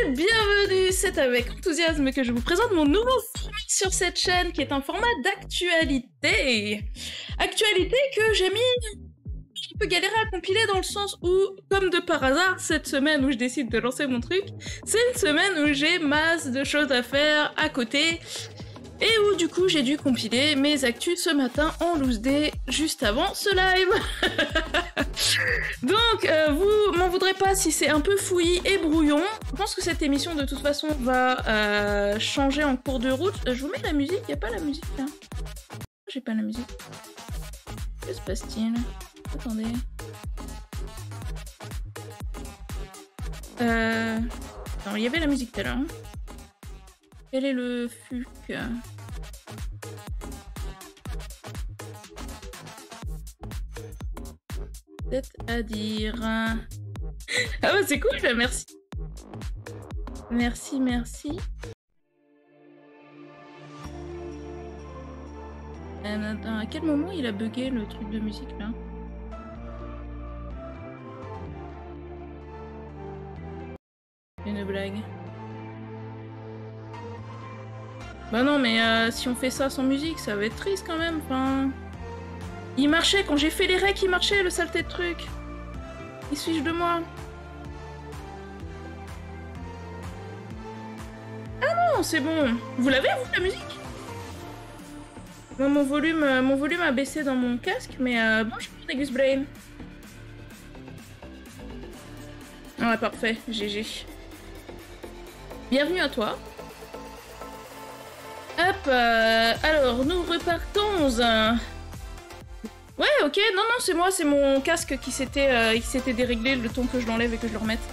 bienvenue, c'est avec enthousiasme que je vous présente mon nouveau format sur cette chaîne qui est un format d'actualité. Actualité que j'ai mis un peu galéré à compiler dans le sens où, comme de par hasard, cette semaine où je décide de lancer mon truc, c'est une semaine où j'ai masse de choses à faire à côté et où du coup j'ai dû compiler mes actus ce matin en loose day juste avant ce live. Donc vous m'en voudrez pas si c'est un peu fouillis et brouillon. Je pense que cette émission de toute façon va changer en cours de route. Je vous mets la musique, y a pas la musique là? J'ai pas la musique. Que se passe-t-il? Attendez. Alors il y avait la musique tout à l'heure. Hein. Quel est le fuc? Peut-être à dire. Ah bah c'est cool, merci. Merci, merci. Attends, à quel moment il a bugué le truc de musique là? Une blague. Bah non mais si on fait ça sans musique ça va être triste quand même, enfin... Il marchait quand j'ai fait les recs, il marchait le saleté de truc. Qui suis-je de moi? Ah non, c'est bon. Vous l'avez vous la musique? Moi, mon volume a baissé dans mon casque, mais bonjour Negus Brain. Ah ouais, parfait, GG. Bienvenue à toi. Hop, alors nous repartons. Ouais, ok, non, c'est moi, c'est mon casque qui s'était déréglé le temps que je l'enlève et que je le remette.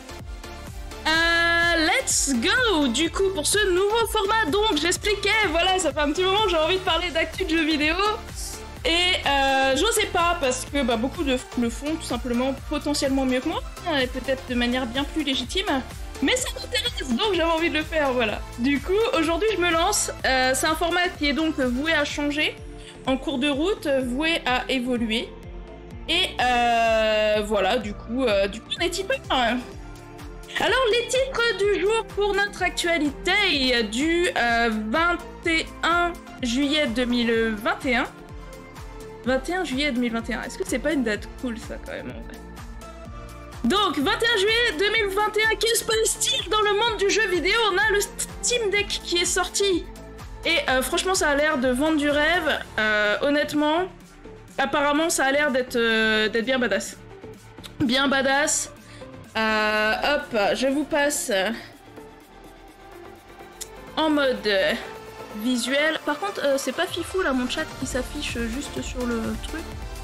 Let's go. Du coup, pour ce nouveau format, donc, j'expliquais, voilà, ça fait un petit moment que j'ai envie de parler d'actu de jeux vidéo. Et j'osais pas, parce que bah, beaucoup le font, tout simplement, potentiellement mieux que moi, et peut-être de manière bien plus légitime. Mais ça m'intéresse, donc j'avais envie de le faire, voilà. Du coup, aujourd'hui, je me lance. C'est un format qui est donc voué à changer en cours de route, voué à évoluer. Et voilà, du coup, n'est-il pas... Alors, les titres du jour pour notre actualité du 21 juillet 2021. 21 juillet 2021. Est-ce que c'est pas une date cool, ça, quand même, en vrai? Donc, 21 juillet 2021, que se passe-t-il dans le monde du jeu vidéo? On a le Steam Deck qui est sorti. Et franchement, ça a l'air de vendre du rêve. Honnêtement, apparemment, ça a l'air d'être bien badass. Bien badass. Hop, je vous passe en mode visuel. Par contre, c'est pas fifou là, mon chat qui s'affiche juste sur le truc.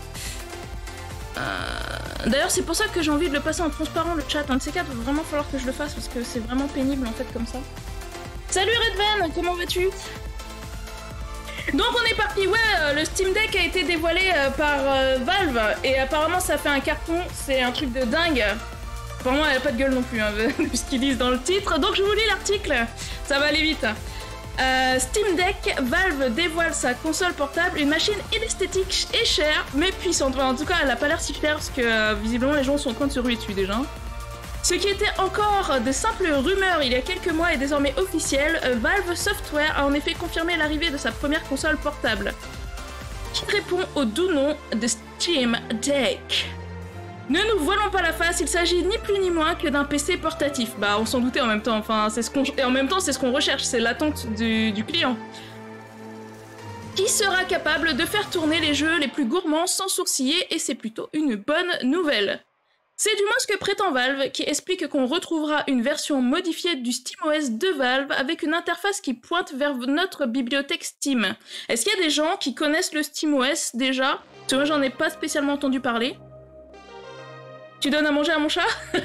D'ailleurs, c'est pour ça que j'ai envie de le passer en transparent le chat. Un de ces quatre, il va vraiment falloir que je le fasse parce que c'est vraiment pénible en fait comme ça. Salut Redvan, comment vas-tu? Donc on est parti, ouais, le Steam Deck a été dévoilé par Valve et apparemment ça fait un carton, c'est un truc de dingue. Apparemment elle a pas de gueule non plus, hein, de ce qu'ils disent dans le titre, donc je vous lis l'article, ça va aller vite. Steam Deck, Valve dévoile sa console portable, une machine inesthétique et chère, mais puissante. Enfin, en tout cas elle a pas l'air si chère parce que visiblement les gens sont en train de se ruer dessus déjà. Ce qui était encore de simples rumeurs il y a quelques mois est désormais officiel. Valve Software a en effet confirmé l'arrivée de sa première console portable, qui répond au doux nom de Steam Deck. Ne nous voilons pas la face, il s'agit ni plus ni moins que d'un PC portatif. Bah on s'en doutait en même temps, enfin c'est ce qu'on... Et en même temps c'est ce qu'on recherche, c'est l'attente du client. Qui sera capable de faire tourner les jeux les plus gourmands sans sourciller, et c'est plutôt une bonne nouvelle. C'est du moins ce que prétend Valve, qui explique qu'on retrouvera une version modifiée du SteamOS de Valve avec une interface qui pointe vers notre bibliothèque Steam. Est-ce qu'il y a des gens qui connaissent le SteamOS déjà? Parce que moi j'en ai pas spécialement entendu parler. Tu donnes à manger à mon chat?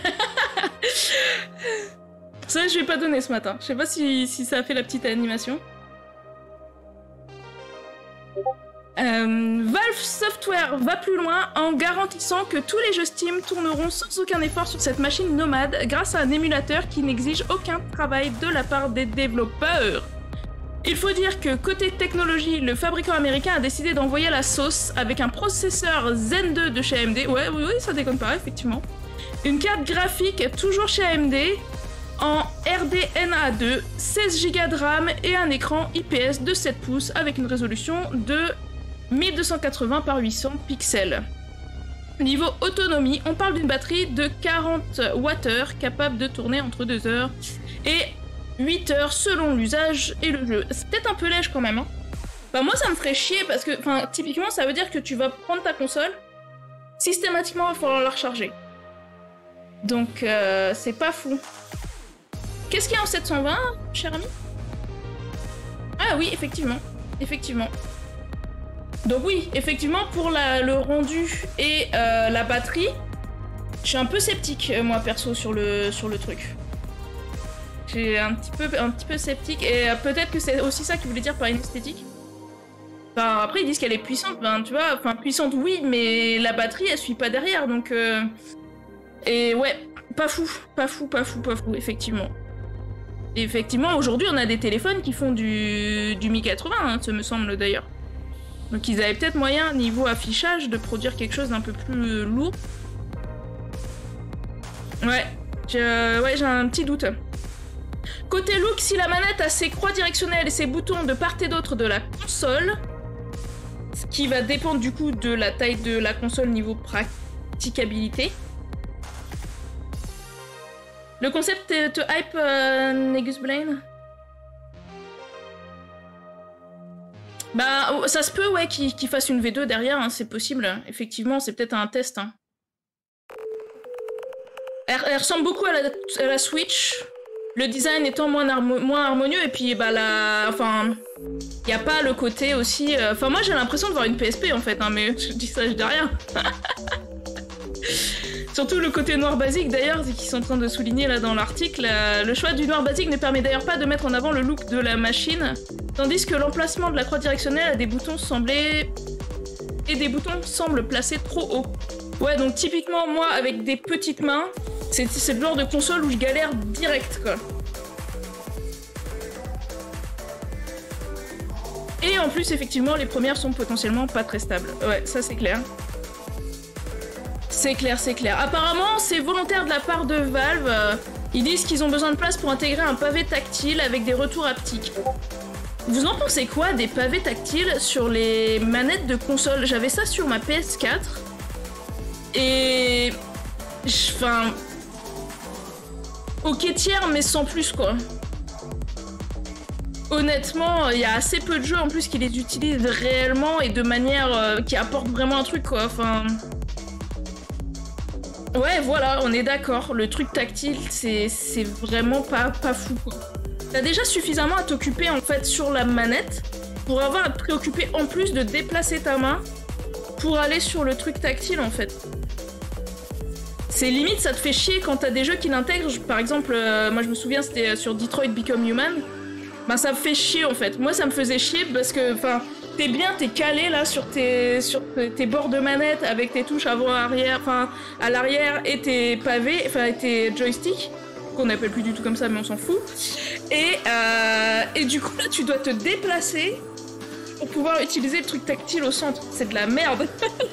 Ça je vais pas donner ce matin. Je sais pas si ça a fait la petite animation. Valve Software va plus loin en garantissant que tous les jeux Steam tourneront sans aucun effort sur cette machine nomade grâce à un émulateur qui n'exige aucun travail de la part des développeurs. Il faut dire que côté technologie, le fabricant américain a décidé d'envoyer la sauce avec un processeur Zen 2 de chez AMD, oui, ça déconne pas, effectivement. Une carte graphique toujours chez AMD, en RDNA2, 16 Go de RAM et un écran IPS de 7 pouces avec une résolution de 1280 par 800 pixels. Niveau autonomie, on parle d'une batterie de 40 Wh capable de tourner entre 2 heures et 8 heures selon l'usage et le jeu. C'est peut-être un peu léger quand même. Hein. Enfin, moi ça me ferait chier parce que typiquement ça veut dire que tu vas prendre ta console, systématiquement il va falloir la recharger. Donc c'est pas fou. Qu'est-ce qu'il y a en 720, cher ami? Ah oui, effectivement. Effectivement. Donc oui, effectivement, pour le rendu et la batterie, je suis un peu sceptique, moi, perso, sur le truc. Je suis un petit peu sceptique, et peut-être que c'est aussi ça qu'ils voulaient dire par une esthétique. Enfin, après, ils disent qu'elle est puissante, ben, tu vois, enfin, puissante, oui, mais la batterie, elle suit pas derrière, donc... Et ouais, pas fou, effectivement. Et effectivement, aujourd'hui, on a des téléphones qui font du Mi 80, hein, ça me semble d'ailleurs. Donc ils avaient peut-être moyen, niveau affichage, de produire quelque chose d'un peu plus lourd. Ouais, j'ai un petit doute. Côté look, si la manette a ses croix directionnelles et ses boutons de part et d'autre de la console, ce qui va dépendre du coup de la taille de la console niveau praticabilité. Le concept te hype, Negus Blaine? Bah, ça se peut, ouais, qu'il fasse une V2 derrière, hein, c'est possible. Effectivement, c'est peut-être un test. Hein. Elle ressemble beaucoup à la Switch, le design étant moins harmonieux, et puis, bah, enfin, il n'y a pas le côté aussi... Enfin, moi, j'ai l'impression de voir une PSP, en fait, hein, mais je dis ça, je dis rien. Surtout le côté noir basique d'ailleurs, qu'ils sont en train de souligner là dans l'article. Le choix du noir basique ne permet d'ailleurs pas de mettre en avant le look de la machine, tandis que l'emplacement de la croix directionnelle a des boutons semblent placés trop haut. Ouais, donc typiquement moi avec des petites mains, c'est le genre de console où je galère direct quoi. Et en plus effectivement les premières sont potentiellement pas très stables. Ouais, ça c'est clair. C'est clair, c'est clair. Apparemment, c'est volontaire de la part de Valve. Ils disent qu'ils ont besoin de place pour intégrer un pavé tactile avec des retours haptiques. Vous en pensez quoi des pavés tactiles sur les manettes de console? J'avais ça sur ma PS4. Et... Enfin... Ok tiers, mais sans plus, quoi. Honnêtement, il y a assez peu de jeux en plus qui les utilisent réellement et de manière qui apporte vraiment un truc, quoi. Enfin... Ouais, voilà, on est d'accord. Le truc tactile, c'est vraiment pas fou, quoi. T'as déjà suffisamment à t'occuper, en fait, sur la manette pour avoir à te préoccuper en plus de déplacer ta main pour aller sur le truc tactile, en fait. C'est limite, ça te fait chier quand t'as des jeux qui l'intègrent. Par exemple, moi, je me souviens, c'était sur Detroit Become Human. Ben, ça me fait chier, en fait. Moi, ça me faisait chier parce que, enfin... T'es calé là sur tes bords de manette avec tes touches avant-arrière, enfin à l'arrière et tes pavés, enfin tes joysticks, qu'on n'appelle plus du tout comme ça mais on s'en fout. Et du coup là tu dois te déplacer pour pouvoir utiliser le truc tactile au centre. C'est de la merde.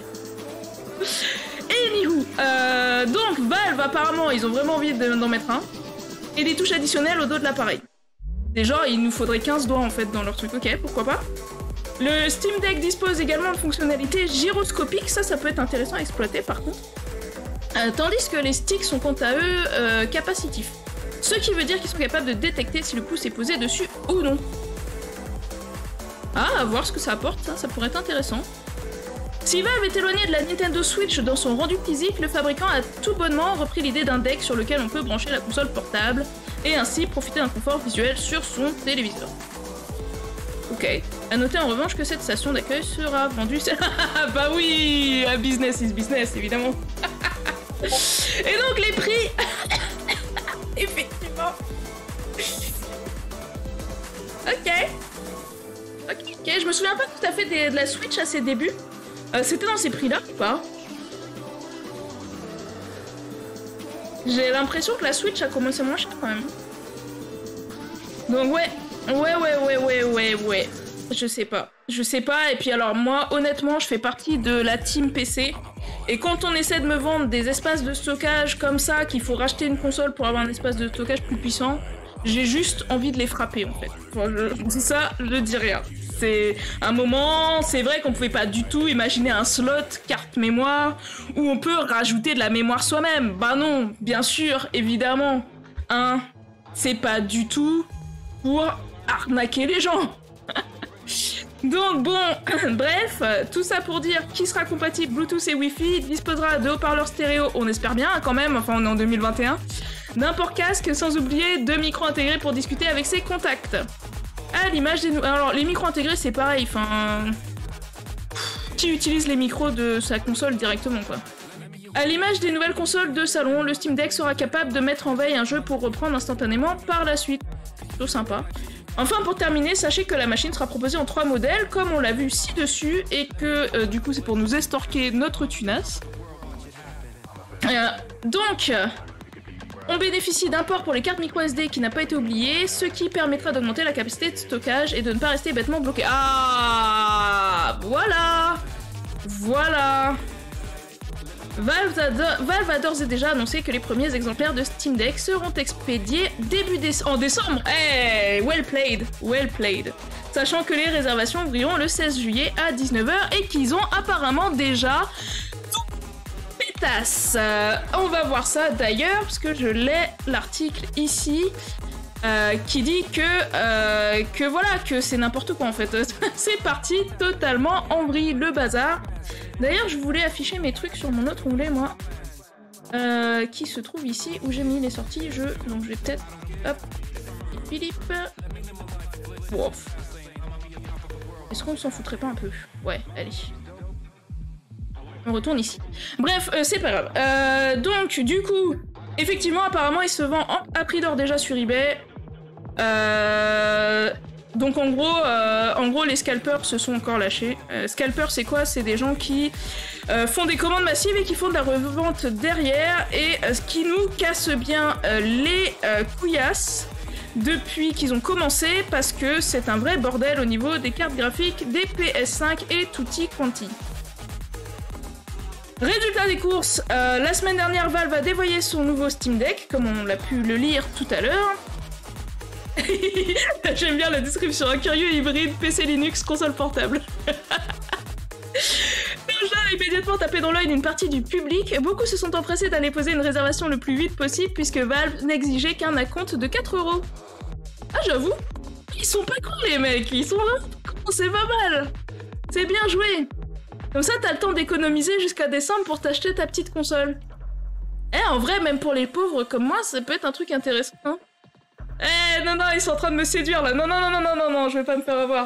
Anywho, donc Valve apparemment ils ont vraiment envie d'en mettre un. Et des touches additionnelles au dos de l'appareil. Déjà il nous faudrait 15 doigts en fait dans leur truc, ok, pourquoi pas. Le Steam Deck dispose également de fonctionnalités gyroscopiques, ça peut être intéressant à exploiter par contre. Tandis que les sticks sont quant à eux capacitifs. Ce qui veut dire qu'ils sont capables de détecter si le pouce est posé dessus ou non. Ah, à voir ce que ça apporte, ça pourrait être intéressant. Si Valve est éloigné de la Nintendo Switch dans son rendu physique, le fabricant a tout bonnement repris l'idée d'un deck sur lequel on peut brancher la console portable et ainsi profiter d'un confort visuel sur son téléviseur. Ok. À noter en revanche que cette station d'accueil sera vendue... Bah oui, business is business, évidemment. Et donc les prix... Effectivement. Ok, je me souviens pas tout à fait de la Switch à ses débuts. C'était dans ces prix-là ou pas? J'ai l'impression que la Switch a commencé moins cher quand même. Donc ouais. Je sais pas, et puis alors moi, honnêtement, je fais partie de la team PC, et quand on essaie de me vendre des espaces de stockage comme ça, qu'il faut racheter une console pour avoir un espace de stockage plus puissant, J'ai juste envie de les frapper en fait. Enfin, je dis ça, je dis rien. C'est un moment, c'est vrai qu'on pouvait pas du tout imaginer un slot carte mémoire où on peut rajouter de la mémoire soi-même. Bah non, bien sûr, évidemment. Hein, c'est pas du tout pour arnaquer les gens. Donc bon, bref, tout ça pour dire qu'il sera compatible Bluetooth et Wi-Fi, disposera de haut-parleurs stéréo, on espère bien quand même, enfin on est en 2021, d'un port casque sans oublier 2 micros intégrés pour discuter avec ses contacts. À l'image des... Alors les micros intégrés c'est pareil, enfin... Qui utilise les micros de sa console directement quoi. À l'image des nouvelles consoles de salon, le Steam Deck sera capable de mettre en veille un jeu pour reprendre instantanément par la suite. Plutôt sympa. Enfin, pour terminer, sachez que la machine sera proposée en 3 modèles, comme on l'a vu ci-dessus, et que du coup c'est pour nous estorquer notre tunasse. Donc, on bénéficie d'un port pour les cartes microSD qui n'a pas été oublié, ce qui permettra d'augmenter la capacité de stockage et de ne pas rester bêtement bloqué. Ah, voilà. Voilà. Valve a d'ores et déjà annoncé que les premiers exemplaires de Steam Deck seront expédiés en décembre. Hey, well played, well played. Sachant que les réservations ouvriront le 16 juillet à 19h et qu'ils ont apparemment déjà tout pétasse. On va voir ça d'ailleurs, parce que je l'ai l'article ici. Qui dit que voilà, que c'est n'importe quoi en fait. C'est parti totalement en vrille, le bazar. D'ailleurs, je voulais afficher mes trucs sur mon autre onglet, moi, qui se trouve ici, où j'ai mis les sorties jeux. Donc je vais peut-être... Hop. Philippe. Wouf. Est-ce qu'on s'en foutrait pas un peu? Ouais, allez. On retourne ici. Bref, c'est pas grave. Donc, du coup, effectivement, apparemment, il se vend à prix d'or déjà sur eBay. Donc en gros, les scalpers se sont encore lâchés. Scalpers, c'est quoi? C'est des gens qui font des commandes massives et qui font de la revente derrière et qui nous cassent bien les couillasses depuis qu'ils ont commencé parce que c'est un vrai bordel au niveau des cartes graphiques, des PS5 et tutti quanti. Résultat des courses, la semaine dernière, Valve a dévoilé son nouveau Steam Deck, comme on l'a pu le lire tout à l'heure. J'aime bien la description, un curieux hybride PC Linux console portable. Déjà immédiatement tapé dans l'œil d'une partie du public, beaucoup se sont empressés d'aller poser une réservation le plus vite possible puisque Valve n'exigeait qu'un acompte de 4 €. Ah j'avoue, ils sont pas cons les mecs, ils sont vraiment cons, c'est pas mal. C'est bien joué. Comme ça t'as le temps d'économiser jusqu'à décembre pour t'acheter ta petite console. Eh en vrai, même pour les pauvres comme moi, ça peut être un truc intéressant, hein. Eh non, ils sont en train de me séduire là. Non, je vais pas me faire avoir,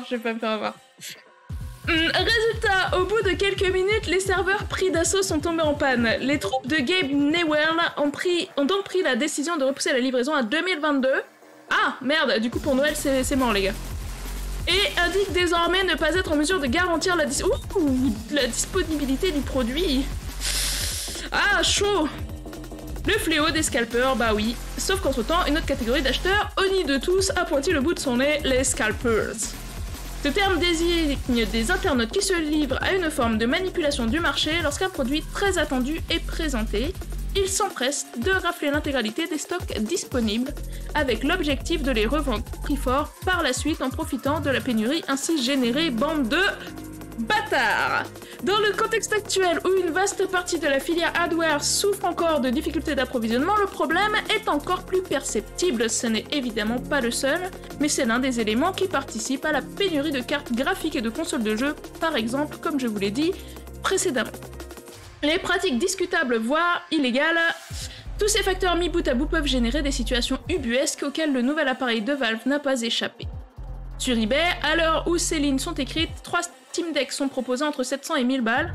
Résultat, au bout de quelques minutes, les serveurs pris d'assaut sont tombés en panne. Les troupes de Gabe Newell ont donc pris la décision de repousser la livraison à 2022. Ah, merde, du coup pour Noël c'est mort les gars. Et indique désormais ne pas être en mesure de garantir la disponibilité du produit. Ah, chaud. Le fléau des scalpers, bah oui. Sauf qu'entre-temps, une autre catégorie d'acheteurs, au nid de tous, a pointé le bout de son nez, les scalpers. Ce terme désigne des internautes qui se livrent à une forme de manipulation du marché lorsqu'un produit très attendu est présenté. Ils s'empressent de rafler l'intégralité des stocks disponibles, avec l'objectif de les revendre prix fort par la suite en profitant de la pénurie ainsi générée, bande de bâtards. Dans le contexte actuel où une vaste partie de la filière hardware souffre encore de difficultés d'approvisionnement, le problème est encore plus perceptible. Ce n'est évidemment pas le seul, mais c'est l'un des éléments qui participent à la pénurie de cartes graphiques et de consoles de jeux, par exemple, comme je vous l'ai dit précédemment. Les pratiques discutables, voire illégales, tous ces facteurs mis bout à bout peuvent générer des situations ubuesques auxquelles le nouvel appareil de Valve n'a pas échappé. Sur eBay, à l'heure où ces lignes sont écrites, 3 Steam Decks sont proposés entre 700 et 1000 balles.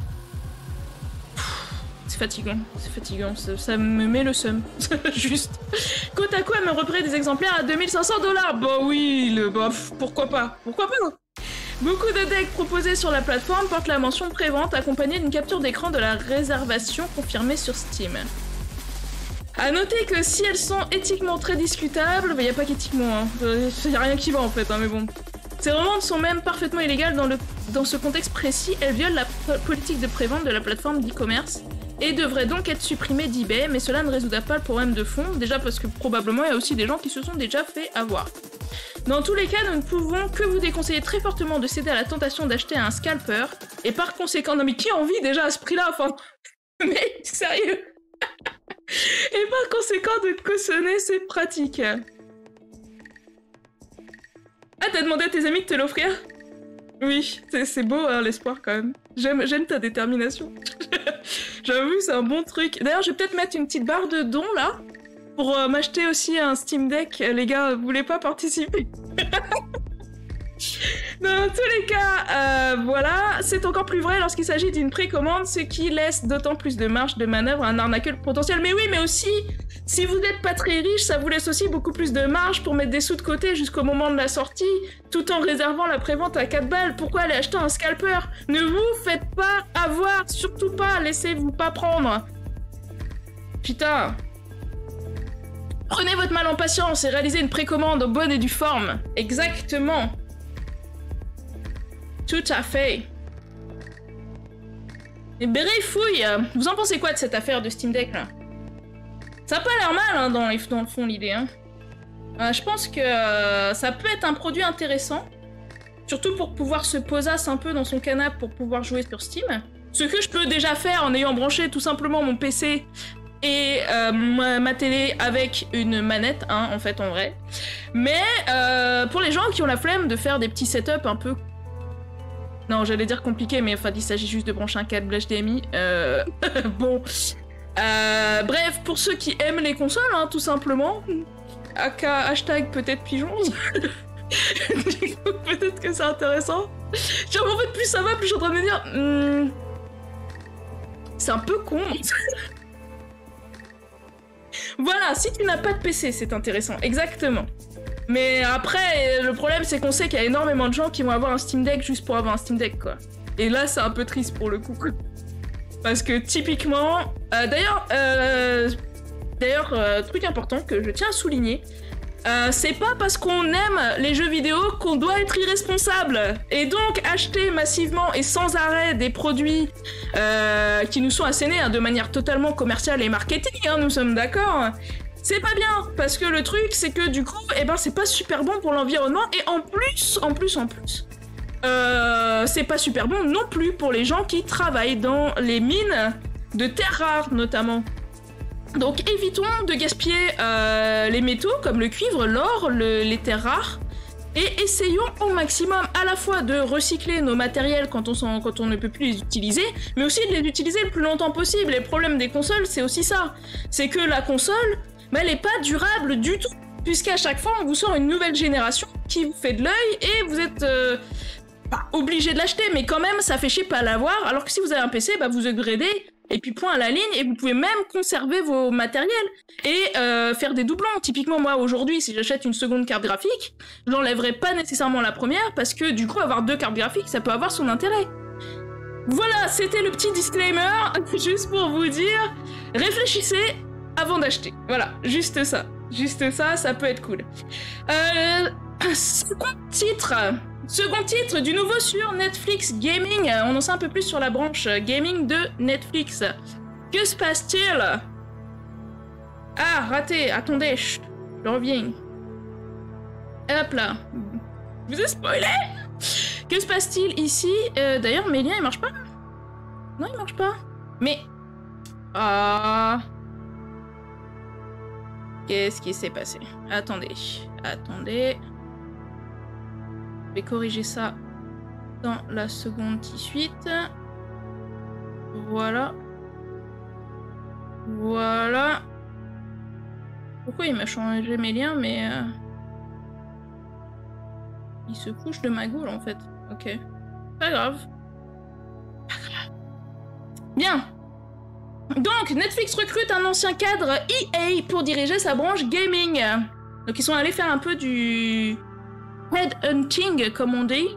C'est fatigant, ça me met le seum, juste. Kotaku me repris des exemplaires à 2500 $. Bah oui, pourquoi pas Beaucoup de decks proposés sur la plateforme portent la mention prévente accompagnée d'une capture d'écran de la réservation confirmée sur Steam. A noter que si elles sont éthiquement très discutables, bah y a pas qu'éthiquement, y a rien qui va en fait, hein, mais bon. Ces reventes sont même parfaitement illégales dans ce contexte précis, elles violent la politique de prévente de la plateforme d'e-commerce et devrait donc être supprimé d'eBay, mais cela ne résoudra pas le problème de fond, déjà parce que probablement il y a aussi des gens qui se sont déjà fait avoir. Dans tous les cas, nous ne pouvons que vous déconseiller très fortement de céder à la tentation d'acheter un scalper, et par conséquent, non mais qui a envie déjà à ce prix-là, enfin, mais sérieux. Et par conséquent de cautionner ces pratiques. Ah, t'as demandé à tes amis de te l'offrir? Oui, c'est beau hein, l'espoir quand même. J'aime ta détermination. J'avoue, c'est un bon truc. D'ailleurs, je vais peut-être mettre une petite barre de dons là, pour m'acheter aussi un Steam Deck. Les gars, vous voulez pas participer? Dans tous les cas, voilà, c'est encore plus vrai lorsqu'il s'agit d'une précommande, ce qui laisse d'autant plus de marge de manœuvre à un arnaqueur potentiel. Mais oui, mais aussi, si vous n'êtes pas très riche, ça vous laisse aussi beaucoup plus de marge pour mettre des sous de côté jusqu'au moment de la sortie, tout en réservant la prévente à 4 balles. Pourquoi aller acheter un scalper? Ne vous faites pas avoir, surtout pas, laissez-vous pas prendre. Putain. Prenez votre mal en patience et réalisez une précommande en bonne et due forme. Exactement. Tout à fait. Et Béré-fouille, vous en pensez quoi de cette affaire de Steam Deck là? Ça a pas l'air mal hein, dans le fond l'idée. Hein. Je pense que ça peut être un produit intéressant. Surtout pour pouvoir se posasse un peu dans son canapé pour pouvoir jouer sur Steam. Ce que je peux déjà faire en ayant branché tout simplement mon PC et ma télé avec une manette, hein, en fait en vrai. Mais pour les gens qui ont la flemme de faire des petits setups un peu... Non, j'allais dire compliqué, mais enfin, il s'agit juste de brancher un câble HDMI. Bon. Bref, pour ceux qui aiment les consoles, hein, tout simplement. Hashtag peut-être pigeons. Peut-être que c'est intéressant. Genre, en fait, plus ça va, plus je suis en train de me dire... C'est un peu con. Voilà, si tu n'as pas de PC, c'est intéressant. Exactement. Mais après, le problème, c'est qu'on sait qu'il y a énormément de gens qui vont avoir un Steam Deck juste pour avoir un Steam Deck, quoi. Et là, c'est un peu triste pour le coup. Parce que typiquement... D'ailleurs, truc important que je tiens à souligner, c'est pas parce qu'on aime les jeux vidéo qu'on doit être irresponsable. Et donc, acheter massivement et sans arrêt des produits qui nous sont assénés hein, de manière totalement commerciale et marketing, hein, nous sommes d'accord. C'est pas bien, parce que le truc, c'est que du coup, eh ben, c'est pas super bon pour l'environnement, et en plus, c'est pas super bon non plus pour les gens qui travaillent dans les mines de terres rares, notamment. Donc évitons de gaspiller les métaux, comme le cuivre, l'or, les terres rares, et essayons au maximum à la fois de recycler nos matériels quand on ne peut plus les utiliser, mais aussi de les utiliser le plus longtemps possible. Et le problème des consoles, c'est aussi ça. C'est que la console... mais elle est pas durable du tout, puisqu'à chaque fois on vous sort une nouvelle génération qui vous fait de l'œil et vous êtes pas obligé de l'acheter, mais quand même ça fait chier pas à l'avoir, alors que si vous avez un PC, bah vous upgradez, et puis point à la ligne, et vous pouvez même conserver vos matériels et faire des doublons. Typiquement moi aujourd'hui, si j'achète une seconde carte graphique, j'enlèverai pas nécessairement la première, parce que du coup avoir deux cartes graphiques, ça peut avoir son intérêt. Voilà, c'était le petit disclaimer, juste pour vous dire, réfléchissez avant d'acheter. Voilà, juste ça. Juste ça, ça peut être cool. Second titre du nouveau sur Netflix Gaming. On en sait un peu plus sur la branche gaming de Netflix. Que se passe-t-il? Ah, raté. Attendez, chut, je reviens. Hop là. Je vous ai spoilé. Que se passe-t-il ici? D'ailleurs, mes liens, ils marchent pas? Non, ils marchent pas. Mais... ah... qu'est-ce qui s'est passé? Attendez. Je vais corriger ça dans la seconde qui suite. Voilà. Pourquoi il m'a changé mes liens, mais... il se couche de ma goule, en fait. Ok. Pas grave. Bien. Donc, Netflix recrute un ancien cadre EA pour diriger sa branche gaming. Donc, ils sont allés faire un peu du headhunting, comme on dit.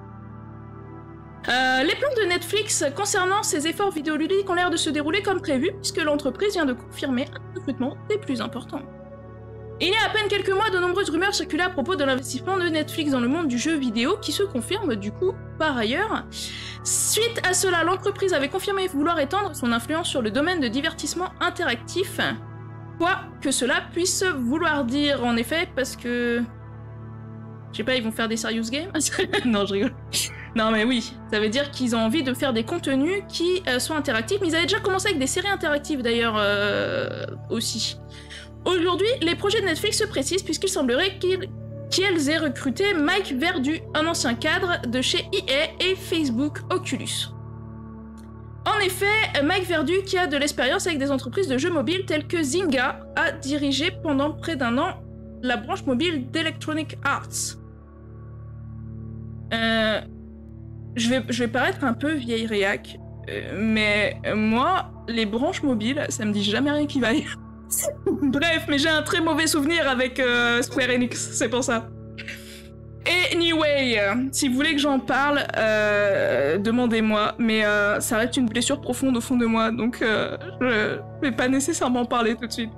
Les plans de Netflix concernant ses efforts vidéoludiques ont l'air de se dérouler comme prévu, puisque l'entreprise vient de confirmer un recrutement des plus importants. Il y a à peine quelques mois, de nombreuses rumeurs circulaient à propos de l'investissement de Netflix dans le monde du jeu vidéo, qui se confirment du coup par ailleurs. Suite à cela, l'entreprise avait confirmé vouloir étendre son influence sur le domaine de divertissement interactif. Quoi que cela puisse vouloir dire, en effet, parce que... Je sais pas, ils vont faire des serious games? Non, je rigole. Non mais oui, ça veut dire qu'ils ont envie de faire des contenus qui sont interactifs, mais ils avaient déjà commencé avec des séries interactives d'ailleurs aussi. Aujourd'hui, les projets de Netflix se précisent puisqu'il semblerait qu'elles aient recruté Mike Verdu, un ancien cadre de chez EA et Facebook Oculus. En effet, Mike Verdu, qui a de l'expérience avec des entreprises de jeux mobiles telles que Zynga, a dirigé pendant près d'1 an la branche mobile d'Electronic Arts. Je vais paraître un peu vieille réac, mais moi, les branches mobiles, ça me dit jamais rien qui vaille. Bref, mais j'ai un très mauvais souvenir avec Square Enix, c'est pour ça. Anyway, si vous voulez que j'en parle, demandez-moi, mais ça reste une blessure profonde au fond de moi, donc je vais pas nécessairement en parler tout de suite.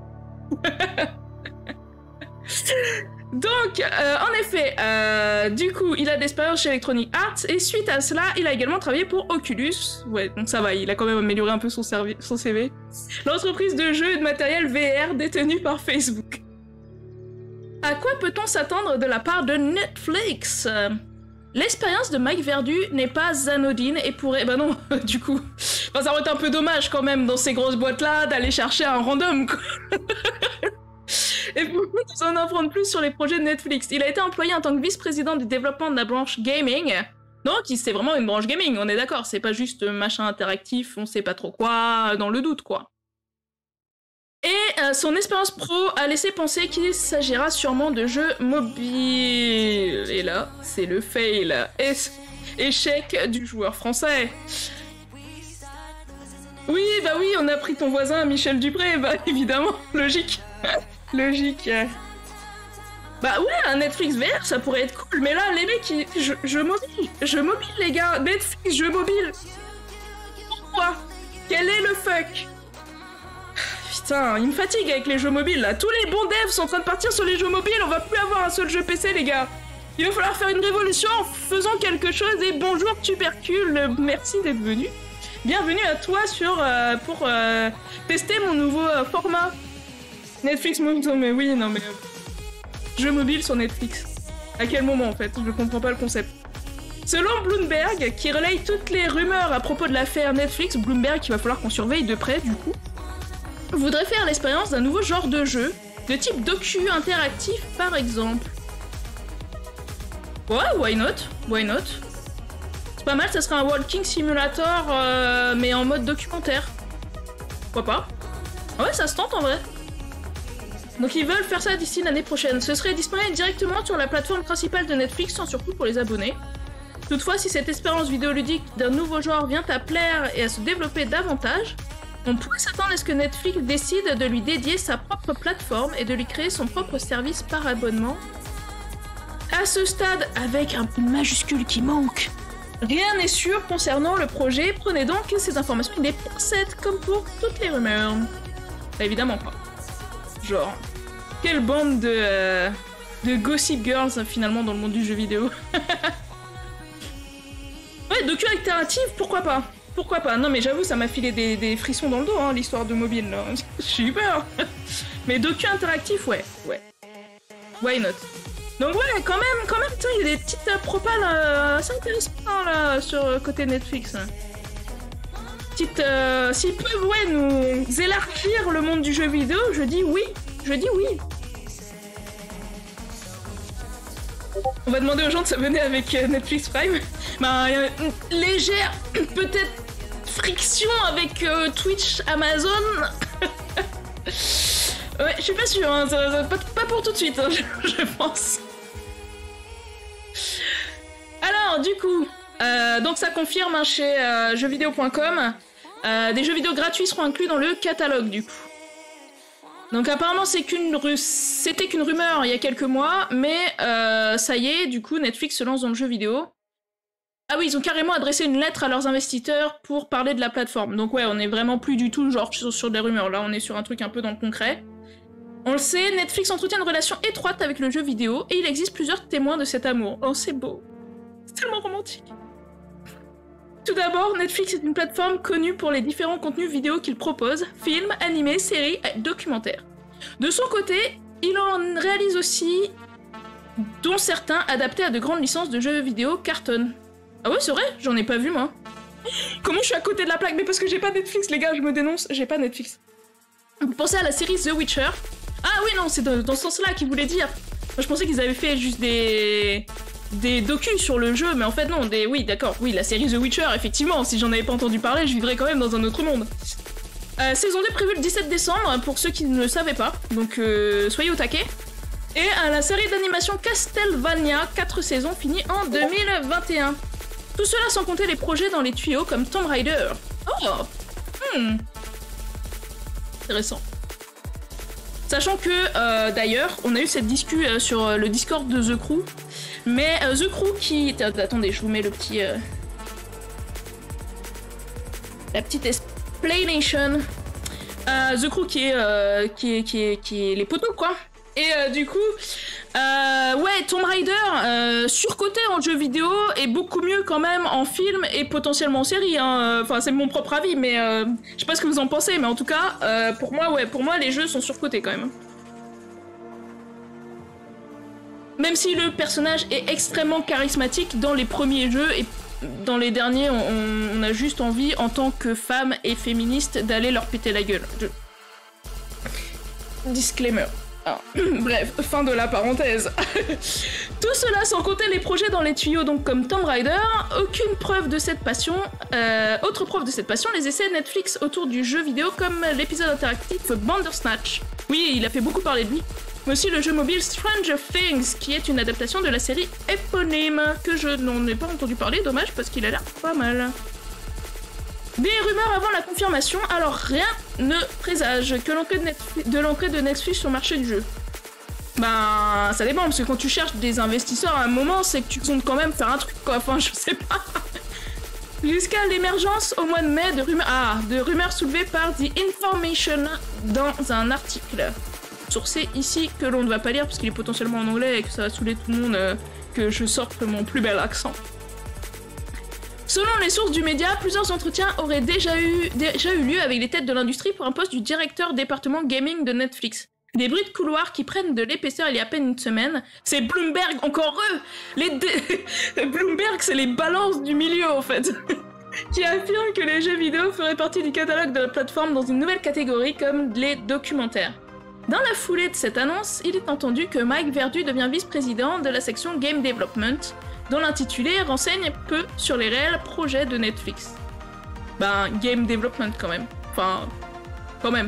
Donc, en effet, du coup, il a de l'expérience chez Electronic Arts, et suite à cela, il a également travaillé pour Oculus. Ouais, donc ça va, il a quand même amélioré un peu son CV. L'entreprise de jeux et de matériel VR détenue par Facebook. À quoi peut-on s'attendre de la part de Netflix? L'expérience de Mike Verdu n'est pas anodine et pourrait... Bah non, du coup... Enfin, ça aurait été un peu dommage quand même, dans ces grosses boîtes-là, d'aller chercher un random, quoi. Et pour nous en apprendre plus sur les projets de Netflix. Il a été employé en tant que vice-président du développement de la branche gaming. Donc, c'est vraiment une branche gaming, on est d'accord. C'est pas juste machin interactif, on sait pas trop quoi, dans le doute, quoi. Et son expérience pro a laissé penser qu'il s'agira sûrement de jeux mobiles. Et là, c'est le fail. Échec du joueur français. Oui, bah oui, on a pris ton voisin Michel Dupré, bah évidemment, logique. Logique. Bah ouais, un Netflix VR, ça pourrait être cool, mais là, les mecs, je mobile, les gars. Netflix, jeux mobile. Pourquoi? Quel est le fuck? Putain, il me fatigue avec les jeux mobiles, là. Tous les bons devs sont en train de partir sur les jeux mobiles, on va plus avoir un seul jeu PC, les gars. Il va falloir faire une révolution en faisant quelque chose, et bonjour Tubercule, merci d'être venu. Bienvenue à toi pour tester mon nouveau format. Netflix mobile, mais oui, non mais... jeux mobiles sur Netflix. À quel moment, en fait? Je comprends pas le concept. Selon Bloomberg, qui relaye toutes les rumeurs à propos de l'affaire Netflix, Bloomberg, il va falloir qu'on surveille de près, du coup, voudrait faire l'expérience d'un nouveau genre de jeu, de type docu interactif, par exemple. Ouais, why not? Why not? C'est pas mal, ça serait un walking simulator, mais en mode documentaire. Pourquoi pas? Ouais, ça se tente en vrai. Donc ils veulent faire ça d'ici l'année prochaine. Ce serait disponible directement sur la plateforme principale de Netflix, sans surcoût pour les abonnés. Toutefois, si cette expérience vidéoludique d'un nouveau genre vient à plaire et à se développer davantage, on pourrait s'attendre à ce que Netflix décide de lui dédier sa propre plateforme et de lui créer son propre service par abonnement. À ce stade, avec un majuscule qui manque, rien n'est sûr concernant le projet, prenez donc ces informations des pincettes comme pour toutes les rumeurs. Bah, évidemment pas. Genre, quelle bande de gossip girls finalement dans le monde du jeu vidéo. Ouais, docu interactif, pourquoi pas? Pourquoi pas? Non mais j'avoue, ça m'a filé des frissons dans le dos, hein, l'histoire de mobile, là. J'ai eu peur. Mais docu interactif, ouais. Why not? Donc ouais, quand même, putain, il y a des petites propales assez intéressantes, là, sur côté Netflix. Petite, s'ils peuvent, ouais, nous élargir le monde du jeu vidéo, je dis oui. On va demander aux gens de s'abonner avec Netflix Prime. Bah, une légère, peut-être, friction avec Twitch, Amazon. Ouais, je suis pas sûre, hein, pas pour tout de suite, hein, je pense. Alors, du coup, donc ça confirme hein, chez jeuxvideo.com. Des jeux vidéo gratuits seront inclus dans le catalogue, du coup. Donc apparemment c'était qu'une rumeur il y a quelques mois, mais ça y est, du coup Netflix se lance dans le jeu vidéo. Ah oui, ils ont carrément adressé une lettre à leurs investisseurs pour parler de la plateforme. Donc ouais, on est vraiment plus du tout genre sur des rumeurs, là on est sur un truc un peu dans le concret. On le sait, Netflix entretient une relation étroite avec le jeu vidéo, et il existe plusieurs témoins de cet amour. Oh c'est beau, c'est tellement romantique. Tout d'abord, Netflix est une plateforme connue pour les différents contenus vidéo qu'il propose, films, animés, séries, documentaires. De son côté, il en réalise aussi, dont certains adaptés à de grandes licences de jeux vidéo carton. Ah ouais, c'est vrai, j'en ai pas vu moi. Comment je suis à côté de la plaque? Mais parce que j'ai pas Netflix, les gars, je me dénonce, j'ai pas Netflix. Vous pensez à la série The Witcher? Ah oui, non, c'est dans ce sens-là qu'ils voulaient dire. Moi, je pensais qu'ils avaient fait juste des docus sur le jeu, mais en fait, non, oui, d'accord, oui, la série The Witcher, effectivement, si j'en avais pas entendu parler, je vivrais quand même dans un autre monde. Saison 2 prévue le 17 décembre, pour ceux qui ne le savaient pas, donc soyez au taquet. Et la série d'animation Castlevania, 4 saisons, finie en 2021. Tout cela sans compter les projets dans les tuyaux comme Tomb Raider. Oh, intéressant. Sachant que, d'ailleurs, on a eu cette discussion sur le Discord de The Crew, mais The Crew qui... Attendez, je vous mets le petit... La petite explanation. The Crew qui est les poteaux, quoi. Et du coup, ouais, Tomb Raider, surcoté en jeu vidéo, est beaucoup mieux quand même en film et potentiellement en série. Hein. Enfin, c'est mon propre avis, mais je sais pas ce que vous en pensez, mais en tout cas, pour moi, ouais, pour moi, les jeux sont surcotés quand même. Même si le personnage est extrêmement charismatique dans les premiers jeux, et dans les derniers, on a juste envie, en tant que femme et féministe, d'aller leur péter la gueule. Disclaimer. Ah, bref, fin de la parenthèse. Tout cela sans compter les projets dans les tuyaux, donc comme Tomb Raider. Aucune preuve de cette passion. Autre preuve de cette passion, les essais Netflix autour du jeu vidéo, comme l'épisode interactif Bandersnatch. Oui, il a fait beaucoup parler de lui. Mais aussi le jeu mobile Stranger Things, qui est une adaptation de la série éponyme, que je n'en ai pas entendu parler, dommage, parce qu'il a l'air pas mal. Des rumeurs avant la confirmation, alors rien ne présage que l'entrée de Netflix sur le marché du jeu. Ben, ça dépend, parce que quand tu cherches des investisseurs à un moment, c'est que tu comptes quand même faire un truc, quoi, enfin, je sais pas. Jusqu'à l'émergence au mois de mai de rumeurs soulevées par The Information dans un article sourcé ici, que l'on ne va pas lire, parce qu'il est potentiellement en anglais et que ça va saouler tout le monde que je sorte mon plus bel accent. Selon les sources du média, plusieurs entretiens auraient déjà eu lieu avec les têtes de l'industrie pour un poste du directeur département gaming de Netflix. Des bruits de couloir qui prennent de l'épaisseur il y a à peine une semaine. C'est Bloomberg, encore eux Bloomberg, c'est les balances du milieu, en fait qui affirment que les jeux vidéo feraient partie du catalogue de la plateforme dans une nouvelle catégorie comme les documentaires. Dans la foulée de cette annonce, il est entendu que Mike Verdu devient vice-président de la section Game Development, dont l'intitulé renseigne peu sur les réels projets de Netflix. Ben, Game Development quand même. Enfin, quand même.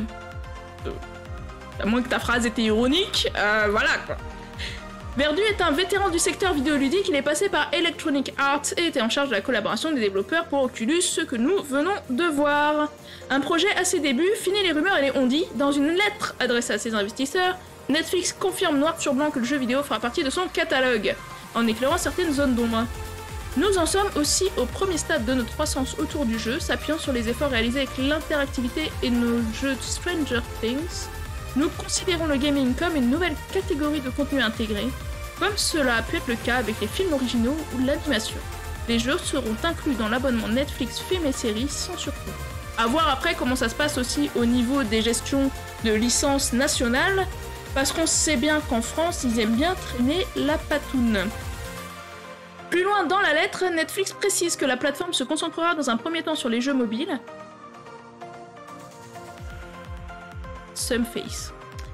À moins que ta phrase était ironique, voilà quoi. Verdu est un vétéran du secteur vidéoludique, il est passé par Electronic Arts et était en charge de la collaboration des développeurs pour Oculus, ce que nous venons de voir. Un projet à ses débuts, fini les rumeurs et les on-dit, dans une lettre adressée à ses investisseurs, Netflix confirme noir sur blanc que le jeu vidéo fera partie de son catalogue, en éclairant certaines zones d'ombre. Nous en sommes aussi au premier stade de notre croissance autour du jeu, s'appuyant sur les efforts réalisés avec l'interactivité et nos jeux de Stranger Things. Nous considérons le gaming comme une nouvelle catégorie de contenu intégré, comme cela a pu être le cas avec les films originaux ou l'animation. Les jeux seront inclus dans l'abonnement Netflix films et séries sans surcoût. À voir après comment ça se passe aussi au niveau des gestions de licences nationales, parce qu'on sait bien qu'en France, ils aiment bien traîner la patoune. Plus loin dans la lettre, Netflix précise que la plateforme se concentrera dans un premier temps sur les jeux mobiles. Sumface.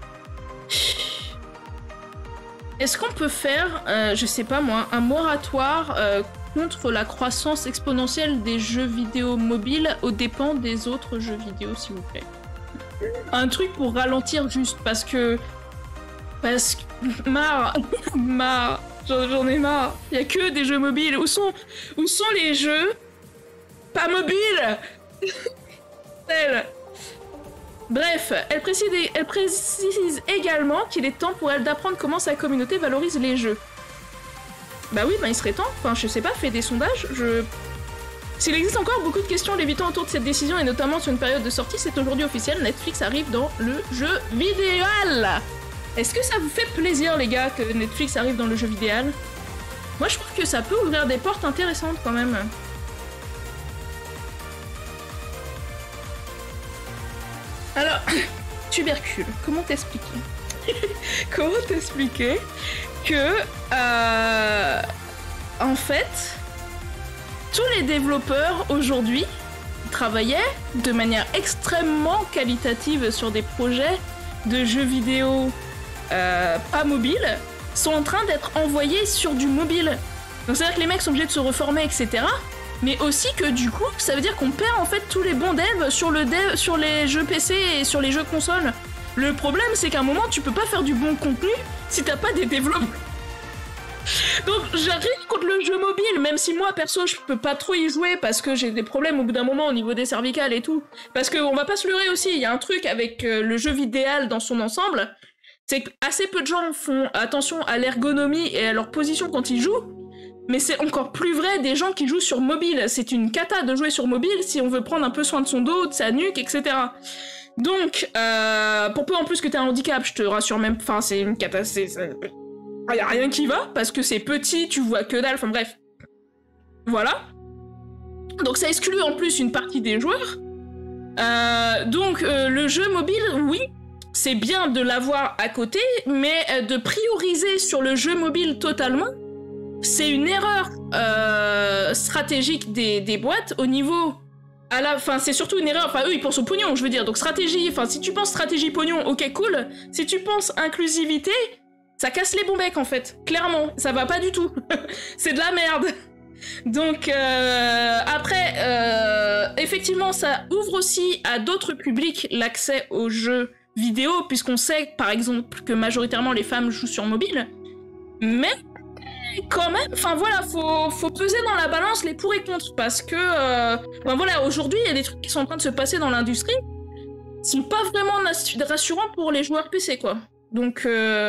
Est-ce qu'on peut faire, je sais pas moi, un moratoire contre la croissance exponentielle des jeux vidéo mobiles aux dépens des autres jeux vidéo, s'il vous plaît? Un truc pour ralentir juste, parce que marre, j'en ai marre. Il y a que des jeux mobiles. Où sont les jeux pas mobiles? Bref, elle précise également qu'il est temps pour elle d'apprendre comment sa communauté valorise les jeux. Bah oui, bah il serait temps. Enfin, je sais pas, fais des sondages. S'il existe encore beaucoup de questions lévitant autour de cette décision, et notamment sur une période de sortie, c'est aujourd'hui officiel, Netflix arrive dans le jeu vidéo. Est-ce que ça vous fait plaisir, les gars, que Netflix arrive dans le jeu vidéo? Moi, je trouve que ça peut ouvrir des portes intéressantes, quand même. Alors, tubercule, comment t'expliquer? Comment t'expliquer que, en fait, tous les développeurs aujourd'hui travaillaient de manière extrêmement qualitative sur des projets de jeux vidéo pas mobiles, sont en train d'être envoyés sur du mobile. Donc c'est-à-dire que les mecs sont obligés de se reformer, etc. Mais aussi que du coup, ça veut dire qu'on perd en fait tous les bons devs sur les jeux PC et sur les jeux consoles. Le problème, c'est qu'à un moment, tu peux pas faire du bon contenu si t'as pas des développeurs. Donc j'arrive contre le jeu mobile, même si moi perso je peux pas trop y jouer parce que j'ai des problèmes au bout d'un moment au niveau des cervicales et tout. Parce qu'on va pas se leurrer aussi, il y a un truc avec le jeu vidéal dans son ensemble, c'est que assez peu de gens font attention à l'ergonomie et à leur position quand ils jouent. Mais c'est encore plus vrai des gens qui jouent sur mobile. C'est une cata de jouer sur mobile si on veut prendre un peu soin de son dos, de sa nuque, etc. Donc, pour peu en plus que t'as un handicap, je te rassure même, enfin c'est une cata, y a rien qui va, parce que c'est petit, tu vois que dalle, enfin bref. Voilà. Donc ça exclut en plus une partie des joueurs. Donc le jeu mobile, oui, c'est bien de l'avoir à côté, mais de prioriser sur le jeu mobile totalement, c'est une erreur stratégique des boîtes au niveau... Enfin, c'est surtout une erreur, enfin eux ils pensent au pognon, je veux dire, donc stratégie, enfin si tu penses stratégie pognon, ok cool, si tu penses inclusivité, ça casse les bons becs en fait, clairement, ça va pas du tout, c'est de la merde. Donc après, effectivement ça ouvre aussi à d'autres publics l'accès aux jeux vidéo, puisqu'on sait par exemple que majoritairement les femmes jouent sur mobile, mais... quand même, enfin voilà, faut peser dans la balance les pour et contre, parce que, ben voilà, aujourd'hui, il y a des trucs qui sont en train de se passer dans l'industrie, qui sont pas vraiment rassurants pour les joueurs PC, quoi. Donc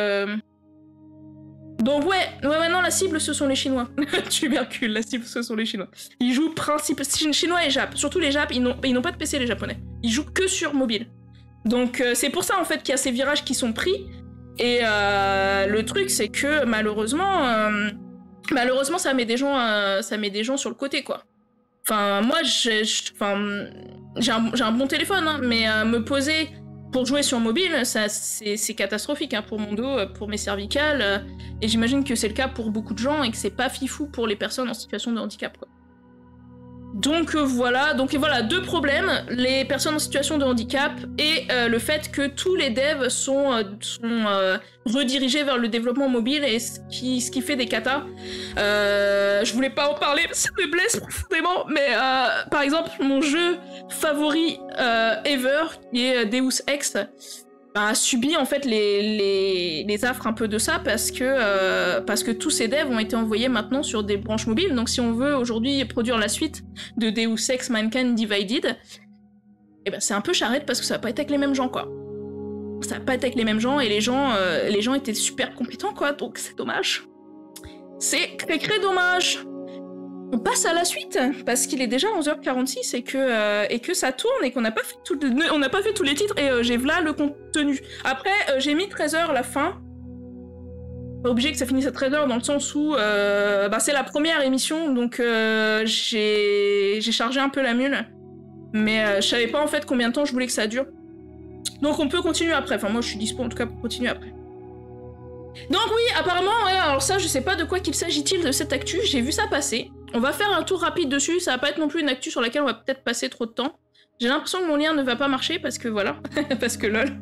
ouais, maintenant la cible, ce sont les Chinois. Tubercule, la cible, ce sont les Chinois. Ils jouent principalement Chinois et Jap, surtout les Jap, ils n'ont pas de PC, les Japonais. Ils jouent que sur mobile. Donc c'est pour ça, en fait, qu'il y a ces virages qui sont pris. Et le truc, c'est que malheureusement, ça met des gens sur le côté, quoi. Enfin, moi, j'ai un bon téléphone, hein, mais me poser pour jouer sur mobile, c'est catastrophique hein, pour mon dos, pour mes cervicales, et j'imagine que c'est le cas pour beaucoup de gens et que c'est pas fifou pour les personnes en situation de handicap, quoi. Donc voilà, deux problèmes, les personnes en situation de handicap et le fait que tous les devs sont redirigés vers le développement mobile et ce qui fait des katas. Je voulais pas en parler, ça me blesse profondément, mais par exemple, mon jeu favori ever, qui est Deus Ex, a subi en fait les affres un peu de ça parce que tous ces devs ont été envoyés maintenant sur des branches mobiles. Donc si on veut aujourd'hui produire la suite de Deus Ex Mankind Divided, et ben c'est un peu charrette parce que ça va pas être avec les mêmes gens, quoi. Ça va pas être avec les mêmes gens et les gens étaient super compétents, quoi, donc c'est dommage. C'est très dommage. On passe à la suite, parce qu'il est déjà 11h46 et que ça tourne et qu'on n'a pas fait tous les titres et j'ai v'là le contenu. Après, j'ai mis 13h la fin. Pas obligé que ça finisse à 13h dans le sens où c'est la première émission, donc j'ai chargé un peu la mule. Mais je savais pas en fait combien de temps je voulais que ça dure. Donc on peut continuer après, enfin moi je suis dispo en tout cas pour continuer après. Donc oui, apparemment, ouais, alors ça je sais pas de quoi qu'il s'agit-il de cette actu, j'ai vu ça passer. On va faire un tour rapide dessus, ça va pas être non plus une actu sur laquelle on va peut-être passer trop de temps. J'ai l'impression que mon lien ne va pas marcher parce que voilà, parce que lol.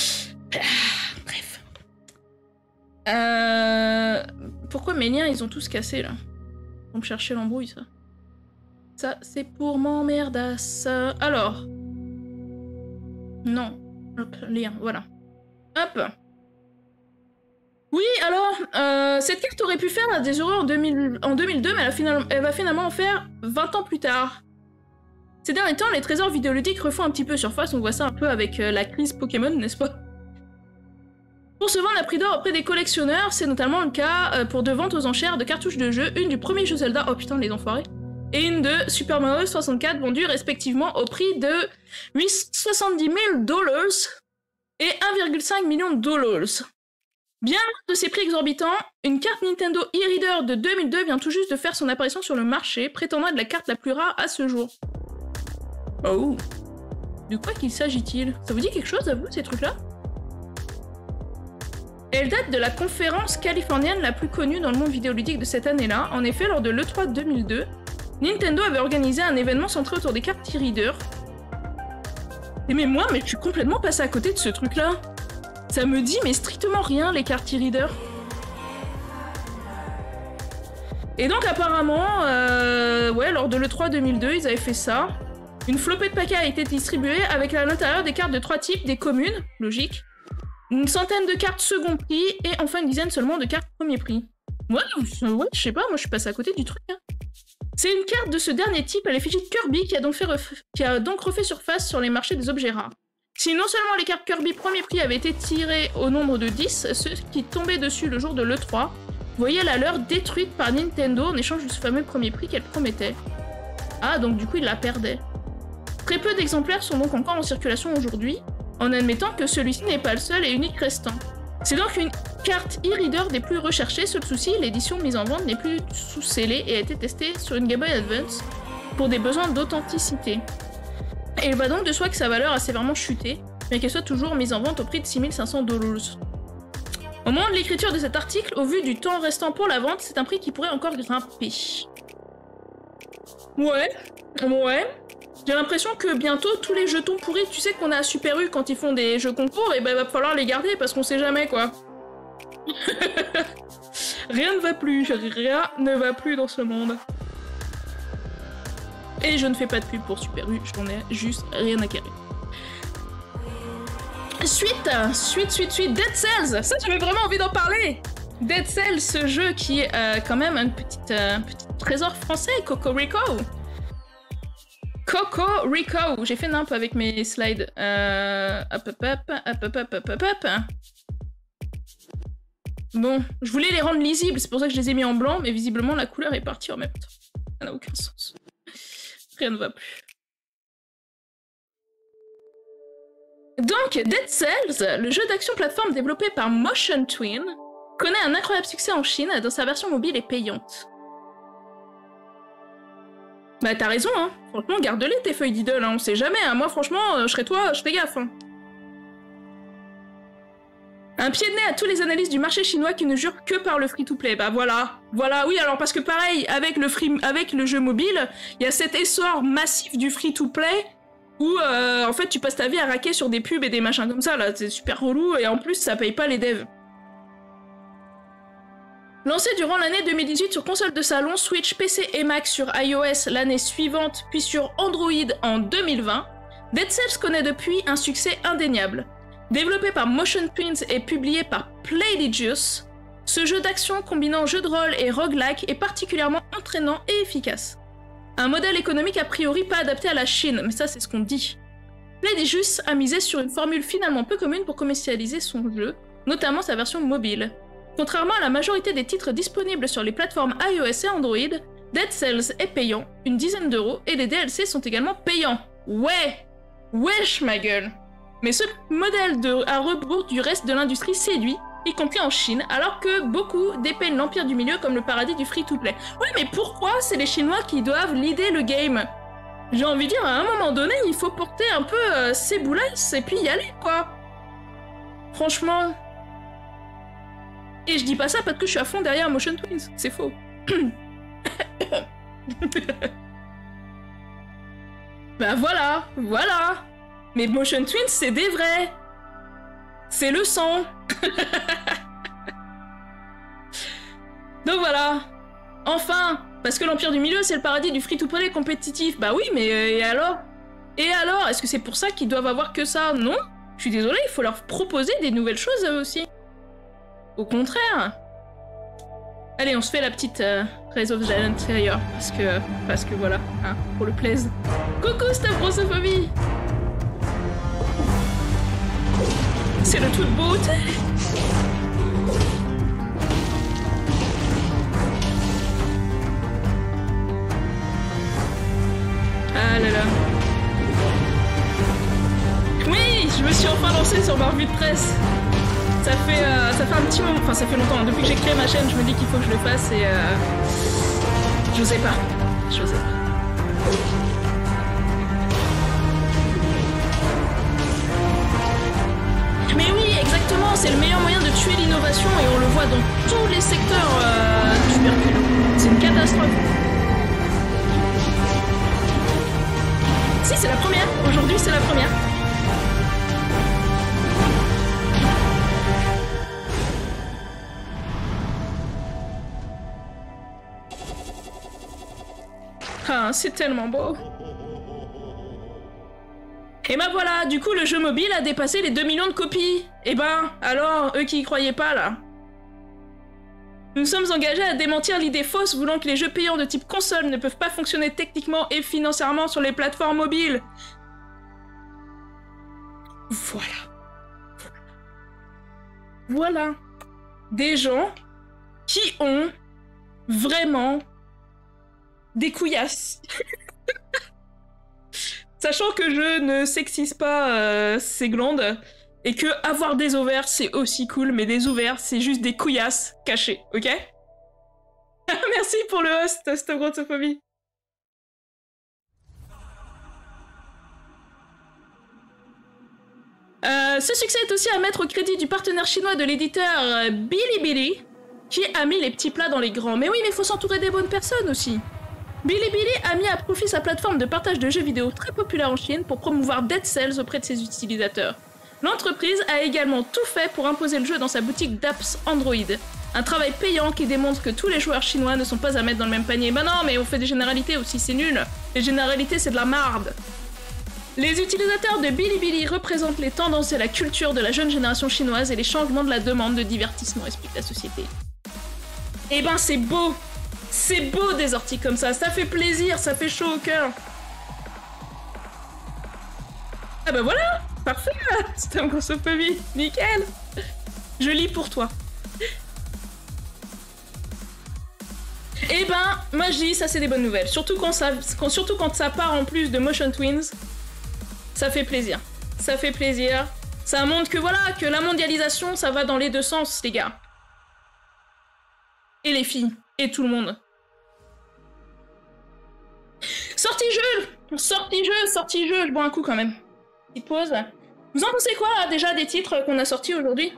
Bref. Pourquoi mes liens ils ont tous cassé là? Ils vont me chercher l'embrouille ça. Ça c'est pour m'emmerdasse. Alors. Non. Hop, lien, voilà. Hop. Oui, alors, cette carte aurait pu faire des heureux en 2002, mais elle va finalement en faire 20 ans plus tard. Ces derniers temps, les trésors vidéoludiques refont un petit peu surface, on voit ça un peu avec la crise Pokémon, n'est-ce pas? Pour se vendre à prix d'or auprès des collectionneurs, c'est notamment le cas pour deux ventes aux enchères de cartouches de jeu, une du premier jeu Zelda, oh putain les enfoirés, et une de Super Mario 64 vendues respectivement au prix de 70 000 $ et 1,5 million de $. Bien loin de ces prix exorbitants, une carte Nintendo e-Reader de 2002 vient tout juste de faire son apparition sur le marché, prétendant être la carte la plus rare à ce jour. Oh. De quoi qu'il s'agit-il? Ça vous dit quelque chose à vous, ces trucs-là? Elle date de la conférence californienne la plus connue dans le monde vidéoludique de cette année-là. En effet, lors de l'E3 2002, Nintendo avait organisé un événement centré autour des cartes e-reader. Et mais moi, je suis complètement passée à côté de ce truc-là. Ça me dit mais strictement rien, les cartes e-reader. Et donc apparemment, ouais, lors de l'E3 2002, ils avaient fait ça. Une flopée de paquets a été distribuée avec à l'intérieur des cartes de 3 types, des communes, logique, une centaine de cartes second prix et enfin une dizaine seulement de cartes premier prix. Ouais, je sais pas, moi je suis passée à côté du truc. Hein. C'est une carte de ce dernier type à l'effigie de Kirby qui a donc refait surface sur les marchés des objets rares. Si non seulement les cartes Kirby premier prix avaient été tirées au nombre de 10, ceux qui tombaient dessus le jour de l'E3 voyaient la leur détruite par Nintendo en échange de ce fameux premier prix qu'elle promettait. Ah, donc du coup ils la perdaient. Très peu d'exemplaires sont donc encore en circulation aujourd'hui, en admettant que celui-ci n'est pas le seul et unique restant. C'est donc une carte e-reader des plus recherchées. Seul souci, l'édition mise en vente n'est plus sous-scellée et a été testée sur une Game Boy Advance pour des besoins d'authenticité. Et il va donc de soi que sa valeur a sévèrement chuté, bien qu'elle soit toujours mise en vente au prix de 6500 $. Au moment de l'écriture de cet article, au vu du temps restant pour la vente, c'est un prix qui pourrait encore grimper. Ouais. J'ai l'impression que bientôt, tous les jetons pourris, tu sais qu'on a à Super U quand ils font des jeux concours, et ben va falloir les garder parce qu'on sait jamais quoi. Rien ne va plus dans ce monde. Et je ne fais pas de pub pour Super U, j'en ai juste rien à carrer. Suite, Dead Cells, ça j'avais vraiment envie d'en parler. Dead Cells, ce jeu qui est quand même un petit trésor français, Cocorico. Cocorico, j'ai fait nimp avec mes slides. Hop. Bon, je voulais les rendre lisibles, c'est pour ça que je les ai mis en blanc, mais visiblement la couleur est partie en même temps. Ça n'a aucun sens. Rien ne va plus. Donc, Dead Cells, le jeu d'action plateforme développé par Motion Twin, connaît un incroyable succès en Chine dont sa version mobile est payante. Bah t'as raison, hein. Franchement, garde-les tes feuilles d'idole, hein. On sait jamais, hein. Moi franchement, je serais toi, je fais gaffe, hein. Un pied de nez à tous les analystes du marché chinois qui ne jurent que par le free-to-play. Bah voilà. Voilà, oui, alors parce que pareil, avec le jeu mobile, il y a cet essor massif du free-to-play où en fait tu passes ta vie à raquer sur des pubs et des machins comme ça, là, c'est super relou, et en plus ça paye pas les devs. Lancé durant l'année 2018 sur console de salon, Switch, PC et Mac sur iOS l'année suivante, puis sur Android en 2020, Dead Cells connaît depuis un succès indéniable. Développé par Motion Twins et publié par Playdigious, ce jeu d'action combinant jeu de rôle et roguelike est particulièrement entraînant et efficace. Un modèle économique a priori pas adapté à la Chine, mais ça c'est ce qu'on dit. Playdigious a misé sur une formule finalement peu commune pour commercialiser son jeu, notamment sa version mobile. Contrairement à la majorité des titres disponibles sur les plateformes iOS et Android, Dead Cells est payant, une dizaine d'euros, et les DLC sont également payants. Ouais! Wesh ma gueule! Mais ce modèle à rebours du reste de l'industrie séduit, y compris en Chine, alors que beaucoup dépeignent l'empire du milieu comme le paradis du free-to-play. Ouais, mais pourquoi c'est les Chinois qui doivent leader le game? J'ai envie de dire, à un moment donné, il faut porter un peu ses boulasses et puis y aller, quoi. Franchement... Et je dis pas ça parce que je suis à fond derrière Motion Twins, c'est faux. Bah voilà. Mais Motion Twins, c'est des vrais. C'est le sang. Donc voilà. Enfin, parce que l'Empire du Milieu, c'est le paradis du free-to-play compétitif. Bah oui, mais et alors? Et alors? Est-ce que c'est pour ça qu'ils doivent avoir que ça? Non. Je suis désolée, il faut leur proposer des nouvelles choses eux aussi. Au contraire. Allez, on se fait la petite Rise of the Interior, parce que voilà, hein, pour le plaise. Coucou Stavrosophobie. C'est de toute beauté. Ah là là. Oui, je me suis enfin lancée sur ma revue de presse. Ça fait un petit moment, enfin ça fait longtemps, depuis que j'ai créé ma chaîne, je me dis qu'il faut que je le fasse et j'osais pas. tuer l'innovation et on le voit dans tous les secteurs tuberculeux. C'est une catastrophe. Si, c'est la première. Aujourd'hui, c'est la première. Ah, c'est tellement beau. Et ben voilà, du coup le jeu mobile a dépassé les 2 millions de copies. Et ben, alors, eux qui y croyaient pas là. Nous sommes engagés à démentir l'idée fausse voulant que les jeux payants de type console ne peuvent pas fonctionner techniquement et financièrement sur les plateformes mobiles. Voilà. Voilà. Des gens qui ont vraiment des couillasses. Sachant que je ne sexise pas ces glandes, et que avoir des ovaires c'est aussi cool, mais des ovaires c'est juste des couillasses cachées, ok? Merci pour le host, Stogrotsophobie. Ce succès est aussi à mettre au crédit du partenaire chinois de l'éditeur Bilibili, qui a mis les petits plats dans les grands. Mais oui, mais il faut s'entourer des bonnes personnes aussi. Bilibili a mis à profit sa plateforme de partage de jeux vidéo très populaire en Chine pour promouvoir Dead Cells auprès de ses utilisateurs. L'entreprise a également tout fait pour imposer le jeu dans sa boutique d'apps Android. Un travail payant qui démontre que tous les joueurs chinois ne sont pas à mettre dans le même panier. Bah non, mais on fait des généralités aussi, c'est nul. Les généralités, c'est de la marde. Les utilisateurs de Bilibili représentent les tendances et la culture de la jeune génération chinoise et les changements de la demande de divertissement explique la société. Eh ben c'est beau. C'est beau des orties comme ça fait plaisir, ça fait chaud au cœur. Ah bah voilà, parfait, c'était un grossophobie, nickel. Je lis pour toi. Eh ben, moi je dis ça c'est des bonnes nouvelles, surtout quand ça part en plus de Motion Twins, ça fait plaisir. Ça fait plaisir, ça montre que voilà, que la mondialisation ça va dans les deux sens les gars. Et les filles. Et tout le monde. Sortie jeu, je bois un coup quand même. Petite pause. Vous en pensez quoi là, déjà des titres qu'on a sortis aujourd'hui?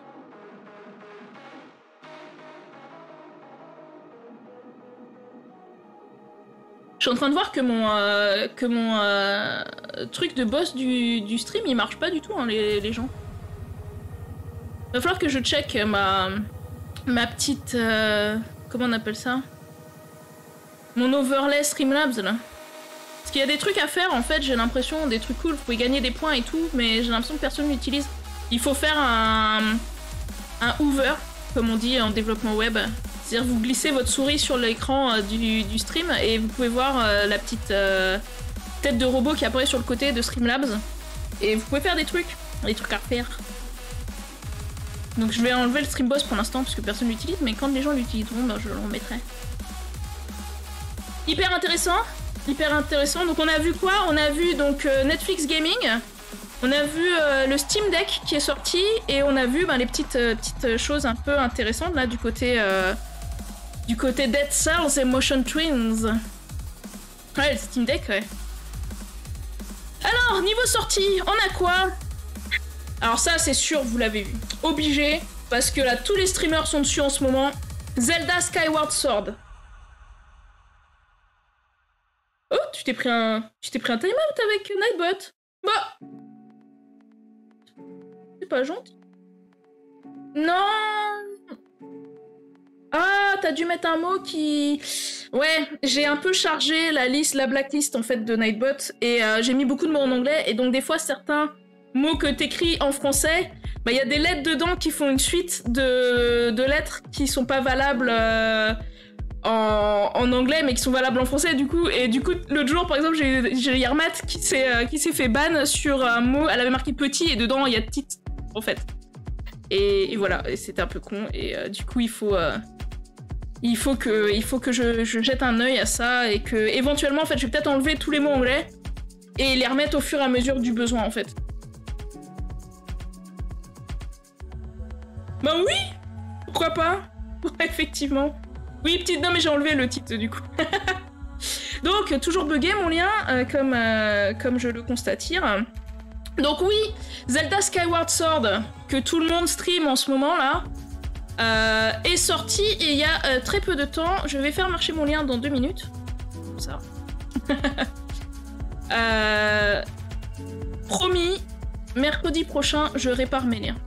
Je suis en train de voir que mon truc de boss du stream il marche pas du tout hein, les gens. Va falloir que je check ma petite... comment on appelle ça? Mon overlay Streamlabs là. Parce qu'il y a des trucs à faire en fait, j'ai l'impression, des trucs cool, vous pouvez gagner des points et tout, mais j'ai l'impression que personne l'utilise. Il faut faire un hover, comme on dit en développement web. C'est-à-dire vous glissez votre souris sur l'écran du stream et vous pouvez voir la petite tête de robot qui apparaît sur le côté de Streamlabs. Et vous pouvez faire des trucs à faire. Donc je vais enlever le stream boss pour l'instant parce que personne l'utilise, mais quand les gens l'utiliseront, ben, je le remettrai. Hyper intéressant. Donc on a vu quoi? On a vu donc Netflix Gaming, on a vu le Steam Deck qui est sorti, et on a vu ben, les petites choses un peu intéressantes là du côté Dead Cells et Motion Twins. Ouais, le Steam Deck, ouais. Alors, niveau sortie, on a quoi? Alors ça, c'est sûr, vous l'avez vu. Obligé, parce que là, tous les streamers sont dessus en ce moment. Zelda Skyward Sword. Oh, tu t'es pris un time-out avec Nightbot. Bah. C'est pas gentil. Non. Ah, t'as dû mettre un mot qui... Ouais, j'ai un peu chargé la blacklist en fait de Nightbot, et j'ai mis beaucoup de mots en anglais, et donc des fois certains mots que t'écris en français, bah il y a des lettres dedans qui font une suite de lettres qui sont pas valables en anglais mais qui sont valables en français du coup. Et du coup l'autre jour par exemple j'ai Yarmat qui s'est fait ban sur un mot, elle avait marqué petit et dedans il y a titre en fait. Et voilà, et c'était un peu con, et du coup il faut que je jette un œil à ça, et que éventuellement en fait je vais peut-être enlever tous les mots anglais et les remettre au fur et à mesure du besoin en fait. Bah oui, pourquoi pas. Ouais, effectivement. Oui, petite... Non mais j'ai enlevé le titre du coup. Donc, toujours bugué mon lien, comme je le constate. Donc oui, Zelda Skyward Sword, que tout le monde stream en ce moment là. est sorti il y a très peu de temps. Je vais faire marcher mon lien dans 2 minutes. Comme ça. Promis, mercredi prochain, je répare mes liens.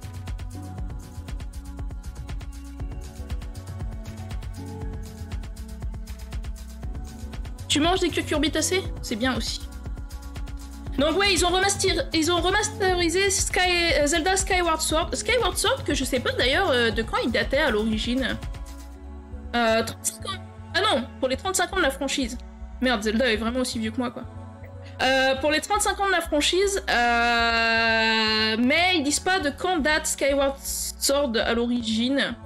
Tu manges des cucurbitacées? C'est bien aussi. Donc ouais, ils ont remasterisé Zelda Skyward Sword. Skyward Sword que je sais pas d'ailleurs de quand il datait à l'origine. 35 ans. Ah non, pour les 35 ans de la franchise. Merde, Zelda est vraiment aussi vieux que moi quoi. Pour les 35 ans de la franchise, mais ils disent pas de quand date Skyward Sword à l'origine.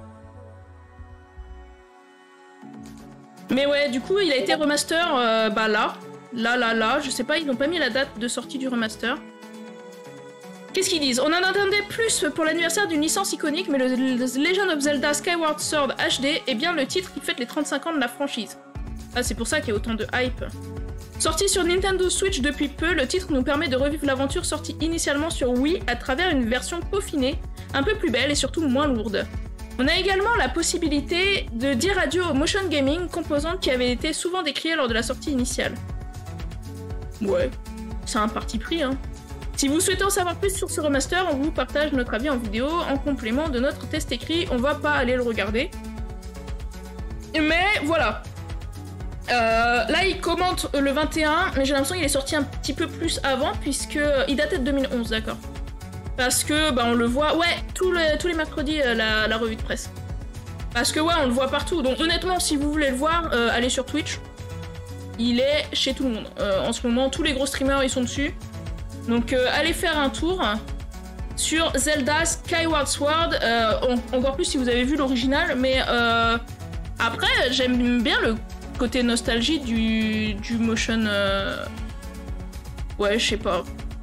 Mais ouais, du coup, il a été remaster bah là, je sais pas, ils n'ont pas mis la date de sortie du remaster. Qu'est-ce qu'ils disent? On en attendait plus pour l'anniversaire d'une licence iconique, mais le Legend of Zelda Skyward Sword HD est bien le titre qui fête les 35 ans de la franchise. Ah, c'est pour ça qu'il y a autant de hype. Sorti sur Nintendo Switch depuis peu, le titre nous permet de revivre l'aventure sortie initialement sur Wii à travers une version peaufinée, un peu plus belle et surtout moins lourde. On a également la possibilité de dire adieu au motion gaming, composante qui avait été souvent décriée lors de la sortie initiale. Ouais, c'est un parti pris, hein. Si vous souhaitez en savoir plus sur ce remaster, on vous partage notre avis en vidéo en complément de notre test écrit, on va pas aller le regarder. Mais voilà. Là, il commente le 21, mais j'ai l'impression qu'il est sorti un petit peu plus avant, puisqu'il datait de 2011, d'accord. Parce que, bah, on le voit, ouais, tous les mercredis, la revue de presse. Parce que, ouais, on le voit partout. Donc, honnêtement, si vous voulez le voir, allez sur Twitch. Il est chez tout le monde. En ce moment, tous les gros streamers, ils sont dessus. Donc, allez faire un tour sur Zelda Skyward Sword. Encore plus si vous avez vu l'original, mais après, j'aime bien le côté nostalgie du motion... Ouais, je sais pas.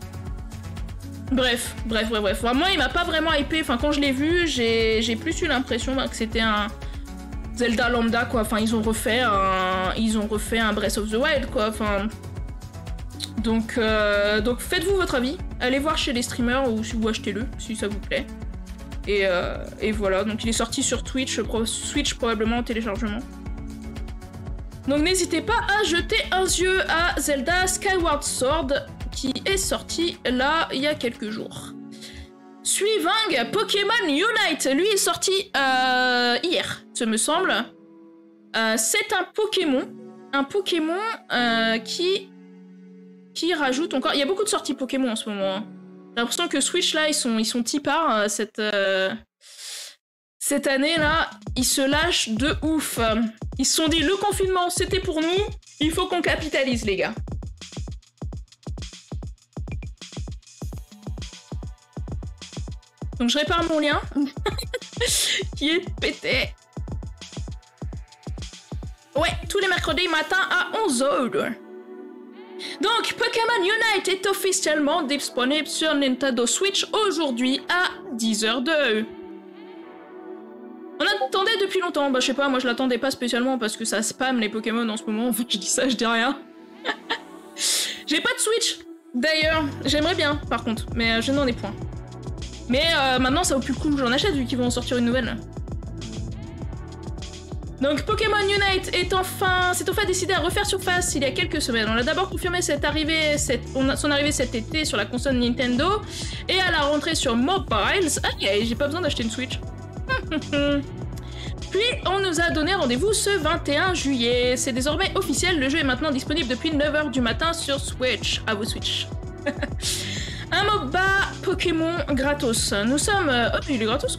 Bref. Enfin, moi, il m'a pas vraiment hypé. Enfin, quand je l'ai vu, j'ai plus eu l'impression que c'était un Zelda lambda, quoi. Enfin, ils ont refait un Breath of the Wild, quoi. Enfin, donc faites-vous votre avis. Allez voir chez les streamers ou achetez-le si ça vous plaît. Et voilà. Donc, il est sorti sur Twitch probablement en téléchargement. Donc, n'hésitez pas à jeter un yeux à Zelda Skyward Sword, qui est sorti là il y a quelques jours. Suivant, Pokémon Unite, lui est sorti hier, ce me semble. C'est un Pokémon qui rajoute encore. Il y a beaucoup de sorties Pokémon en ce moment. J'ai l'impression que Switch là ils sont tipards cette année là, ils se lâchent de ouf. Ils se sont dit le confinement c'était pour nous, il faut qu'on capitalise les gars. Donc je répare mon lien, qui est pété. Ouais, tous les mercredis matin à 11h. Donc Pokémon Unite est officiellement disponible sur Nintendo Switch aujourd'hui à 10h02. On attendait depuis longtemps, bah je sais pas, moi je l'attendais pas spécialement parce que ça spam les Pokémon en ce moment, je dis ça, je dis rien. J'ai pas de Switch, d'ailleurs, j'aimerais bien par contre, mais je n'en ai point. Mais maintenant ça vaut plus le coup que j'en achète vu qu'ils vont en sortir une nouvelle. Donc Pokémon Unite s'est enfin décidé à refaire surface il y a quelques semaines. On a d'abord confirmé son arrivée cet été sur la console Nintendo et à la rentrée sur mobiles. Ah j'ai pas besoin d'acheter une Switch. Puis on nous a donné rendez-vous ce 21 juillet. C'est désormais officiel, le jeu est maintenant disponible depuis 9h du matin sur Switch. À vous Switch. Un MOBA Pokémon gratos. Nous sommes... Oh, il est gratos.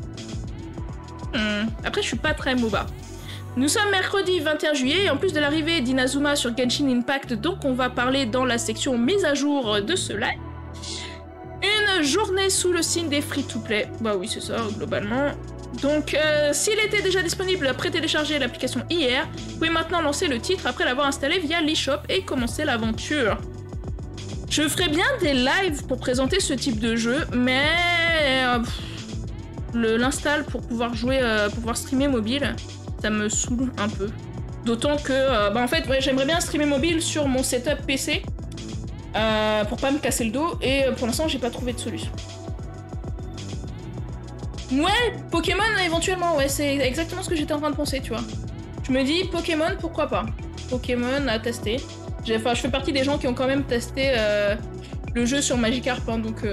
Après, je suis pas très MOBA. Nous sommes mercredi 21 juillet, et en plus de l'arrivée d'Inazuma sur Genshin Impact, donc on va parler dans la section mise à jour de ce live. Une journée sous le signe des free-to-play. Bah oui, c'est ça, globalement. Donc, s'il était déjà disponible, pré-télécharger l'application hier, vous pouvez maintenant lancer le titre après l'avoir installé via l'eShop et commencer l'aventure. Je ferai bien des lives pour présenter ce type de jeu, mais l'install pour pouvoir jouer, pour pouvoir streamer mobile, ça me saoule un peu. D'autant que, en fait, ouais, j'aimerais bien streamer mobile sur mon setup PC pour pas me casser le dos, et pour l'instant, j'ai pas trouvé de solution. Ouais, Pokémon éventuellement, ouais, c'est exactement ce que j'étais en train de penser, tu vois. Je me dis, Pokémon, pourquoi pas? Pokémon à tester. Enfin, je fais partie des gens qui ont quand même testé le jeu sur Magikarp, hein, donc...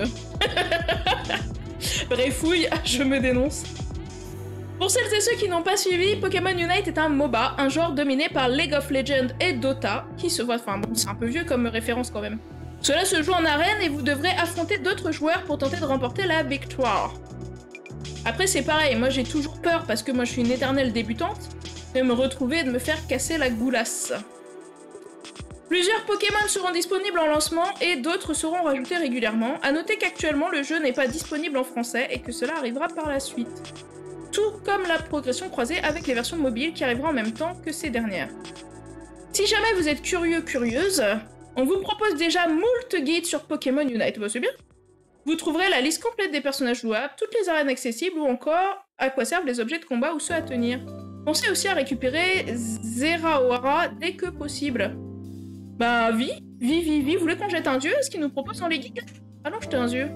Brefouille, je me dénonce. Pour celles et ceux qui n'ont pas suivi, Pokémon Unite est un MOBA, un genre dominé par League of Legends et Dota, qui se voit... Enfin bon, c'est un peu vieux comme référence quand même. Cela se joue en arène et vous devrez affronter d'autres joueurs pour tenter de remporter la victoire. Après c'est pareil, moi j'ai toujours peur, parce que moi je suis une éternelle débutante, de me retrouver et de me faire casser la goulasse. Plusieurs Pokémon seront disponibles en lancement et d'autres seront rajoutés régulièrement. A noter qu'actuellement le jeu n'est pas disponible en français et que cela arrivera par la suite. Tout comme la progression croisée avec les versions mobiles qui arriveront en même temps que ces dernières. Si jamais vous êtes curieuse, on vous propose déjà moult guides sur Pokémon Unite, bah, c'est bien. Vous trouverez la liste complète des personnages jouables, toutes les arènes accessibles ou encore à quoi servent les objets de combat ou ceux à tenir. Pensez aussi à récupérer Zeraora dès que possible. Bah, vous voulez qu'on jette un yeux à ce qu'ils nous proposent dans les guides? Allons jeter un yeux.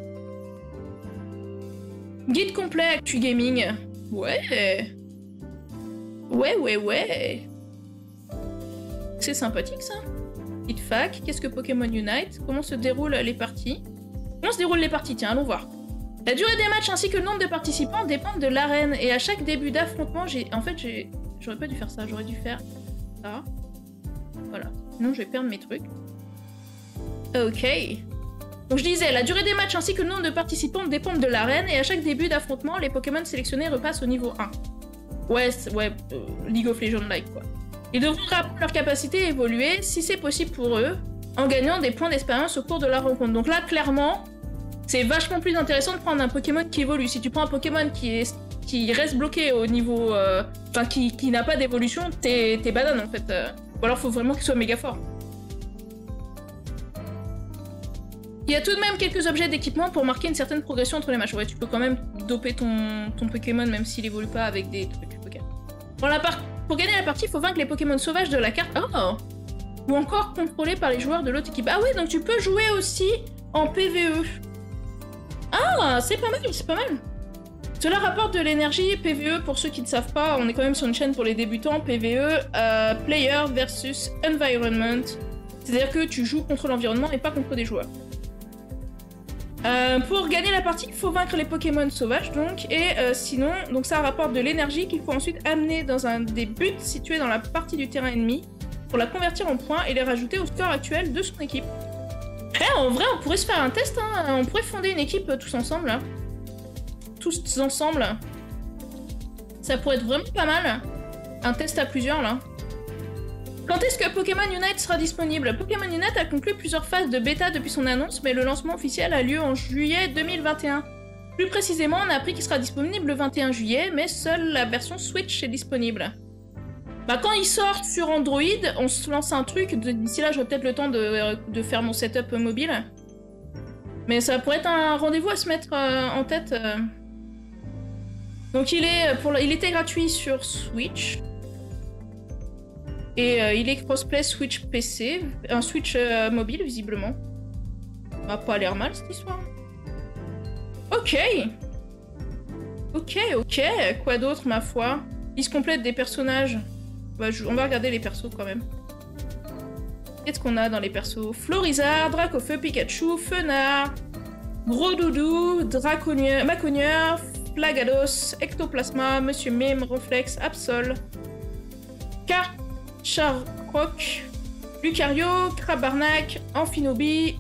Guide complet Actu Gaming. Ouais. Ouais. C'est sympathique ça. Guide fac, qu'est-ce que Pokémon Unite? Comment se déroulent les parties? Comment se déroulent les parties? Tiens, allons voir. La durée des matchs ainsi que le nombre de participants dépendent de l'arène et à chaque début d'affrontement, j'aurais pas dû faire ça, j'aurais dû faire ça. Voilà, sinon je vais perdre mes trucs. Ok. Donc je disais, la durée des matchs ainsi que le nombre de participants dépendent de l'arène et à chaque début d'affrontement, les Pokémon sélectionnés repassent au niveau 1. Ouais, League of Legends-like quoi. Ils devront apprendre leur capacité à évoluer, si c'est possible pour eux, en gagnant des points d'expérience au cours de la rencontre. Donc là, clairement, c'est vachement plus intéressant de prendre un Pokémon qui évolue. Si tu prends un Pokémon qui reste bloqué au niveau... Enfin, qui n'a pas d'évolution, t'es banane en fait. Ou alors faut vraiment qu'il soit méga fort. Il y a tout de même quelques objets d'équipement pour marquer une certaine progression entre les matchs. Ouais, tu peux quand même doper ton Pokémon même s'il évolue pas avec des trucs. Okay. Pour gagner la partie, il faut vaincre les Pokémon sauvages de la carte. Oh! Ou encore contrôlés par les joueurs de l'autre équipe. Ah oui, donc tu peux jouer aussi en PvE. Ah, c'est pas mal, c'est pas mal. Cela rapporte de l'énergie. PvE, pour ceux qui ne savent pas, on est quand même sur une chaîne pour les débutants. PvE, Player versus Environment. C'est-à-dire que tu joues contre l'environnement et pas contre des joueurs. Pour gagner la partie, il faut vaincre les Pokémon sauvages, donc, et sinon, donc ça rapporte de l'énergie qu'il faut ensuite amener dans un des buts situés dans la partie du terrain ennemi pour la convertir en points et les rajouter au score actuel de son équipe. En vrai, on pourrait se faire un test, hein. On pourrait fonder une équipe tous ensemble. Hein. Tous ensemble. Ça pourrait être vraiment pas mal. Un test à plusieurs, là. Quand est-ce que Pokémon Unite sera disponible? Pokémon Unite a conclu plusieurs phases de bêta depuis son annonce, mais le lancement officiel a lieu en juillet 2021. Plus précisément, on a appris qu'il sera disponible le 21 juillet, mais seule la version Switch est disponible. Bah quand il sort sur Android, on se lance un truc, d'ici là j'aurai peut-être le temps de faire mon setup mobile. Mais ça pourrait être un rendez-vous à se mettre en tête. Donc il était gratuit sur Switch. Et il est crossplay Switch PC, un Switch mobile visiblement. Ça a pas l'air mal cette histoire. Ok. Quoi d'autre ma foi? Il se complète des personnages. Bah, on va regarder les persos quand même. Qu'est-ce qu'on a dans les persos? Florizard, Dracofeu, Pikachu, Fenard, Gros Doudou, Draconnier, Maconieur, Flagados, Ectoplasma, Monsieur Mime, Ronflex, Absol, Charcroc, Lucario, Crabarnac, Amphinobi,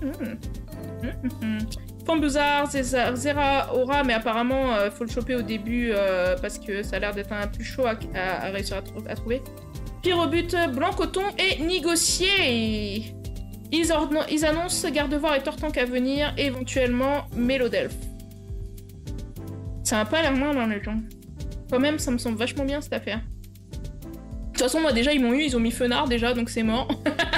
Fambuzard, Zeraora, mais apparemment faut le choper au début parce que ça a l'air d'être un plus chaud à réussir à trouver. Pyrobut, Blancoton et Négocier. Ils annoncent Gardevoir et Tortank à venir, et éventuellement Mélodelph. Ça n'a pas l'air moins dans les gens. Quand même, ça me semble vachement bien cette affaire. De toute façon, moi déjà, ils ont mis Fenard déjà, donc c'est mort.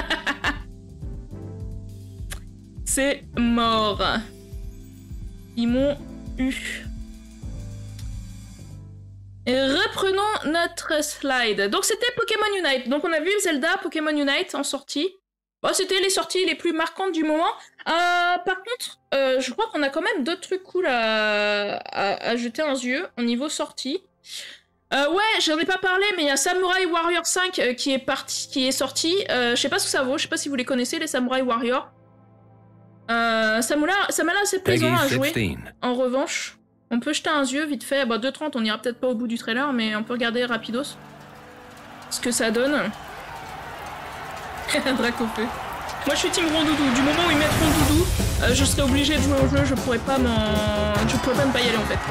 C'est mort. Ils m'ont eu. Et reprenons notre slide. Donc c'était Pokémon Unite. Donc on a vu Zelda Pokémon Unite en sortie. Bon, c'était les sorties les plus marquantes du moment. Par contre, je crois qu'on a quand même d'autres trucs cool à jeter un yeux au niveau sortie. Ouais, j'en ai pas parlé, mais il y a Samurai Warrior 5 qui est sorti. Je sais pas ce que ça vaut, je sais pas si vous les connaissez, les Samurai Warrior. Ça m'a l'air assez plaisant à jouer. En revanche, on peut jeter un yeux vite fait. Bah, 2:30, on ira peut-être pas au bout du trailer, mais on peut regarder rapidos ce que ça donne. Dracofeu. Moi, je suis team Rondoudou. Du moment où ils mettent Rondoudou, je serai obligée de jouer au jeu. Je pourrais pas ne pas y aller en fait.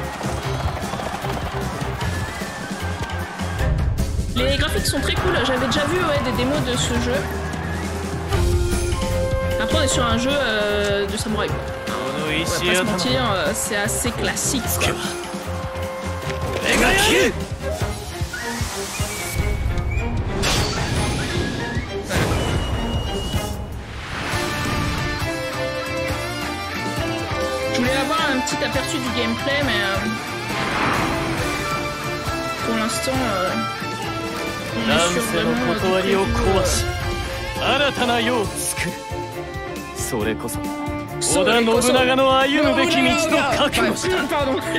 Les graphiques sont très cool. J'avais déjà vu des démos de ce jeu. Après, on est sur un jeu de samouraï. On va pas se mentir, c'est assez classique. Quoi. Je voulais avoir un petit aperçu du gameplay, mais pour l'instant, on est sur vraiment それこそ織田信長の歩むべき道の覚悟した。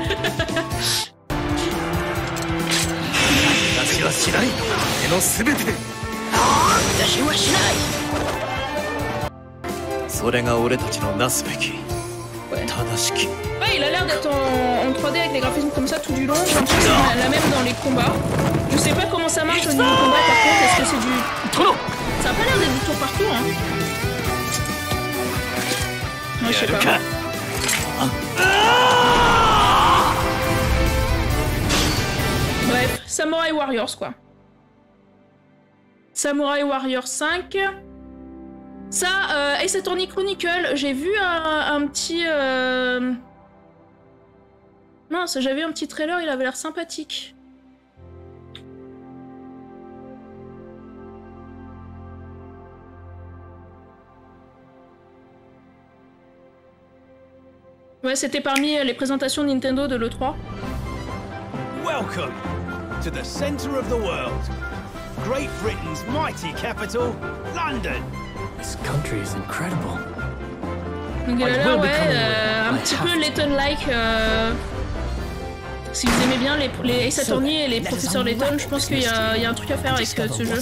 私はしない。俺のすべて。私はしない。それが俺たちのなすべき。正しき。 Ouais, il a l'air d'être en 3D avec les graphismes comme ça tout du long. J'ai l'impression que c'est la même dans les combats. Je sais pas comment ça marche au niveau combat par contre. Est-ce que c'est du. Ça a pas l'air d'être du tour par tour, hein. Moi, je sais pas. Bref, Samurai Warriors quoi. Samurai Warriors 5. Ça, Ace Attorney Chronicle, j'ai vu un petit... Mince, j'avais vu un petit trailer, il avait l'air sympathique. Ouais, c'était parmi les présentations Nintendo de l'E3. Welcome to the center of the world. Great Britain's mighty capital, London. This country is incredible. Donc il a l'air, ouais, un petit peu Layton-like. Si vous aimez bien les Ace Attorney et les professeurs Layton, je pense qu'il y a un truc à faire avec ce jeu.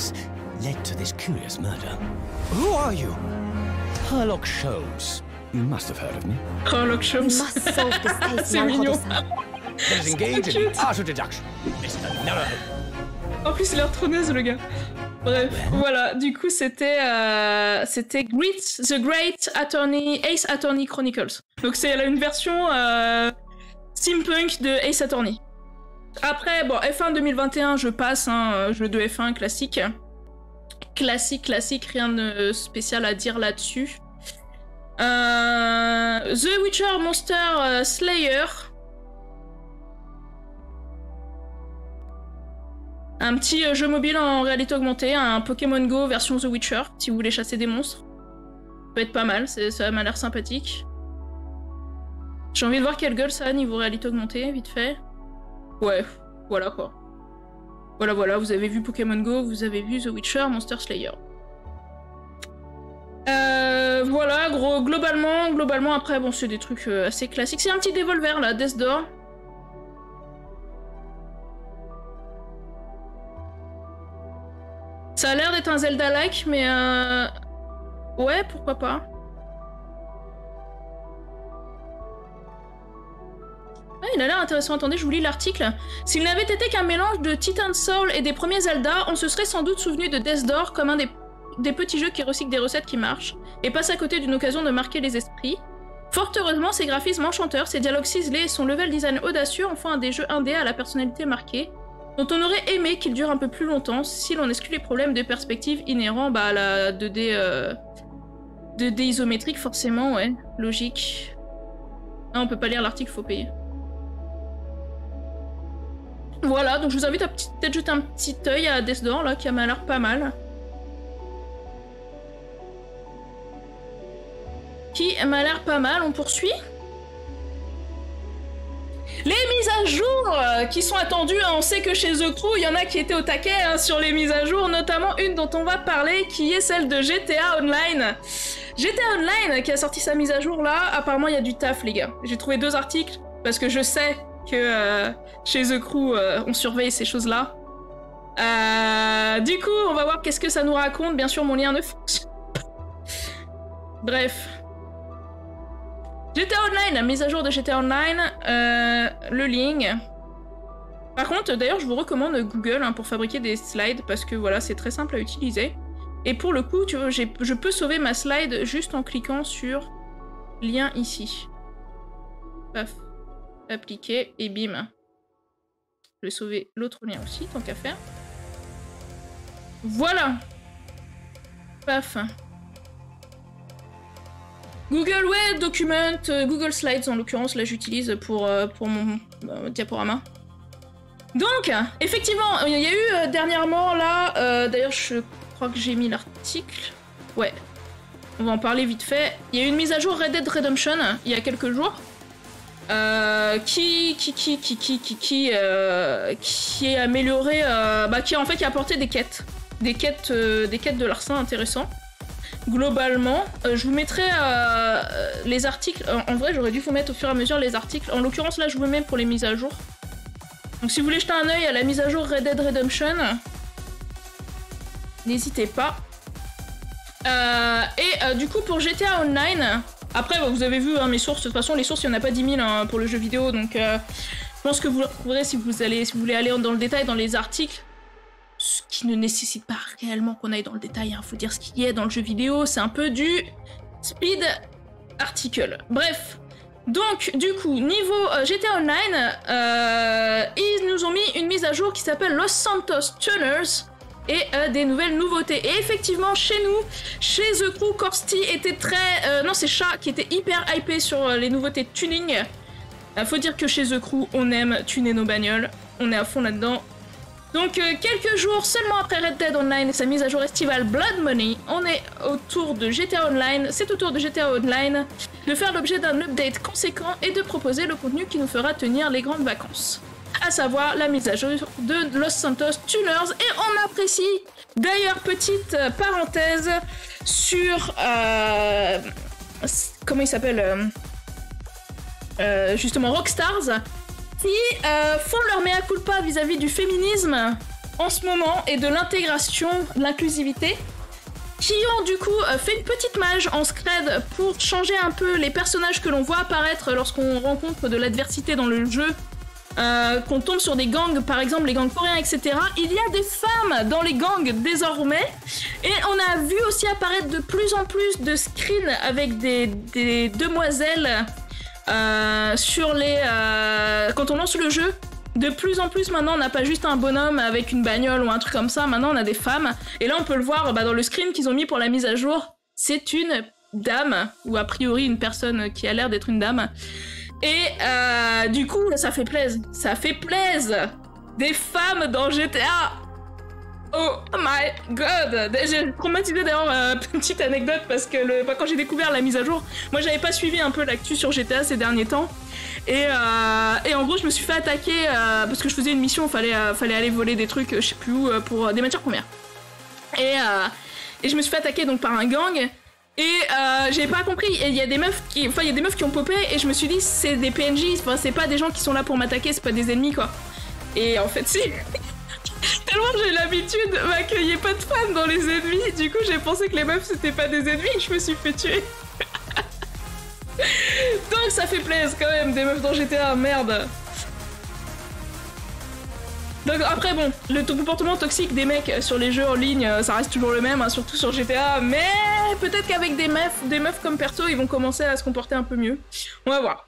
Who are you? Herlock Sholmes. You must have heard of me. Herlock Sholmes. C'est mignon. Let us engage in partial deduction. Mr. Naraho. En plus, il a l'air trop naze, le gars. Bref, voilà. Du coup, c'était The Great Attorney, Ace Attorney Chronicles. Donc, c'est une version steampunk de Ace Attorney. Après, bon, F1 2021, je passe, hein, jeu de F1 classique. Classique, rien de spécial à dire là-dessus. The Witcher Monster Slayer. Un petit jeu mobile en réalité augmentée, un Pokémon Go version The Witcher, si vous voulez chasser des monstres. Ça peut être pas mal, ça m'a l'air sympathique. J'ai envie de voir quelle gueule ça a niveau réalité augmentée, vite fait. Ouais, voilà quoi. Voilà, vous avez vu Pokémon Go, vous avez vu The Witcher Monster Slayer. Voilà, globalement, après, bon, c'est des trucs assez classiques. C'est un petit Devolver, là, Death Door. Ça a l'air d'être un Zelda-like, mais ouais, pourquoi pas. Ah, il a l'air intéressant. Attendez, je vous lis l'article. S'il n'avait été qu'un mélange de Titan Soul et des premiers Zelda, on se serait sans doute souvenu de Death Door comme un des petits jeux qui recyclent des recettes qui marchent, et passe à côté d'une occasion de marquer les esprits. Fort heureusement, ses graphismes enchanteurs, ses dialogues ciselés et son level design audacieux en font un des jeux indés à la personnalité marquée, dont on aurait aimé qu'il dure un peu plus longtemps si l'on exclut les problèmes de perspective inhérents à la 2D isométrique, forcément, ouais, logique. Ah, on peut pas lire l'article, faut payer. Voilà, donc je vous invite à peut-être jeter un petit œil à Death Door, là, qui m'a l'air pas mal. On poursuit. Les mises à à jour qui sont attendues. Hein. On sait que chez The Crew, il y en a qui étaient au taquet hein, sur les mises à jour, notamment une dont on va parler, qui est celle de GTA Online. GTA Online qui a sorti sa mise à jour là, apparemment il y a du taf les gars. J'ai trouvé 2 articles, parce que je sais que chez The Crew, on surveille ces choses-là. Du coup, on va voir qu'est-ce que ça nous raconte. Bien sûr, mon lien ne fonctionne pas. Bref. GTA Online, la mise à jour de GTA Online, le link. Par contre, d'ailleurs, je vous recommande Google hein, pour fabriquer des slides parce que voilà, c'est très simple à utiliser. Et pour le coup, tu vois, je peux sauver ma slide juste en cliquant sur lien ici. Paf. Appliquer et bim. Je vais sauver l'autre lien aussi, tant qu'à faire. Voilà. Paf. Google Web Document, Google Slides en l'occurrence, là j'utilise pour mon diaporama. Donc, effectivement, il y a eu dernièrement là, d'ailleurs je crois que j'ai mis l'article. Ouais, on va en parler vite fait. Il y a eu une mise à jour Red Dead Redemption il y a quelques jours. Qui est amélioré, qui en fait qui a apporté des quêtes de larcin intéressants. Globalement, je vous mettrai les articles. En vrai, j'aurais dû vous mettre au fur et à mesure les articles. En l'occurrence, là, je vous mets pour les mises à jour. Donc, si vous voulez jeter un œil à la mise à jour Red Dead Redemption, n'hésitez pas. Du coup, pour GTA Online. Après, vous avez vu hein, mes sources, de toute façon les sources, il n'y en a pas 10 000 hein, pour le jeu vidéo, donc je pense que vous le retrouverez si vous voulez aller dans le détail dans les articles, ce qui ne nécessite pas réellement qu'on aille dans le détail, hein, faut dire ce qu'il y a dans le jeu vidéo, c'est un peu du speed article. Bref, donc du coup, niveau GTA Online, ils nous ont mis une mise à jour qui s'appelle Los Santos Tuners, et des nouvelles nouveautés. Et effectivement, chez nous, chez The Crew, Corsti était très... non, c'est Chat qui était hyper hypé sur les nouveautés de tuning. Faut dire que chez The Crew, on aime tuner nos bagnoles. On est à fond là-dedans. Donc, quelques jours seulement après Red Dead Online et sa mise à jour estivale Blood Money, on est autour de GTA Online. C'est au tour de GTA Online de faire l'objet d'un update conséquent et de proposer le contenu qui nous fera tenir les grandes vacances. À savoir la mise à jour de Los Santos Tuners, et on apprécie d'ailleurs petite parenthèse sur comment il s'appelle justement Rockstars qui font leur mea culpa vis-à-vis du féminisme en ce moment et de l'intégration, de l'inclusivité, qui ont du coup fait une petite mage en scred pour changer un peu les personnages que l'on voit apparaître lorsqu'on rencontre de l'adversité dans le jeu. Qu'on tombe sur des gangs, par exemple les gangs coréens, etc. Il y a des femmes dans les gangs désormais, et on a vu aussi apparaître de plus en plus de screens avec des demoiselles sur les... quand on lance le jeu, de plus en plus maintenant on n'a pas juste un bonhomme avec une bagnole ou un truc comme ça, maintenant on a des femmes, et là on peut le voir dans le screen qu'ils ont mis pour la mise à jour, c'est une dame, ou a priori une personne qui a l'air d'être une dame. Et du coup, ça fait plaisir. Ça fait plaisir. Des femmes dans GTA. Oh my god. J'ai traumatisé d'ailleurs, petite anecdote, parce que quand j'ai découvert la mise à jour, moi j'avais pas suivi un peu l'actu sur GTA ces derniers temps. Et en gros, je me suis fait attaquer parce que je faisais une mission, fallait aller voler des trucs, je sais plus où, pour des matières premières. Et je me suis fait attaquer donc par un gang. Et j'ai pas compris, il y a des meufs qui ont popé, et je me suis dit c'est des PNJ, c'est pas des gens qui sont là pour m'attaquer, c'est pas des ennemis quoi. Et en fait si. Tellement j'ai l'habitude qu'il y ait pas de femmes dans les ennemis, du coup j'ai pensé que les meufs c'était pas des ennemis, et je me suis fait tuer. Donc ça fait plaisir quand même, des meufs dans GTA, merde. Donc après bon, le comportement toxique des mecs sur les jeux en ligne, ça reste toujours le même, hein, surtout sur GTA, mais peut-être qu'avec des meufs comme perso, ils vont commencer à se comporter un peu mieux. On va voir.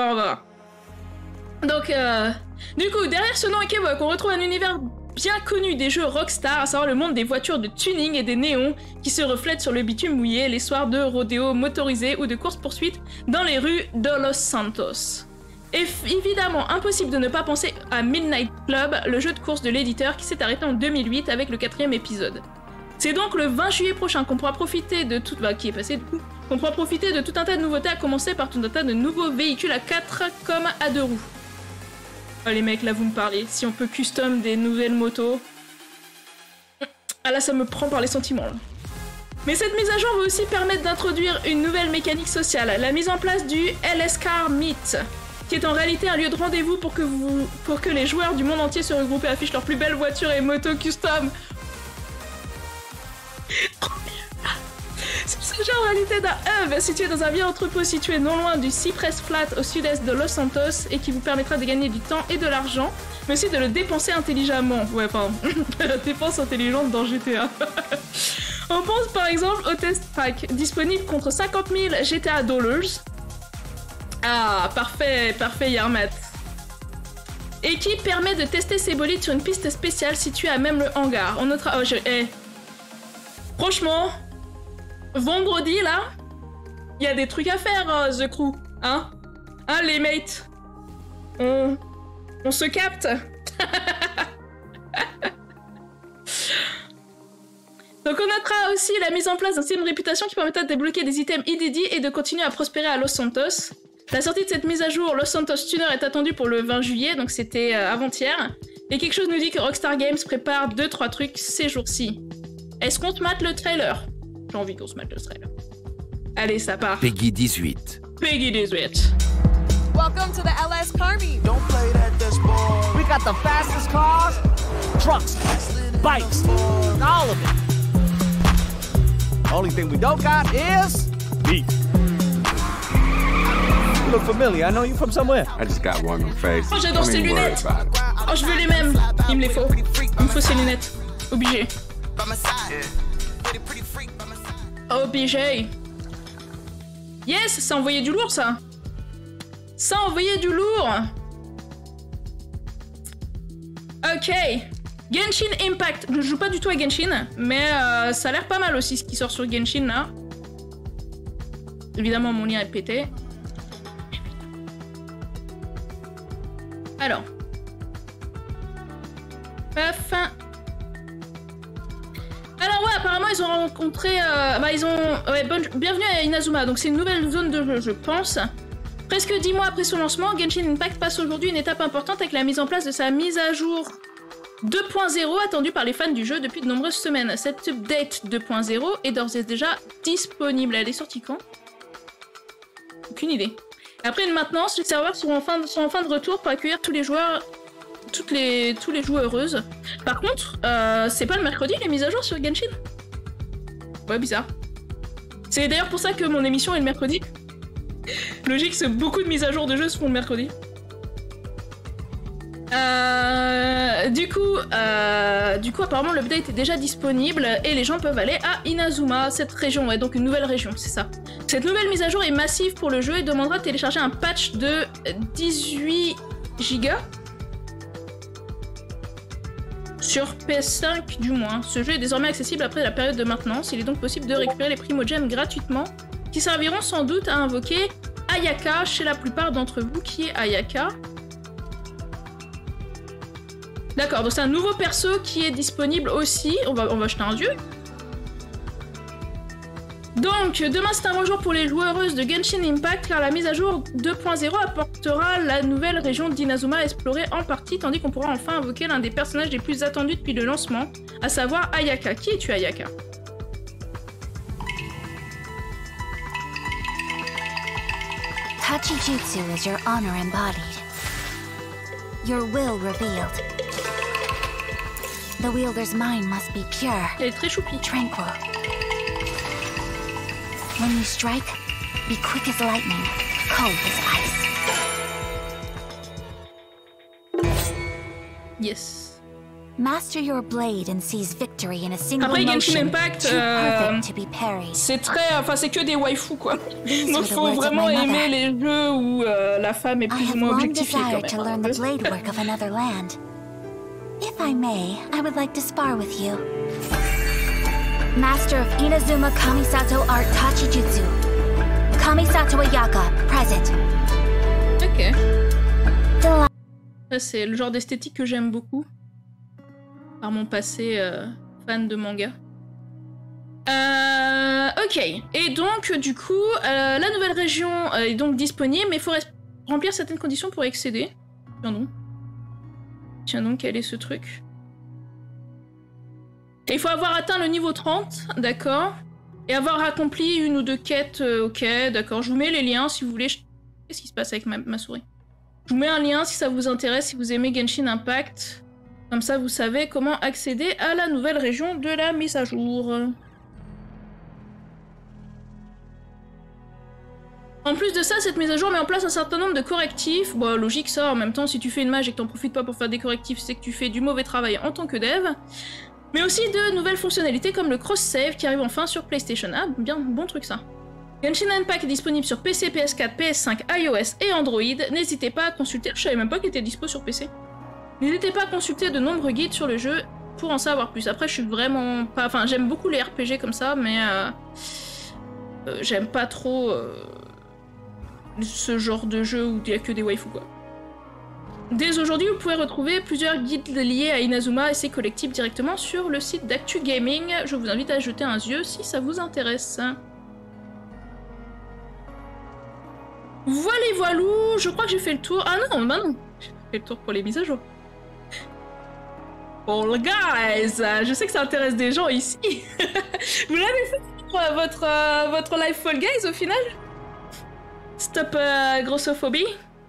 Donc du coup, derrière ce nom équivoque, on retrouve un univers bien connu des jeux Rockstar, à savoir le monde des voitures de tuning et des néons qui se reflètent sur le bitume mouillé les soirs de rodéo motorisé ou de course-poursuite dans les rues de Los Santos. Évidemment, impossible de ne pas penser à Midnight Club, le jeu de course de l'éditeur qui s'est arrêté en 2008 avec le 4e épisode. C'est donc le 20 juillet prochain qu'on pourra profiter de tout... qui est passé du coup, qu'on pourra profiter de tout un tas de nouveautés, à commencer par tout un tas de nouveaux véhicules à 4 comme à 2 roues. Oh les mecs, là vous me parlez. Si on peut custom des nouvelles motos... Ah là ça me prend par les sentiments là. Mais cette mise à jour va aussi permettre d'introduire une nouvelle mécanique sociale, la mise en place du LS Car Meet, qui est en réalité un lieu de rendez-vous pour que les joueurs du monde entier se regroupent et affichent leurs plus belles voitures et motos custom. C'est le genre en réalité d'un hub situé dans un vieux entrepôt situé non loin du Cypress Flat au sud-est de Los Santos et qui vous permettra de gagner du temps et de l'argent, mais aussi de le dépenser intelligemment. Ouais, pardon. La dépense intelligente dans GTA. On pense par exemple au Test Pack, disponible contre 50 000 GTA $. Ah, parfait, parfait Yarmat. Et qui permet de tester ses bolides sur une piste spéciale située à même le hangar. On notera... Oh, franchement, vendredi là, il y a des trucs à faire, The Crew. Hein? Hein, les mates? On se capte. Donc on notera aussi la mise en place d'un système de réputation qui permettra de débloquer des items inédits et de continuer à prospérer à Los Santos. La sortie de cette mise à jour, Los Santos Tuner, est attendue pour le 20 juillet, donc c'était avant-hier. Et quelque chose nous dit que Rockstar Games prépare 2-3 trucs ces jours-ci. Est-ce qu'on te mate le trailer? J'ai envie qu'on se mate le trailer. Allez, ça part. Peggy 18. Peggy 18. Welcome to the LS Car Meet. Don't play that this ball. We got the fastest cars, trucks, bikes, all of it. Only thing we don't got is beef. You look familiar. I know you from somewhere. I just got one on face. Oh, j'adore ces lunettes. Oh, je veux les mêmes. Il me les faut. Il me faut ces lunettes. Obligé. Obligé. Yes, ça envoyait du lourd, ça. Ça envoyait du lourd. Ok. Genshin Impact. Je joue pas du tout à Genshin, mais ça a l'air pas mal aussi ce qui sort sur Genshin là. Évidemment, mon lien est pété. Alors. Paf. Alors ouais, apparemment ils ont rencontré... bienvenue à Inazuma, donc c'est une nouvelle zone de jeu, je pense. Presque 10 mois après son lancement, Genshin Impact passe aujourd'hui une étape importante avec la mise en place de sa mise à jour 2.0 attendue par les fans du jeu depuis de nombreuses semaines. Cette update 2.0 est d'ores et déjà disponible. Elle est sortie quand? Aucune idée. Après une maintenance, les serveurs sont en fin de retour pour accueillir tous les joueurs, tous les joueuses. Par contre, c'est pas le mercredi les mises à jour sur Genshin? Ouais, bizarre. C'est d'ailleurs pour ça que mon émission est le mercredi. Logique, c'est beaucoup de mises à jour de jeux se font le mercredi. Du coup, apparemment, l'update est déjà disponible et les gens peuvent aller à Inazuma, cette région, ouais, donc une nouvelle région, c'est ça. Cette nouvelle mise à jour est massive pour le jeu et demandera de télécharger un patch de 18 Go sur PS5 du moins. Ce jeu est désormais accessible après la période de maintenance. Il est donc possible de récupérer les Primogems gratuitement, qui serviront sans doute à invoquer Ayaka chez la plupart d'entre vous. Qui est Ayaka? D'accord, donc c'est un nouveau perso qui est disponible aussi. On va jeter un yeux. Donc, demain c'est un bon jour pour les joueuses de Genshin Impact, car la mise à jour 2.0 apportera la nouvelle région d'Inazuma à explorer en partie, tandis qu'on pourra enfin invoquer l'un des personnages les plus attendus depuis le lancement, à savoir Ayaka. Qui es-tu, Ayaka? Tachijutsu is your honor embodied. Your will revealed. The wielder's mind must be pure. Elle est très choupie. Tranquil. When you strike, be quick as lightning, cold as ice. Yes. Master your blade and seize victory in a single Après, motion. Genshin Impact, Too perfect to be parried. c'est très... Enfin, c'est que des waifus, quoi. These Donc, were the faut words of vraiment my aimer mother. les jeux où la femme est I plus ou have moins long objectifiée, quand desired to learn même. the blade work of another land. If I may, I would like to spar with you. Master of Inazuma Kamisato Art Tachijutsu. Kamisato Ayaka, present. Ok. The Ça, c'est le genre d'esthétique que j'aime beaucoup. Par mon passé fan de manga. Ok. Et donc, du coup, la nouvelle région est donc disponible, mais il faut remplir certaines conditions pour y accéder. Pardon. Tiens donc, quel est ce truc? Et il faut avoir atteint le niveau 30, d'accord. Et avoir accompli une ou deux quêtes, ok, d'accord. Je vous mets les liens si vous voulez. Qu'est-ce qui se passe avec ma souris? Je vous mets un lien si ça vous intéresse, si vous aimez Genshin Impact. Comme ça, vous savez comment accéder à la nouvelle région de la mise à jour. En plus de ça, cette mise à jour met en place un certain nombre de correctifs. Bon, logique ça, en même temps, si tu fais une mage et que t'en profites pas pour faire des correctifs, c'est que tu fais du mauvais travail en tant que dev. Mais aussi de nouvelles fonctionnalités comme le cross-save qui arrive enfin sur PlayStation. Ah, bien, bon truc ça. Genshin Impact est disponible sur PC, PS4, PS5, iOS et Android. N'hésitez pas à consulter... Je savais même pas qu'il était dispo sur PC. N'hésitez pas à consulter de nombreux guides sur le jeu pour en savoir plus. Après, je suis vraiment pas... Enfin, j'aime beaucoup les RPG comme ça, mais... j'aime pas trop... ce genre de jeu où il y a que des waifus, quoi. Dès aujourd'hui, vous pouvez retrouver plusieurs guides liés à Inazuma et ses collectifs directement sur le site d'Actu Gaming. Je vous invite à jeter un yeux si ça vous intéresse. Voilou, je crois que j'ai fait le tour. Ah non, bah non, j'ai fait le tour pour les mises à jour. Fall Guys, je sais que ça intéresse des gens ici. Vous l'avez fait votre live Fall Guys au final? Stop grossophobie.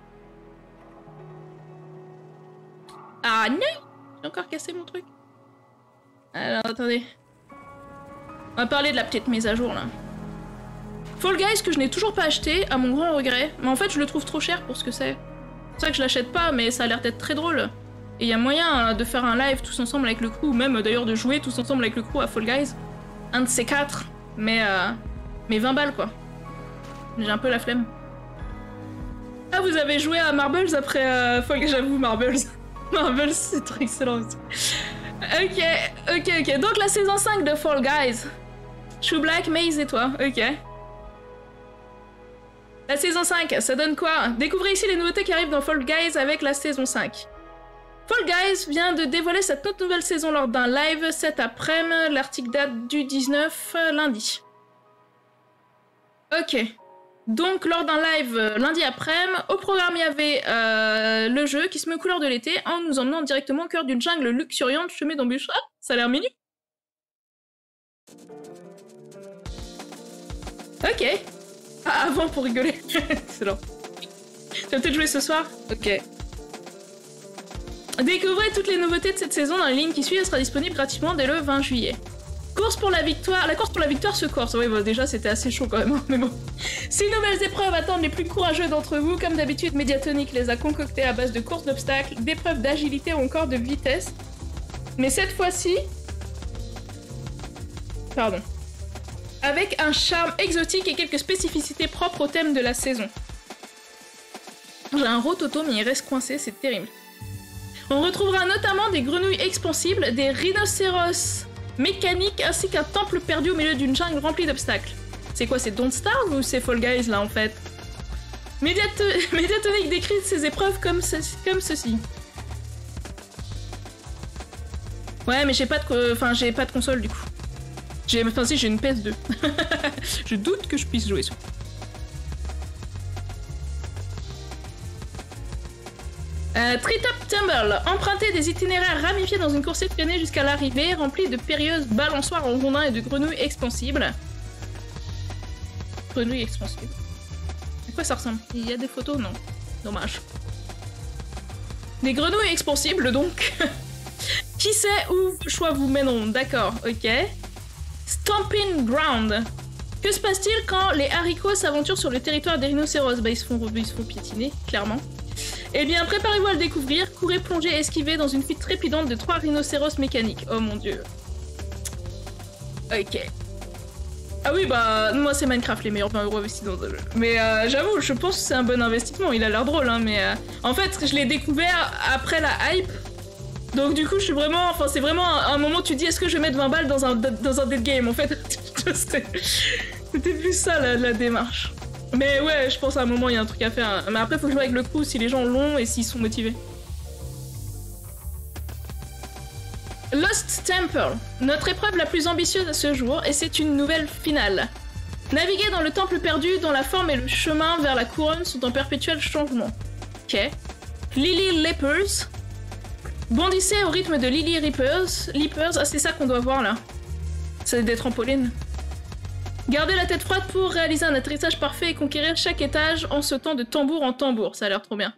Ah non, j'ai encore cassé mon truc. Alors attendez. On va parler de la petite mise à jour là. Fall Guys que je n'ai toujours pas acheté, à mon grand regret. Mais en fait je le trouve trop cher pour ce que c'est. C'est pour ça que je l'achète pas, mais ça a l'air d'être très drôle. Et il y a moyen de faire un live tous ensemble avec le crew, ou même d'ailleurs de jouer tous ensemble avec le crew à Fall Guys. Un de ces quatre. Mais 20 balles quoi. J'ai un peu la flemme. Ah, vous avez joué à Marbles après Fall Guys? J'avoue, Marbles. Marbles, c'est trop excellent aussi. Ok. Donc la saison 5 de Fall Guys. Chou Black, Maze et toi. Ok. La saison 5, ça donne quoi? Découvrez ici les nouveautés qui arrivent dans Fall Guys avec la saison 5. Fall Guys vient de dévoiler sa toute nouvelle saison lors d'un live cet après-midi. L'article date du 19 lundi. Ok. Donc, lors d'un live lundi après-midi, au programme, il y avait le jeu qui se met aux couleurs de l'été en nous emmenant directement au cœur d'une jungle luxuriante semée d'embûches. Ah, ça a l'air mignon. Ok. Ah, avant pour rigoler. Excellent. Tu vas peut-être jouer ce soir? Ok. Découvrez toutes les nouveautés de cette saison dans la ligne qui suit. Elle sera disponible gratuitement dès le 20 juillet. Course pour la victoire. La course pour la victoire se corse. Oui, bah, déjà c'était assez chaud quand même, hein, mais bon. 6 nouvelles épreuves attendent les plus courageux d'entre vous. Comme d'habitude, Mediatonic les a concoctées à base de courses d'obstacles, d'épreuves d'agilité ou encore de vitesse. Mais cette fois-ci... Pardon. Avec un charme exotique et quelques spécificités propres au thème de la saison. J'ai un rototo mais il reste coincé, c'est terrible. On retrouvera notamment des grenouilles expansibles, des rhinocéros mécaniques ainsi qu'un temple perdu au milieu d'une jungle remplie d'obstacles. C'est quoi, c'est Don't Starve ou c'est Fall Guys là en fait? Mediatonic décrit ces épreuves comme ceci. Ouais mais j'ai pas de console du coup. Enfin si, j'ai une PS2. Je doute que je puisse jouer sur. Treetop Tumble. Emprunter des itinéraires ramifiés dans une course effrénée jusqu'à l'arrivée, remplie de périlleuses balançoires en rondins et de grenouilles expansibles. Grenouilles expansibles. À quoi ça ressemble? Il y a des photos? Non. Dommage. Des grenouilles expansibles donc. Qui sait où choix vous mèneront? D'accord, ok. Stomping Ground. Que se passe-t-il quand les haricots s'aventurent sur le territoire des rhinocéros? Bah ils se font piétiner, clairement. Eh bien, préparez-vous à le découvrir. Courez, plongez, esquivez dans une fuite trépidante de 3 rhinocéros mécaniques. Oh mon dieu. Ok. Ah oui, bah, moi c'est Minecraft, les meilleurs 20 € investis dans un jeu. Mais j'avoue, je pense que c'est un bon investissement. Il a l'air drôle, hein, mais... En fait, je l'ai découvert après la hype. Donc du coup, je suis vraiment... Enfin, c'est vraiment un moment où tu dis, est-ce que je vais mettre 20 balles dans un dead game, en fait. C'était plus ça, la démarche. Mais ouais, je pense à un moment, il y a un truc à faire. Mais après, faut jouer avec le coup si les gens l'ont et s'ils sont motivés. Lost Temple. Notre épreuve la plus ambitieuse à ce jour, et c'est une nouvelle finale. Naviguer dans le temple perdu, dont la forme et le chemin vers la couronne sont en perpétuel changement. Ok. Lily Lepers. Bondissez au rythme de Lily Leapers, ah c'est ça qu'on doit voir là. C'est des trampolines. Gardez la tête froide pour réaliser un atterrissage parfait et conquérir chaque étage en sautant de tambour en tambour. Ça a l'air trop bien.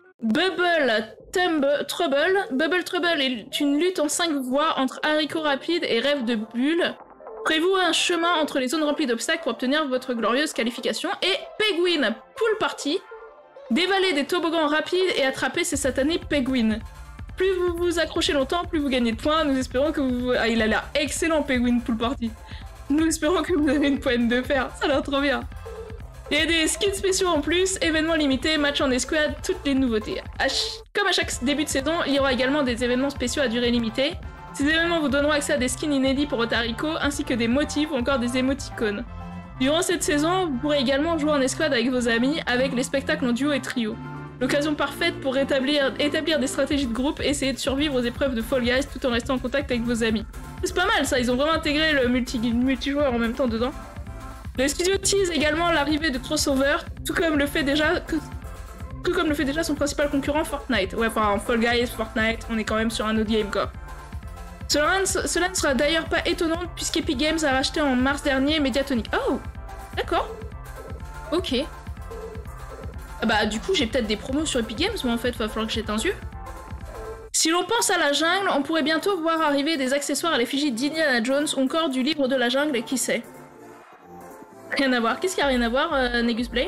Bubble Trouble est une lutte en 5 voies entre haricots rapides et rêves de bulles. Prévoyez un chemin entre les zones remplies d'obstacles pour obtenir votre glorieuse qualification. Et Penguin Pool Party. Dévaler des toboggans rapides et attraper ces satanés Penguins. Plus vous vous accrochez longtemps, plus vous gagnez de points. Nous espérons que vous... Ah, il a l'air excellent, Penguin Pool Party. Nous espérons que vous avez une poigne de fer. Ça a l'air trop bien. Il y a des skins spéciaux en plus, événements limités, match en escouade, toutes les nouveautés. Comme à chaque début de saison, il y aura également des événements spéciaux à durée limitée. Ces événements vous donneront accès à des skins inédits pour votre haricot, ainsi que des motifs ou encore des émoticônes. Durant cette saison, vous pourrez également jouer en escouade avec vos amis, avec les spectacles en duo et trio. L'occasion parfaite pour établir des stratégies de groupe et essayer de survivre aux épreuves de Fall Guys tout en restant en contact avec vos amis. C'est pas mal ça, ils ont vraiment intégré le multijoueur en même temps dedans. Le studio tease également l'arrivée de Crossover, tout comme le fait déjà son principal concurrent Fortnite. Ouais, enfin Fall Guys, Fortnite, on est quand même sur un autre game quoi. Cela ne sera d'ailleurs pas étonnant puisqu'Epic Games a racheté en mars dernier Mediatonic. Oh, d'accord. Ok. Bah du coup j'ai peut-être des promos sur Epic Games, mais en fait va falloir que jette un yeux. Si l'on pense à la jungle, on pourrait bientôt voir arriver des accessoires à l'effigie d'Indiana Jones ou encore du livre de la jungle, et qui sait. Rien à voir. Qu'est-ce qu'il y a rien à voir, Negus Blade?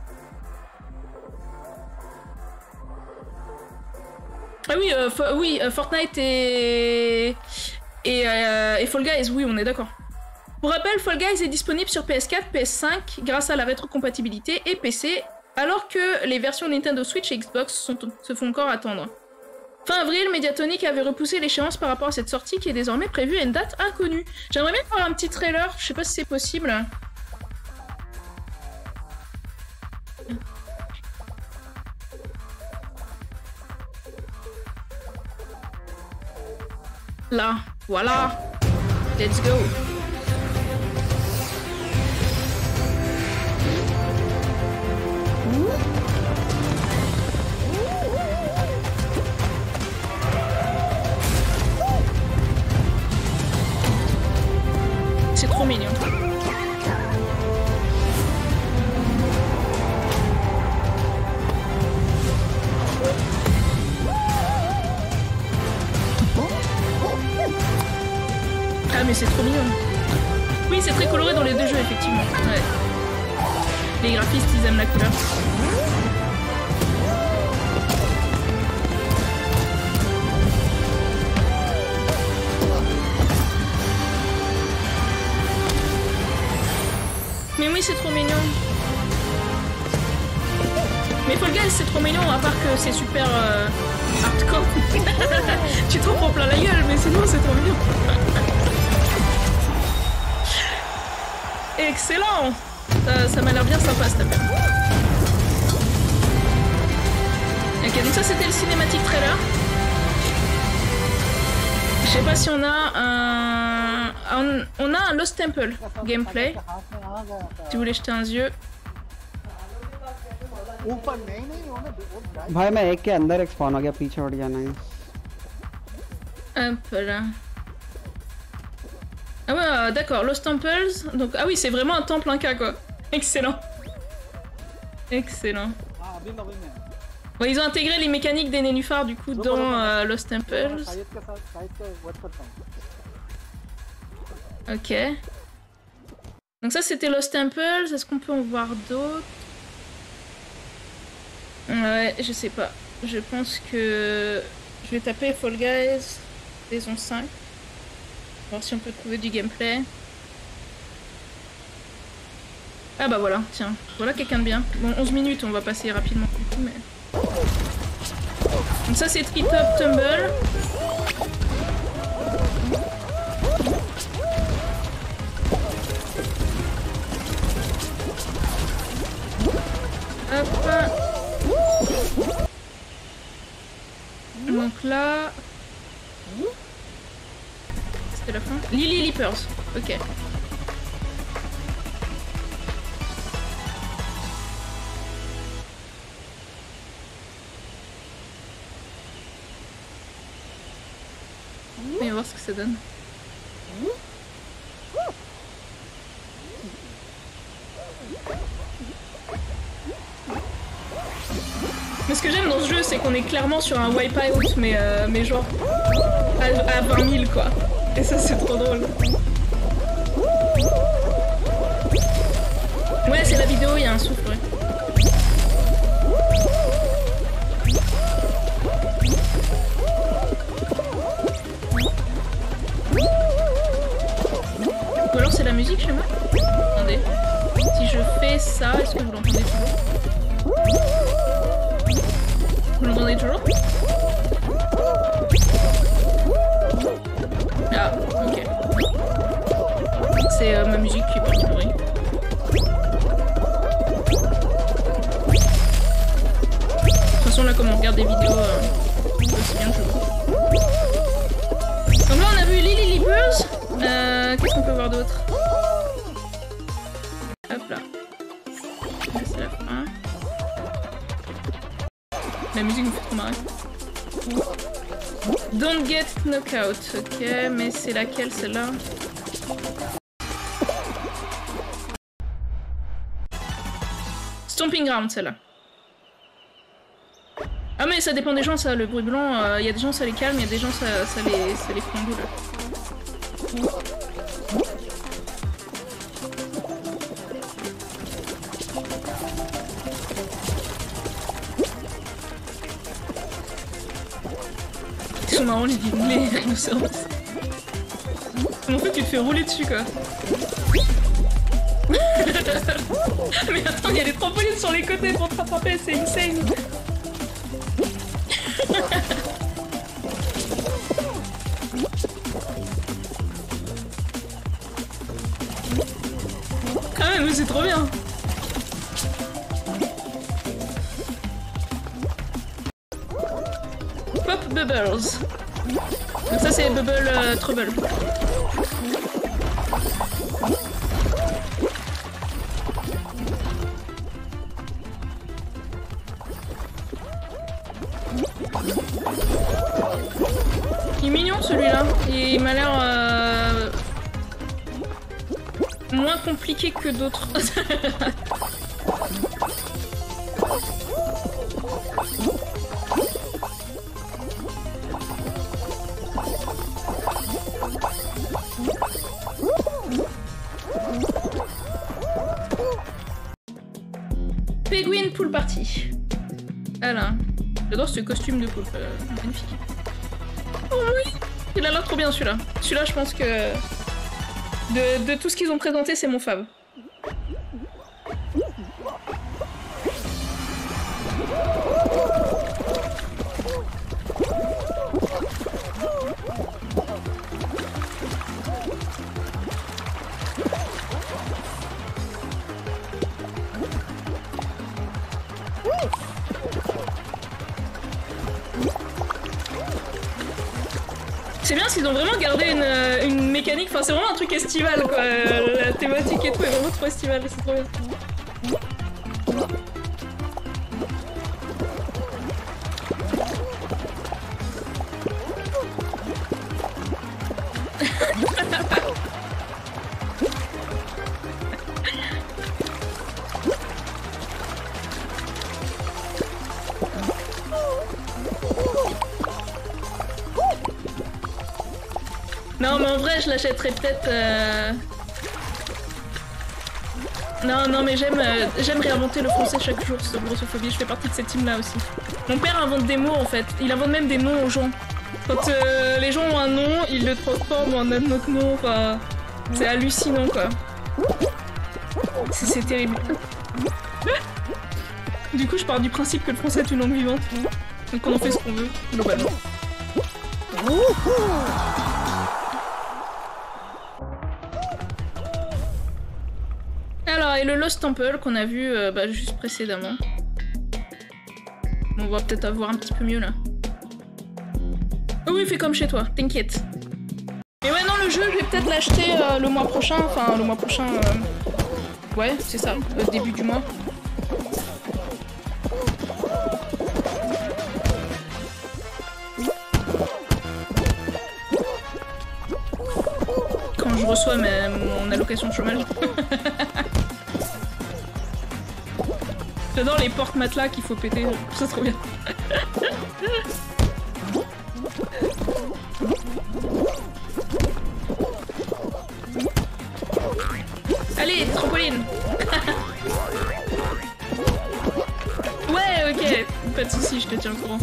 Ah oui, Fortnite et Fall Guys, oui, on est d'accord. Pour rappel, Fall Guys est disponible sur PS4, PS5 grâce à la rétrocompatibilité et PC, alors que les versions Nintendo Switch et Xbox se font encore attendre. Fin avril, Mediatonic avait repoussé l'échéance par rapport à cette sortie qui est désormais prévue à une date inconnue. J'aimerais bien voir un petit trailer, je sais pas si c'est possible. Là, voilà. Let's go. C'est trop mignon. Ah mais c'est trop mignon. Oui, c'est très coloré dans les deux jeux effectivement. Ouais. Les graphistes ils aiment la couleur. Mais oui, c'est trop mignon. Mais Fall Guys, c'est trop mignon, à part que c'est super hardcore. Tu t'en prends plein la gueule, mais sinon, c'est trop mignon. Excellent. Ça m'a l'air bien sympa, cette affaire. Ok, donc ça, c'était le cinématique trailer. Je sais pas si on a un Lost Temple gameplay. Si vous voulez jeter un yeux. भाई मैं एक के अंदर एक स्पॉन हो गया पीछे हट जाना है Hop là. Ah ouais, d'accord, Lost Temples. Donc ah oui, c'est vraiment un temple inca quoi. Excellent. Excellent. Bon, ils ont intégré les mécaniques des nénuphars du coup dans Lost Temples. Ok. Donc ça c'était Lost Temples. Est-ce qu'on peut en voir d'autres? Ouais, je sais pas. Je pense que je vais taper Fall Guys saison 5. Voir si on peut trouver du gameplay. Ah bah voilà, tiens. Voilà quelqu'un de bien. Bon, 11 minutes, on va passer rapidement du coup, mais... Donc ça c'est Treetop Tumble. Hop. Donc là... C'était la fin. Lily Leapers. Ok. On va voir ce que ça donne. Mais ce que j'aime dans ce jeu, c'est qu'on est clairement sur un wipeout, mais genre à 20 000 quoi. Et ça, c'est trop drôle. Ouais, c'est la vidéo, il y a un souffle, ouais. Ou alors c'est la musique chez moi? Attendez. Si je fais ça, est-ce que vous l'entendez toujours? Vous l'entendez toujours? Ah, ok. C'est ma musique qui part du bruit. De toute façon, là, comme on regarde des vidéos, c'est aussi bien que je vois. Donc là, on a vu Lily Leapers. Qu'est-ce qu'on peut voir d'autre? Hop là. C'est la fin. La musique me fait trop marrer. Don't get knockout. Ok, mais c'est laquelle celle-là? Stomping Ground, celle-là. Ah mais ça dépend des gens, ça, le bruit blanc, y a des gens ça les calme, y a des gens ça les prend boule. Ils sont marrants les rhinocéros. En fait tu te fais rouler dessus quoi. Mais attends, il y a des trampolines sur les côtés pour te rattraper, c'est insane. Quand même, c'est trop bien. Pop Bubbles. Donc ça c'est Bubble Trouble. Il est mignon celui-là, il m'a l'air moins compliqué que d'autres. Penguin Pool Party. Voilà. J'adore ce costume de poulpe, magnifique. Oh oui, il a l'air trop bien celui-là. Celui-là, je pense que de tout ce qu'ils ont présenté, c'est mon fave. C'est bien s'ils ont vraiment gardé une mécanique, enfin c'est vraiment un truc estival quoi, la thématique et tout est vraiment trop estival, c'est trop bien. Non mais en vrai je l'achèterais peut-être Non mais j'aime réinventer le français chaque jour sur Grossophobie, je fais partie de cette team là aussi. Mon père invente des mots en fait, il invente même des noms aux gens. Quand les gens ont un nom, il le transforme en un autre nom, enfin... C'est hallucinant quoi. C'est terrible. Du coup je pars du principe que le français est une langue vivante. Donc on en fait ce qu'on veut, globalement. Alors, et le Lost Temple qu'on a vu juste précédemment. On va peut-être avoir un petit peu mieux là. Oh oui, fais comme chez toi, t'inquiète. Et ouais, non, le jeu, je vais peut-être l'acheter le mois prochain. Enfin, le mois prochain. Ouais, c'est ça, début du mois. reçois mon allocation de chômage. J'adore les porte-matelas qu'il faut péter, c'est trop bien. Allez, trampoline. Ouais, ok, pas de soucis, je te tiens au courant.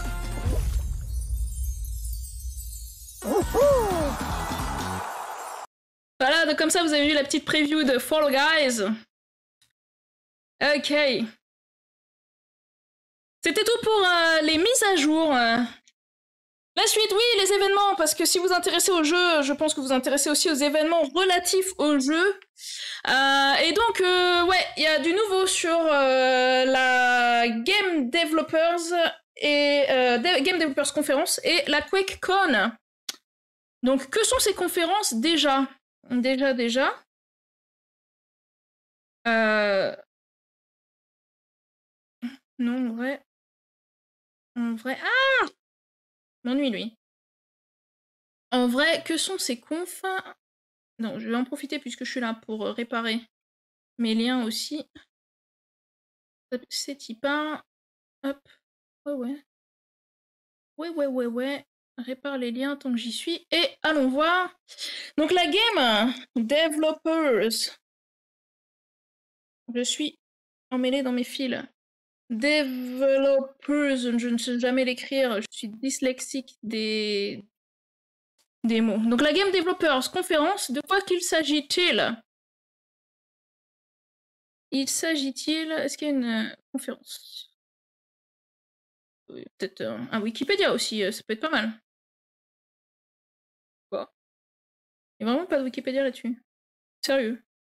Voilà, donc comme ça vous avez vu la petite preview de Fall Guys. Ok. C'était tout pour les mises à jour. La suite, oui, les événements, parce que si vous vous intéressez au jeu, je pense que vous vous intéressez aussi aux événements relatifs au jeu. Et donc, ouais, il y a du nouveau sur la Game Developers et Game Developers Conference et la QuakeCon. Donc, que sont ces conférences déjà? Déjà. Non, en vrai. Ah! M'ennuie, lui. En vrai, que sont ces confs? Non, je vais en profiter puisque je suis là pour réparer mes liens aussi. C'est type 1. Hop. Ouais. Répare les liens tant que j'y suis. Et allons voir. Donc la Game Developers. Je suis emmêlée dans mes fils. Developers, je ne sais jamais l'écrire. Je suis dyslexique des mots. Donc la Game Developers Conférence, de quoi qu'il s'agit-il? Est-ce qu'il y a une conférence? Peut-être un Wikipédia aussi, ça peut être pas mal. Quoi? Il n'y a vraiment pas de Wikipédia là-dessus. Sérieux?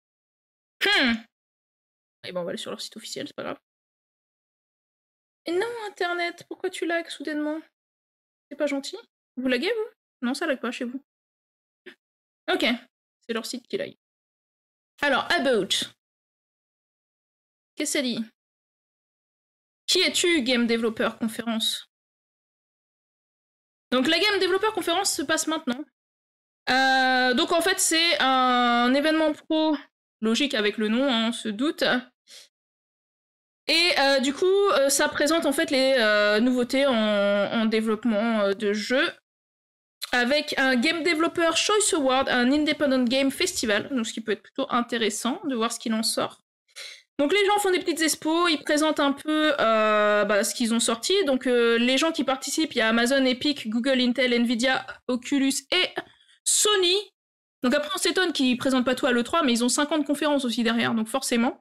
Et bon, on va aller sur leur site officiel, c'est pas grave. Et non, Internet, pourquoi tu lags soudainement? C'est pas gentil? Vous laguez, vous? Non, ça lag pas chez vous. Ok, c'est leur site qui lag. Alors, About. Qu'est-ce que ça dit? Qui es-tu, Game Developer Conference? Donc la Game Developer Conference se passe maintenant. Donc en fait, c'est un événement pro, logique avec le nom, hein, on se doute. Et du coup, ça présente en fait les nouveautés en développement de jeux. Avec un Game Developer Choice Award, un Independent Game Festival, donc ce qui peut être plutôt intéressant de voir ce qu'il en sort. Donc les gens font des petites expos, ils présentent un peu ce qu'ils ont sorti. Donc les gens qui participent, il y a Amazon, Epic, Google, Intel, Nvidia, Oculus et Sony. Donc après on s'étonne qu'ils présentent pas tout à l'E3, mais ils ont 50 conférences aussi derrière, donc forcément.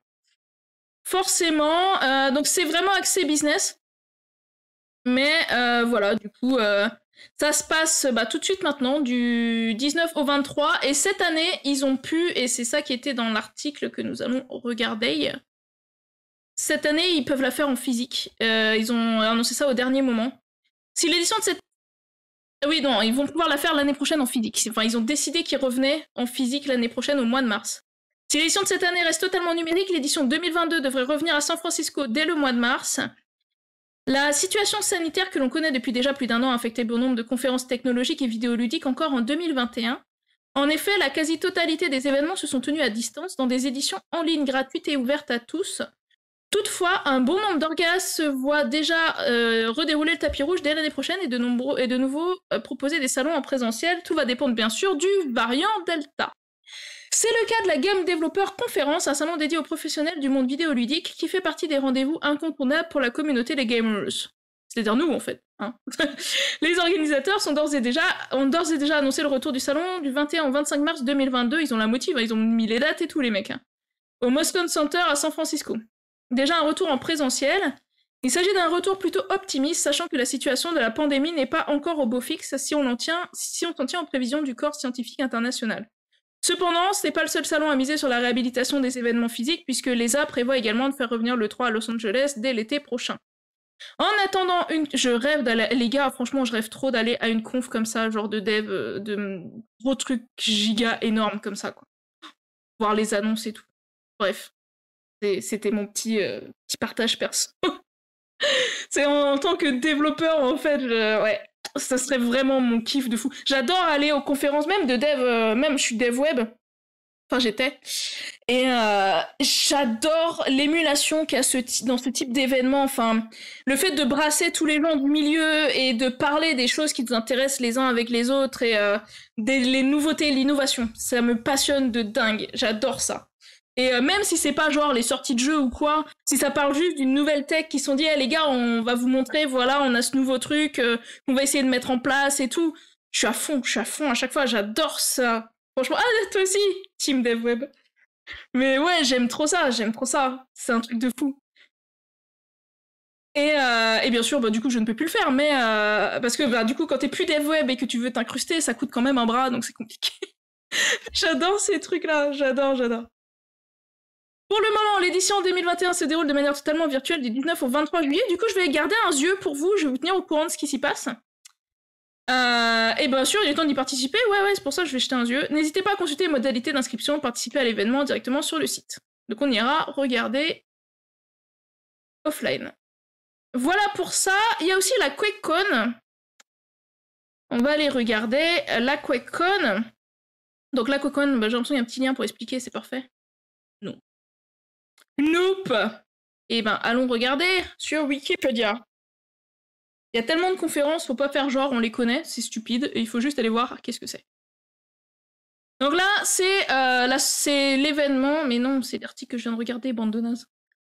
Donc c'est vraiment axé business. Mais voilà, du coup, ça se passe tout de suite maintenant, du 19 au 23. Et cette année, ils ont pu, et c'est ça qui était dans l'article que nous allons regarder, cette année, ils peuvent la faire en physique. Ils ont annoncé ça au dernier moment. Si l'édition de cette... Oui, non, ils vont pouvoir la faire l'année prochaine en physique. Enfin, ils ont décidé qu'ils revenaient en physique l'année prochaine au mois de mars. Si l'édition de cette année reste totalement numérique, l'édition 2022 devrait revenir à San Francisco dès le mois de mars. La situation sanitaire que l'on connaît depuis déjà plus d'un an a affecté bon nombre de conférences technologiques et vidéoludiques encore en 2021. En effet, la quasi-totalité des événements se sont tenus à distance dans des éditions en ligne gratuites et ouvertes à tous. Toutefois, un bon nombre d'orgas se voient déjà redérouler le tapis rouge dès l'année prochaine et de nouveau proposer des salons en présentiel. Tout va dépendre bien sûr du variant Delta. C'est le cas de la Game Developer Conference, un salon dédié aux professionnels du monde vidéoludique qui fait partie des rendez-vous incontournables pour la communauté des gamers. C'est-à-dire nous, en fait. Hein. Les organisateurs ont d'ores et déjà annoncé le retour du salon du 21 au 25 mars 2022. Ils ont la motive, ils ont mis les dates et tout, les mecs. Hein. Au Moscone Center à San Francisco. Déjà un retour en présentiel. Il s'agit d'un retour plutôt optimiste, sachant que la situation de la pandémie n'est pas encore au beau fixe si on s'en tient en prévision du corps scientifique international. Cependant, ce n'est pas le seul salon à miser sur la réhabilitation des événements physiques, puisque l'ESA prévoit également de faire revenir le 3 à Los Angeles dès l'été prochain. En attendant, je rêve d'aller, les gars, franchement, je rêve trop d'aller à une conf comme ça, genre de dev, de gros trucs giga énormes comme ça, quoi. Voir les annonces et tout. Bref, c'était mon petit partage perso. C'est en tant que développeur, en fait, ouais. ça serait vraiment mon kiff de fou. J'adore aller aux conférences, même de dev, même je suis dev web. Enfin, j'étais. Et j'adore l'émulation qu'il y a dans ce type d'événement. Enfin, le fait de brasser tous les gens du milieu et de parler des choses qui nous intéressent les uns avec les autres et les nouveautés, l'innovation. Ça me passionne de dingue. J'adore ça. Et même si c'est pas genre les sorties de jeux ou quoi, si ça parle juste d'une nouvelle tech qui se sont dit hey, les gars, on va vous montrer, voilà, on a ce nouveau truc qu'on va essayer de mettre en place et tout. Je suis à fond à chaque fois, j'adore ça. Franchement, toi aussi, team dev web. Mais ouais, j'aime trop ça. C'est un truc de fou. Et bien sûr, bah, du coup, je ne peux plus le faire, mais parce que bah, du coup, quand t'es plus dev web et que tu veux t'incruster, ça coûte quand même un bras, donc c'est compliqué. J'adore ces trucs-là, j'adore. Pour le moment, l'édition 2021 se déroule de manière totalement virtuelle du 19 au 23 juillet. Du coup, je vais garder un yeux pour vous, je vais vous tenir au courant de ce qui s'y passe. Et bien sûr, il est temps d'y participer. Ouais, c'est pour ça que je vais jeter un yeux. N'hésitez pas à consulter les modalités d'inscription, participer à l'événement directement sur le site. Donc on ira regarder offline. Voilà pour ça. Il y a aussi la QuakeCon. On va aller regarder la QuakeCon. Donc la QuakeCon, bah, j'ai l'impression qu'il y a un petit lien pour expliquer, c'est parfait. Non. Nope. Et ben, allons regarder sur Wikipédia. Il y a tellement de conférences, faut pas faire genre on les connaît, c'est stupide, et il faut juste aller voir qu'est-ce que c'est. Donc là, c'est l'événement, mais non, c'est l'article que je viens de regarder, bande de nazes.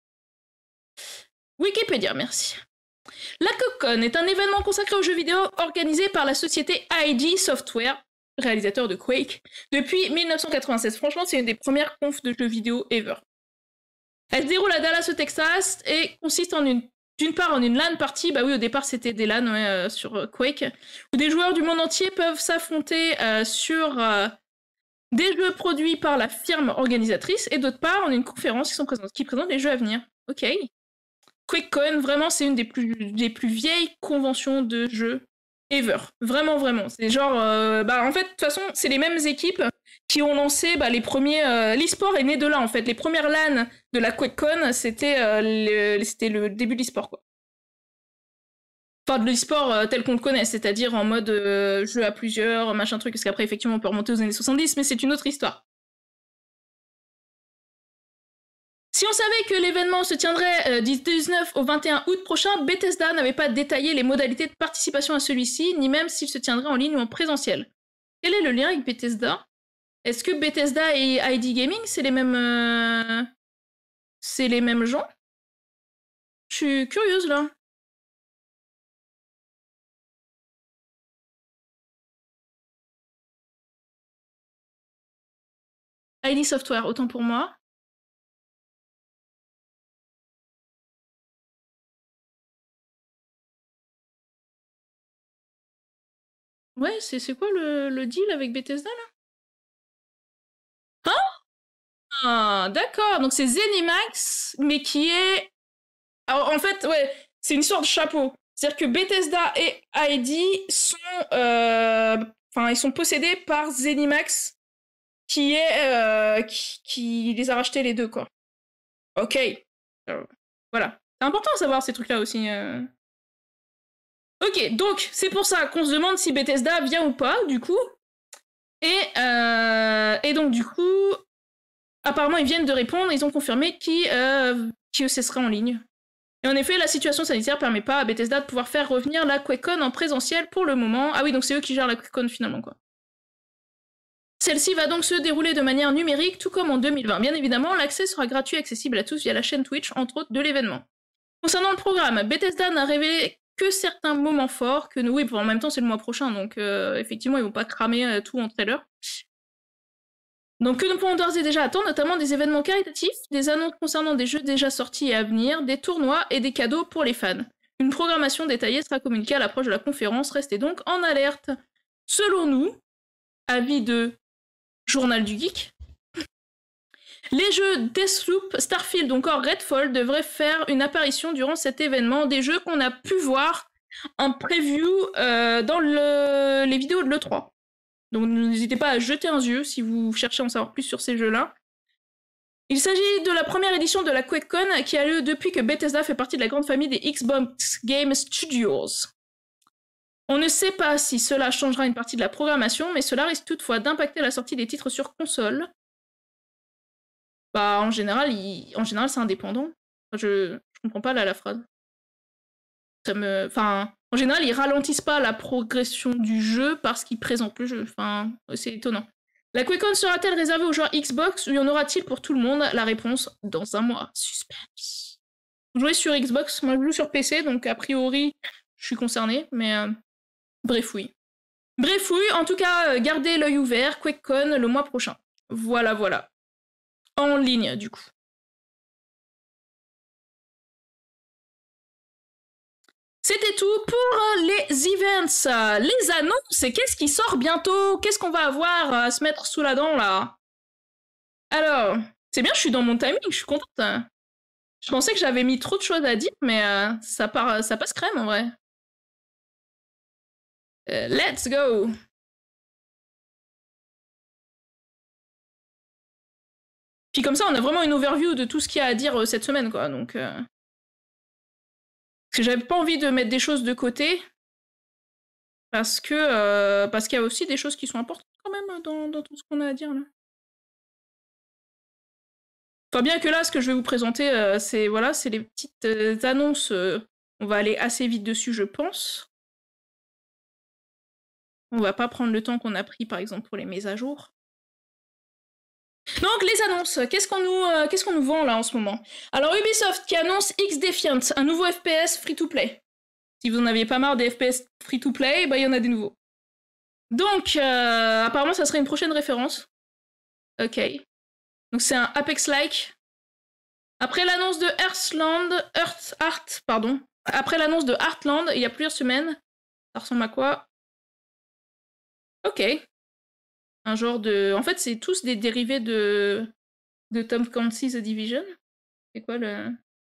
Wikipédia, merci. La QuakeCon est un événement consacré aux jeux vidéo organisé par la société ID Software, réalisateur de Quake, depuis 1996. Franchement, c'est une des premières confs de jeux vidéo ever. Elle se déroule à Dallas, au Texas, et consiste d'une part en une LAN party, bah oui, au départ c'était des LAN sur Quake, où des joueurs du monde entier peuvent s'affronter sur des jeux produits par la firme organisatrice, et d'autre part en une conférence qui présente les jeux à venir. Ok. QuakeCon, vraiment, c'est une des plus vieilles conventions de jeux ever. Vraiment. C'est genre... en fait, de toute façon, c'est les mêmes équipes qui ont lancé les premiers... l'e-sport est né de là, en fait. Les premières LAN de la QuakeCon, c'était le début de l'e-sport, quoi. Enfin, de l'e-sport tel qu'on le connaît, c'est-à-dire en mode jeu à plusieurs, machin truc, parce qu'après, effectivement, on peut remonter aux années 70, mais c'est une autre histoire. Si on savait que l'événement se tiendrait du 19 au 21 août prochain, Bethesda n'avait pas détaillé les modalités de participation à celui-ci, ni même s'il se tiendrait en ligne ou en présentiel. Quel est le lien avec Bethesda? Est-ce que Bethesda et ID Gaming, c'est les mêmes gens? Je suis curieuse, là. ID Software, autant pour moi. Ouais, c'est quoi le deal avec Bethesda, là? Ah, d'accord, donc c'est ZeniMax, mais qui est... Alors, en fait, ouais, c'est une sorte de chapeau. C'est-à-dire que Bethesda et ID sont... ils sont possédés par ZeniMax, qui les a rachetés les deux, quoi. Ok. Voilà. C'est important de savoir ces trucs-là aussi. Ok, donc c'est pour ça qu'on se demande si Bethesda vient ou pas, du coup. Et donc, du coup, apparemment, ils viennent de répondre, ils ont confirmé qui ce serait en ligne. Et en effet, la situation sanitaire permet pas à Bethesda de pouvoir faire revenir la QuakeCon en présentiel pour le moment. Ah oui, donc c'est eux qui gèrent la QuakeCon finalement, quoi. Celle-ci va donc se dérouler de manière numérique, tout comme en 2020. Bien évidemment, l'accès sera gratuit et accessible à tous via la chaîne Twitch, entre autres, de l'événement. Concernant le programme, Bethesda n'a révélé que certains moments forts, que nous, oui, en même temps c'est le mois prochain, donc effectivement ils vont pas cramer tout en trailer. Donc que nous pouvons d'ores et déjà attendre, notamment des événements caritatifs, des annonces concernant des jeux déjà sortis et à venir, des tournois et des cadeaux pour les fans. Une programmation détaillée sera communiquée à l'approche de la conférence, restez donc en alerte. Selon nous, avis de Journal du Geek, les jeux Deathloop, Starfield ou encore Redfall devraient faire une apparition durant cet événement, des jeux qu'on a pu voir en preview dans les vidéos de l'E3. Donc n'hésitez pas à jeter un yeux si vous cherchez à en savoir plus sur ces jeux-là. Il s'agit de la première édition de la QuakeCon qui a lieu depuis que Bethesda fait partie de la grande famille des Xbox Game Studios. On ne sait pas si cela changera une partie de la programmation, mais cela risque toutefois d'impacter la sortie des titres sur console. Bah, en général, c'est indépendant. Je comprends pas là la phrase. Enfin, en général, ils ralentissent pas la progression du jeu parce qu'ils présentent le jeu. Enfin, c'est étonnant. La QuakeCon sera-t-elle réservée aux joueurs Xbox ou y en aura-t-il pour tout le monde? La réponse dans un mois. Suspense. Vous jouez sur Xbox, moi je joue sur PC, donc a priori, je suis concerné, mais bref, oui. Bref, oui, en tout cas, gardez l'œil ouvert, QuakeCon le mois prochain. Voilà, voilà. En ligne, du coup. C'était tout pour les events, les annonces, et qu'est-ce qui sort bientôt? Qu'est-ce qu'on va avoir à se mettre sous la dent, là? Alors, c'est bien, je suis dans mon timing, je suis contente. Je pensais que j'avais mis trop de choses à dire, mais ça passe crème, en vrai. Let's go! Puis comme ça, on a vraiment une overview de tout ce qu'il y a à dire cette semaine, quoi, donc... Parce que j'avais pas envie de mettre des choses de côté, parce qu'il y a aussi des choses qui sont importantes quand même dans tout ce qu'on a à dire là. Enfin bien que là, ce que je vais vous présenter, c'est les petites annonces. On va aller assez vite dessus, je pense. On va pas prendre le temps qu'on a pris par exemple pour les mises à jour. Donc les annonces, qu'est-ce qu'on nous vend là en ce moment? Alors Ubisoft qui annonce X-Defiant, un nouveau FPS free-to-play. Si vous en aviez pas marre des FPS free-to-play, bah il y en a des nouveaux. Donc apparemment ça serait une prochaine référence. Ok. Donc c'est un Apex-like. Après l'annonce de Après l'annonce de Heartland, il y a plusieurs semaines. Ça ressemble à quoi? Ok. Un genre de... En fait, c'est tous des dérivés de Tom Clancy's The Division. C'est quoi le...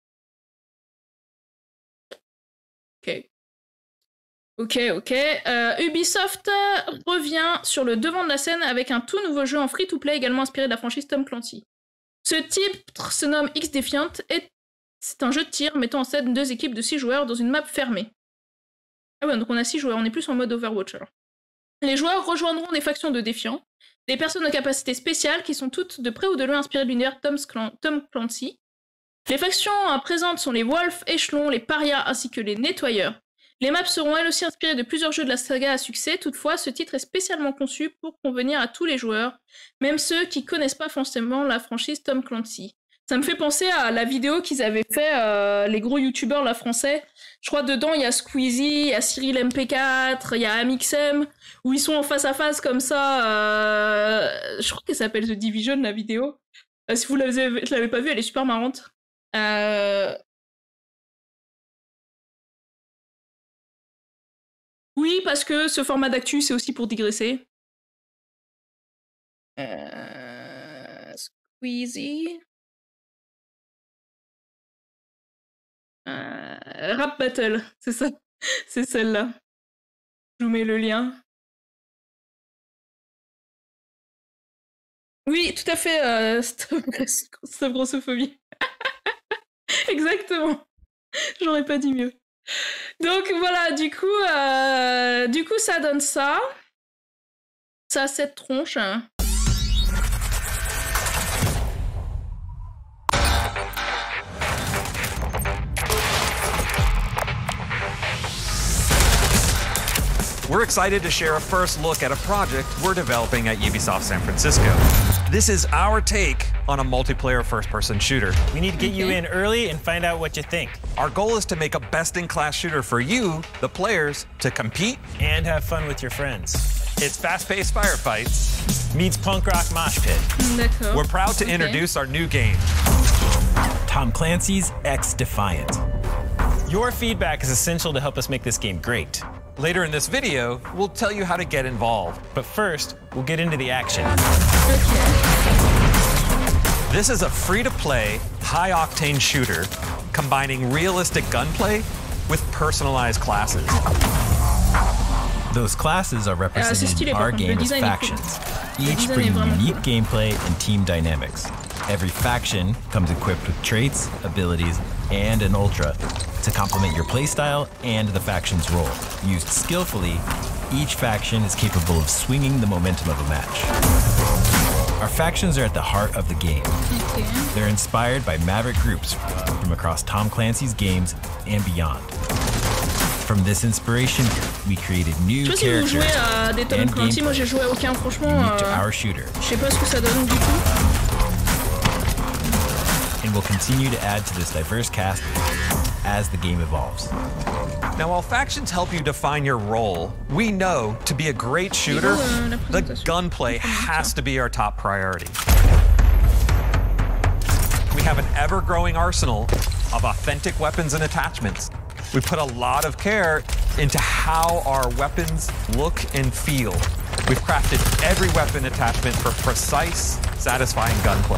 Ok. Ubisoft revient sur le devant de la scène avec un tout nouveau jeu en free-to-play également inspiré de la franchise Tom Clancy. Ce titre se nomme X-Defiant et c'est un jeu de tir mettant en scène 2 équipes de 6 joueurs dans une map fermée. Ah ouais, donc on a 6 joueurs, on est plus en mode Overwatch alors. Les joueurs rejoindront des factions de défiants, des personnes aux capacités spéciales qui sont toutes de près ou de loin inspirées de l'univers Tom Clancy. Les factions présentes sont les Wolves, Échelons, les Parias ainsi que les Nettoyeurs. Les maps seront elles aussi inspirées de plusieurs jeux de la saga à succès, toutefois ce titre est spécialement conçu pour convenir à tous les joueurs, même ceux qui connaissent pas forcément la franchise Tom Clancy. Ça me fait penser à la vidéo qu'ils avaient fait, les gros youtubeurs là français. Je crois dedans il y a Squeezie, il y a Cyril MP4, il y a Amixem, où ils sont en face à face comme ça. Je crois qu'elle s'appelle The Division la vidéo. Si vous l'avez pas vue, elle est super marrante. Oui, parce que ce format d'actu c'est aussi pour digresser. Squeezie. Rap Battle, c'est ça. C'est celle-là. Je vous mets le lien. Oui, tout à fait, Stop grossophobie. Exactement. J'aurais pas dit mieux. Donc voilà, du coup ça donne ça. Ça a cette tronche. We're excited to share a first look at a project we're developing at Ubisoft San Francisco. This is our take on a multiplayer first-person shooter. We need to get you in early and find out what you think. Our goal is to make a best-in-class shooter for you, the players, to compete and have fun with your friends. It's fast-paced firefights meets punk rock mosh pit. We're proud to introduce our new game, Tom Clancy's X-Defiant. Your feedback is essential to help us make this game great. Later in this video, we'll tell you how to get involved. But first, we'll get into the action. This is a free-to-play, high-octane shooter combining realistic gunplay with personalized classes. Those classes are represented in our game as factions, each bringing unique gameplay and team dynamics. Every faction comes equipped with traits, abilities, and an Ultra to complement your playstyle and the faction's role. Used skillfully, each faction is capable of swinging the momentum of a match. Our factions are at the heart of the game. Okay. They're inspired by maverick groups from across Tom Clancy's games and beyond. From this inspiration, we created new characters si vous jouez à des Tom Clancy, moi j'ai joué à aucun, franchement. To our shooter. Je sais pas ce que ça donne du tout. And we'll continue to add to this diverse cast as the game evolves. Now, while factions help you define your role, we know to be a great shooter, the gunplay has to be our top priority. We have an ever-growing arsenal of authentic weapons and attachments. We put a lot of care into how our weapons look and feel. We've crafted every weapon attachment for precise, satisfying gunplay.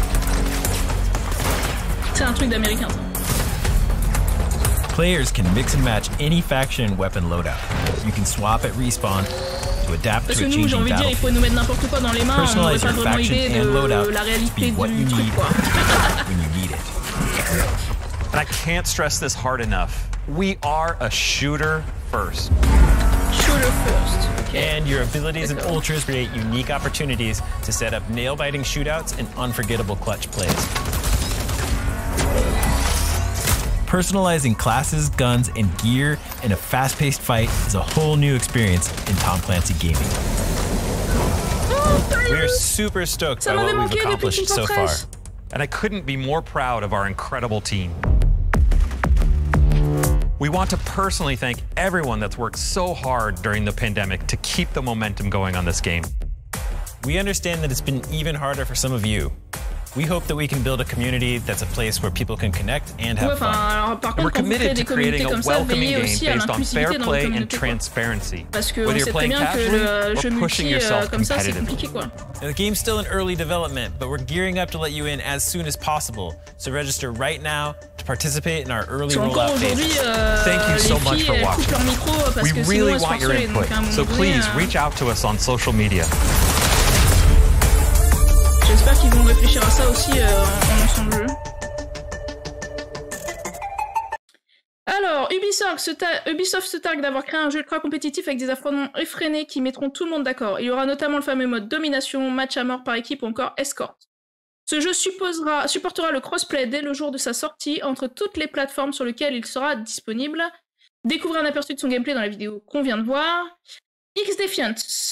C'est un truc d'américain, ça. Players can mix and match any faction and weapon loadout. You can swap at respawn to adapt Parce to que a nous, j'ai changing envie de dire, il faut nous mettre n'importe quoi dans les mains, on n'aurait Personalize pas your vraiment faction idée and de loadout la to réalité be what you du truc, need quoi. when you need it. And I can't stress this hard enough. We are a shooter first. Shooter first. Okay. And your abilities and ultras create unique opportunities to set up nail-biting shootouts and unforgettable clutch plays. Personalizing classes, guns, and gear in a fast-paced fight is a whole new experience in Tom Clancy gaming. We're super stoked by what we've accomplished so far. And I couldn't be more proud of our incredible team. We want to personally thank everyone that's worked so hard during the pandemic to keep the momentum going on this game. We understand that it's been even harder for some of you. We hope that we can build a community that's a place where people can connect and have fun. And we're committed to creating a welcoming game based on fair play and transparency. Whether you're playing casually or pushing yourself competitively. The game's still in early development, but we're gearing up to let you in as soon as possible. So register right now to participate in our early rollout phase. Thank you so much for watching. We really want your input, so please reach out to us on social media. J'espère qu'ils vont réfléchir à ça aussi en lançant le jeu. Alors, Ubisoft se targue d'avoir créé un jeu ultra compétitif avec des affrontements effrénés qui mettront tout le monde d'accord. Il y aura notamment le fameux mode domination, match à mort par équipe ou encore escorte. Ce jeu supportera le crossplay dès le jour de sa sortie entre toutes les plateformes sur lesquelles il sera disponible. Découvrez un aperçu de son gameplay dans la vidéo qu'on vient de voir. X-Defiant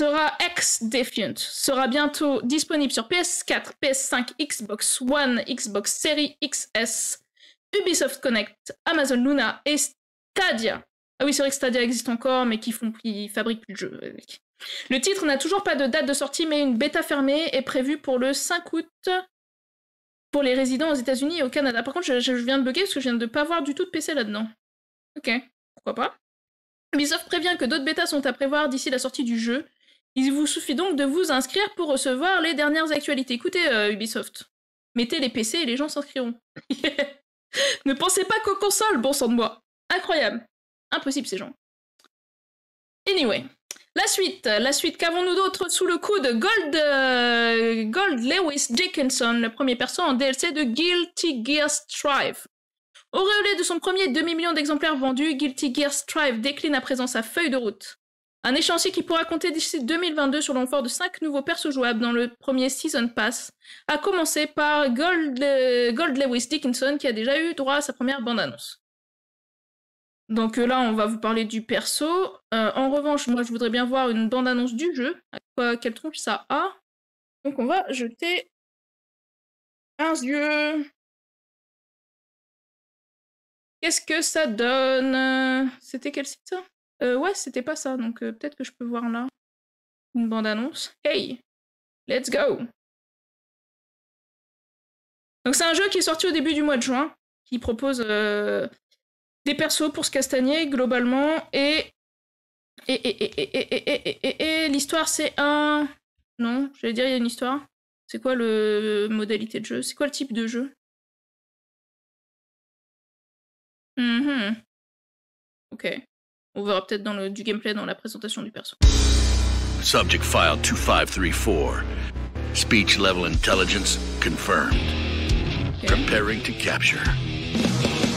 sera bientôt disponible sur PS4, PS5, Xbox One, Xbox Series XS, Ubisoft Connect, Amazon Luna et Stadia. Ah oui, c'est vrai que Stadia existe encore, mais qui fabriquent plus de jeux. Le titre n'a toujours pas de date de sortie, mais une bêta fermée est prévue pour le 5 août pour les résidents aux États-Unis et au Canada. Par contre, je viens de bugger parce que je viens de pas voir du tout de PC là-dedans. Ok, pourquoi pas. Ubisoft prévient que d'autres bêtas sont à prévoir d'ici la sortie du jeu. Il vous suffit donc de vous inscrire pour recevoir les dernières actualités. Écoutez, Ubisoft, mettez les PC et les gens s'inscriront. Ne pensez pas qu'aux consoles, bon sang de moi. Incroyable. Impossible ces gens. Anyway, la suite, qu'avons-nous d'autre sous le coup de Gold Lewis Dickinson, le premier perso en DLC de Guilty Gear Strive. Auréolé de son premier demi-million d'exemplaires vendus, Guilty Gear Strive décline à présent sa feuille de route. Un échéancier qui pourra compter d'ici 2022 sur l'envoi de 5 nouveaux persos jouables dans le premier Season Pass, à commencer par Gold Lewis Dickinson qui a déjà eu droit à sa première bande-annonce. Donc là, on va vous parler du perso. En revanche, moi, je voudrais bien voir une bande-annonce du jeu. Quelle tronche ça a. Donc on va jeter un yeux. Qu'est-ce que ça donne? C'était quel site ça? Ouais, c'était pas ça, donc peut-être que je peux voir là une bande-annonce. Hey, let's go! Donc c'est un jeu qui est sorti au début du mois de juin, qui propose des persos pour se castagner globalement, et l'histoire c'est un... Non, j'allais dire il y a une histoire. C'est quoi le modalité de jeu? C'est quoi le type de jeu? Ok. On verra peut-être dans du gameplay dans la présentation du perso. Subject file 2534. Speech level intelligence confirmed. Okay. Preparing to capture.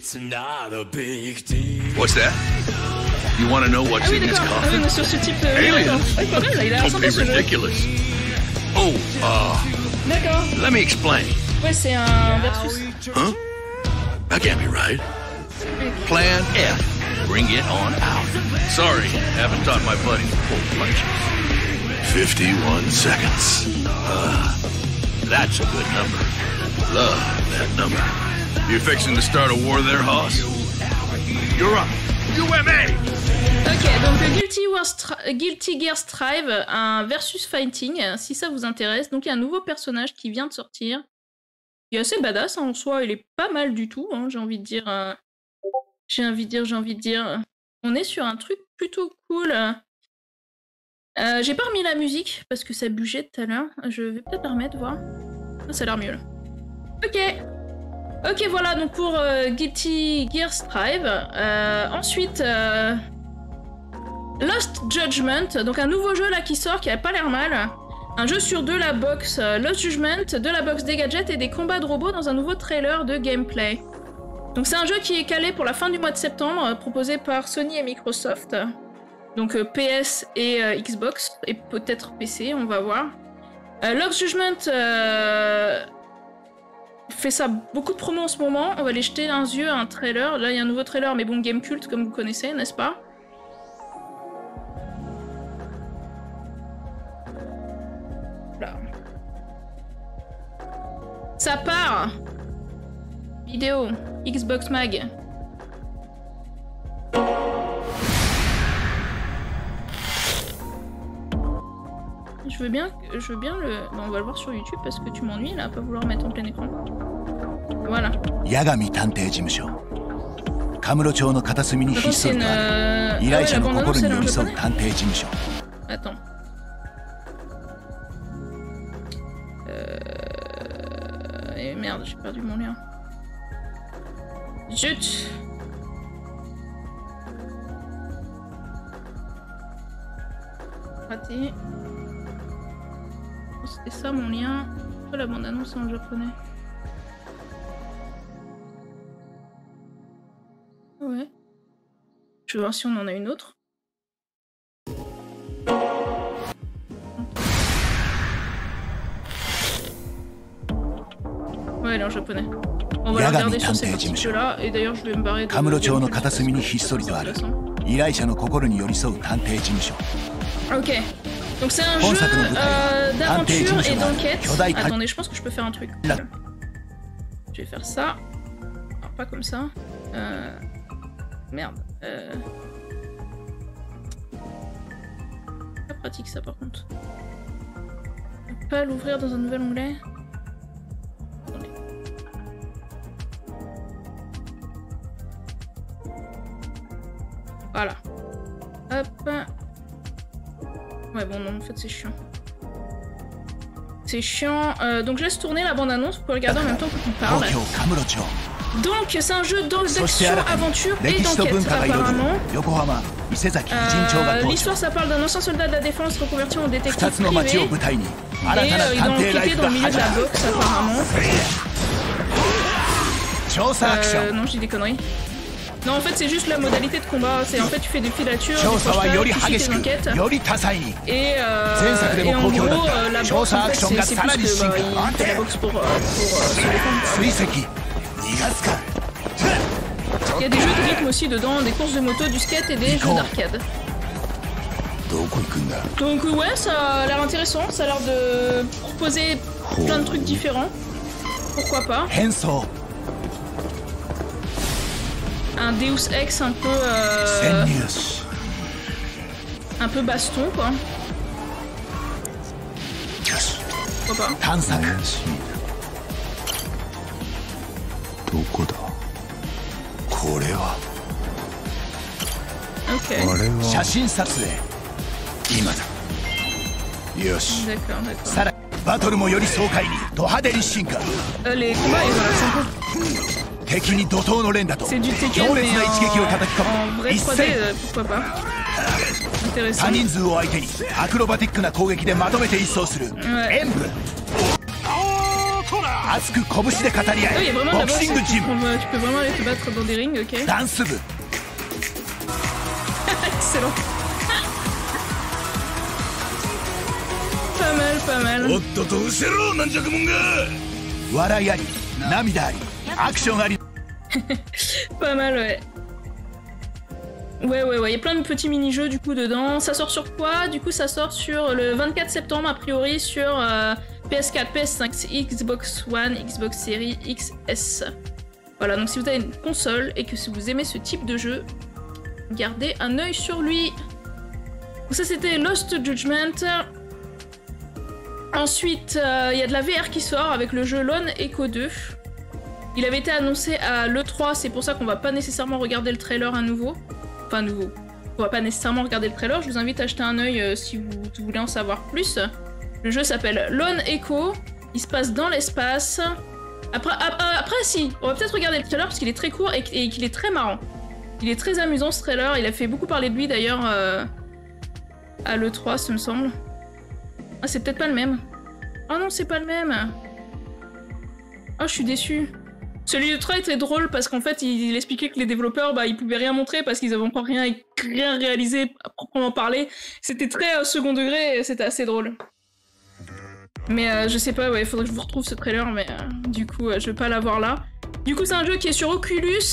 What's that? You want to know what's Ah oui, in this d'accord. Ah oui, coffin? mais sur ce type. Aliens. Ah, pas mal, là, il a l'air Don't sympa be ce jeu. ridiculous. Oh, D'accord. let me explain. Ouais, c'est un versus. Huh? That can't be right. Plan F. Bring it on out. Sorry, haven't taught my buddy to pull punches. 51 seconds. That's a good number. Love that number. You fixing to start a war there, Hoss? You're up. UMA! Ok, donc Guilty Gear Strive, un versus fighting, si ça vous intéresse. Donc il y a un nouveau personnage qui vient de sortir. Il est assez badass en soi, il est pas mal du tout, hein, j'ai envie de dire. J'ai envie de dire. On est sur un truc plutôt cool. J'ai pas remis la musique parce que ça bougeait tout à l'heure. Je vais peut-être la remettre, voir. Ah, ça a l'air mieux là. Ok. Ok, voilà, donc pour Guilty Gear Strive. Ensuite, Lost Judgment, donc un nouveau jeu là qui sort, qui a pas l'air mal. Un jeu sur de la boxe Lost Judgment, de la boxe, des gadgets et des combats de robots dans un nouveau trailer de gameplay. Donc c'est un jeu qui est calé pour la fin du mois de septembre, proposé par Sony et Microsoft. Donc PS et Xbox, et peut-être PC, on va voir. Lost Judgment fait ça beaucoup de promos en ce moment, on va aller jeter un yeux à un trailer. Là il y a un nouveau trailer, mais bon, game culte comme vous connaissez, n'est-ce pas? Là. Ça part. Vidéo, Xbox Mag. Je veux bien le... Bon, on va le voir sur YouTube parce que tu m'ennuies là, à pas vouloir mettre en plein écran. Voilà. Yagami Tantei Jimusho. Kamurocho no katasumi ni hissori ga aru. Ilaisha no kokoro ni yorisou Tantei Jimusho. Attends. Et merde, j'ai perdu mon lien. Zut. Raté. C'était ça mon lien. Pourquoi la bande-annonce en japonais? Ouais. Je vais voir si on en a une autre. Ouais, elle est en japonais. On va la regarder sur ces petits jeux-là, et d'ailleurs je vais me barrer de... Ok, donc c'est un jeu d'aventure et d'enquête. Attendez, je pense que je peux faire un truc. Je vais faire ça. Alors, pas comme ça. Merde. Pas pratique ça par contre. On peut pas l'ouvrir dans un nouvel onglet. Attendez. Voilà. Hop. Ouais bon non en fait c'est chiant. C'est chiant. Donc je laisse tourner la bande-annonce pour regarder en même temps qu'on parle. Donc c'est un jeu d'action, aventure et d'enquête apparemment. L'histoire ça parle d'un ancien soldat de la défense reconverti en détective privé. Et il doit enquêter dans le milieu de la boxe apparemment. Non je dis des conneries. Non en fait c'est juste la modalité de combat, c'est en fait tu fais des filatures, des proches, tu fais des enquêtes. Et en gros la boxe en fait c'est plus que il fait la boxe pour se défendre. Il y a des jeux de rythme aussi dedans, des courses de moto, du skate et des jeux d'arcade. Donc ouais ça a l'air intéressant, ça a l'air de proposer plein de trucs différents. Pourquoi pas. Un Deus Ex un peu baston quoi. Pourquoi pas. Ok. D'accord. Les combats ils ont l'air sympas. C'est du Tekken mais en vrai 3D, pourquoi pas. Intéressant. Ouais. 熱く拳で語り合え。ボクシングジム。 Tu peux vraiment aller te battre dans des rings, ok. ダンス部。 Excellent. Pas mal, pas mal. おっとと失せろ軟弱者が。笑いあり、涙あり、アクションあり。 Pas mal, ouais. Ouais, il y a plein de petits mini-jeux du coup dedans. Ça sort sur quoi? Du coup, ça sort sur le 24 septembre, a priori, sur PS4, PS5, Xbox One, Xbox Series XS. Voilà, donc si vous avez une console et que si vous aimez ce type de jeu, gardez un œil sur lui. Donc ça, c'était Lost Judgment. Ensuite, il y a de la VR qui sort avec le jeu Lone Echo 2. Il avait été annoncé à l'E3, c'est pour ça qu'on va pas nécessairement regarder le trailer à nouveau. Enfin, nouveau. On va pas nécessairement regarder le trailer, je vous invite à jeter un œil si vous voulez en savoir plus. Le jeu s'appelle Lone Echo, il se passe dans l'espace. Après, si, on va peut-être regarder le trailer parce qu'il est très court et qu'il est très marrant. Il est très amusant ce trailer, il a fait beaucoup parler de lui d'ailleurs à l'E3, ça me semble. Ah, c'est peut-être pas le même. Oh non, c'est pas le même. Oh, je suis déçue. Celui de 3 était drôle parce qu'en fait, il expliquait que les développeurs, bah, ils pouvaient rien montrer parce qu'ils avaient encore rien réalisé à proprement parler. C'était très second degré et c'était assez drôle. Mais je sais pas, ouais, il faudrait que je vous retrouve ce trailer, mais du coup, je vais pas l'avoir là. Du coup, c'est un jeu qui est sur Oculus.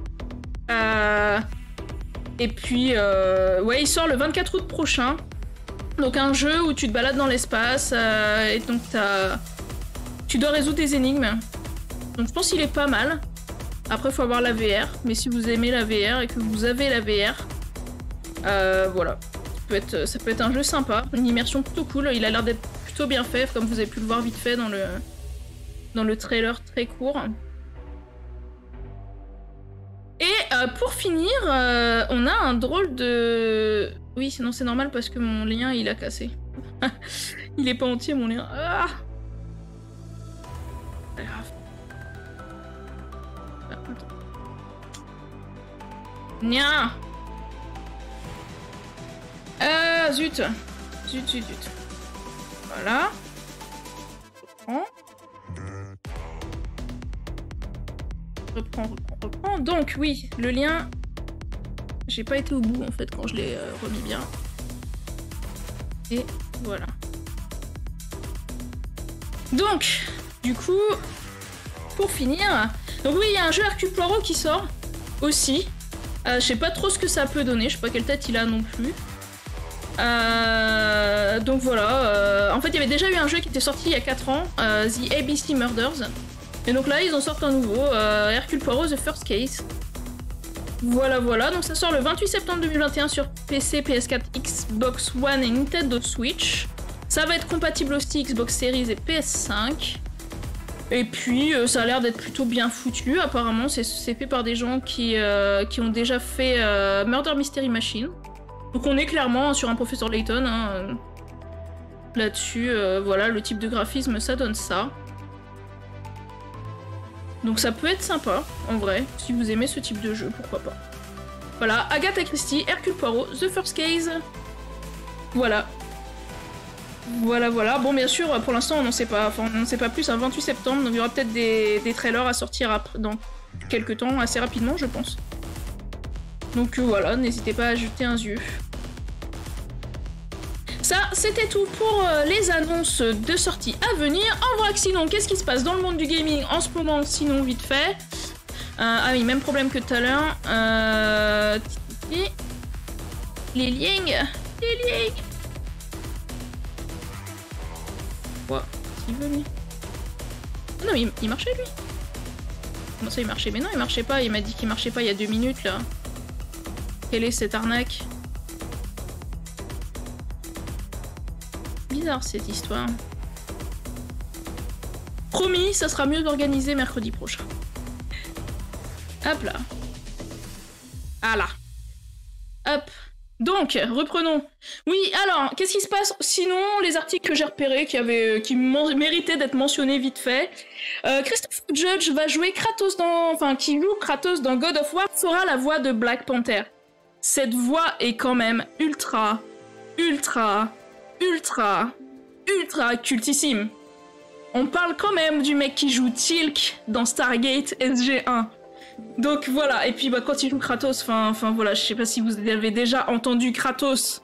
Et puis, ouais, il sort le 24 août prochain. Donc un jeu où tu te balades dans l'espace et donc tu dois résoudre des énigmes. Donc je pense qu'il est pas mal. Après, faut avoir la VR. Mais si vous aimez la VR et que vous avez la VR, voilà. Ça peut être un jeu sympa. Une immersion plutôt cool. Il a l'air d'être plutôt bien fait, comme vous avez pu le voir vite fait dans le trailer très court. Et pour finir, on a un drôle de... Oui, sinon c'est normal parce que mon lien, il a cassé. Il est pas entier, mon lien. Ah, pas grave. Nya. Zut. Zut. Voilà. Reprends. Donc, oui, le lien... J'ai pas été au bout, en fait, quand je l'ai remis bien. Et voilà. Donc, du coup, pour finir... Donc oui, il y a un jeu Hercule Poirot qui sort, aussi. Je sais pas trop ce que ça peut donner, je sais pas quelle tête il a non plus. Donc voilà, en fait il y avait déjà eu un jeu qui était sorti il y a 4 ans, The ABC Murders. Et donc là ils en sortent un nouveau, Hercule Poirot The First Case. Voilà, donc ça sort le 28 septembre 2021 sur PC, PS4, Xbox One et Nintendo Switch. Ça va être compatible aussi Xbox Series et PS5. Et puis ça a l'air d'être plutôt bien foutu, apparemment c'est fait par des gens qui ont déjà fait Murder Mystery Machine. Donc on est clairement sur un Professeur Layton, hein, là-dessus, voilà, le type de graphisme ça donne ça. Donc ça peut être sympa, en vrai, si vous aimez ce type de jeu, pourquoi pas. Voilà, Agatha Christie, Hercule Poirot, The First Case. Voilà. Voilà. Bon, bien sûr, pour l'instant, on n'en sait pas. Enfin, on n'en sait pas plus, un 28 septembre, donc il y aura peut-être des trailers à sortir après, dans quelques temps, assez rapidement, je pense. Donc voilà, n'hésitez pas à jeter un yeux. Ça, c'était tout pour les annonces de sorties à venir. En vrai, sinon, qu'est-ce qui se passe dans le monde du gaming en ce moment, sinon, vite fait. Ah oui, même problème que tout à l'heure. Les liens. Quoi? Il veut, lui? Oh non, il marchait, lui. Comment ça, il marchait? Mais non, il marchait pas. Il m'a dit qu'il marchait pas il y a 2 minutes, là. Quelle est cette arnaque? Bizarre, cette histoire. Promis, ça sera mieux d'organiser mercredi prochain. Hop là. Ah là. Hop. Donc, reprenons. Oui, alors, qu'est-ce qui se passe sinon, les articles que j'ai repérés qui méritaient d'être mentionnés vite fait. Christopher Judge va jouer Kratos qui joue Kratos dans God of War, fera la voix de Black Panther. Cette voix est quand même ultra cultissime. on parle quand même du mec qui joue Teal'c dans Stargate SG1. Donc voilà, et puis bah, quand il joue Kratos, enfin voilà, je sais pas si vous avez déjà entendu Kratos,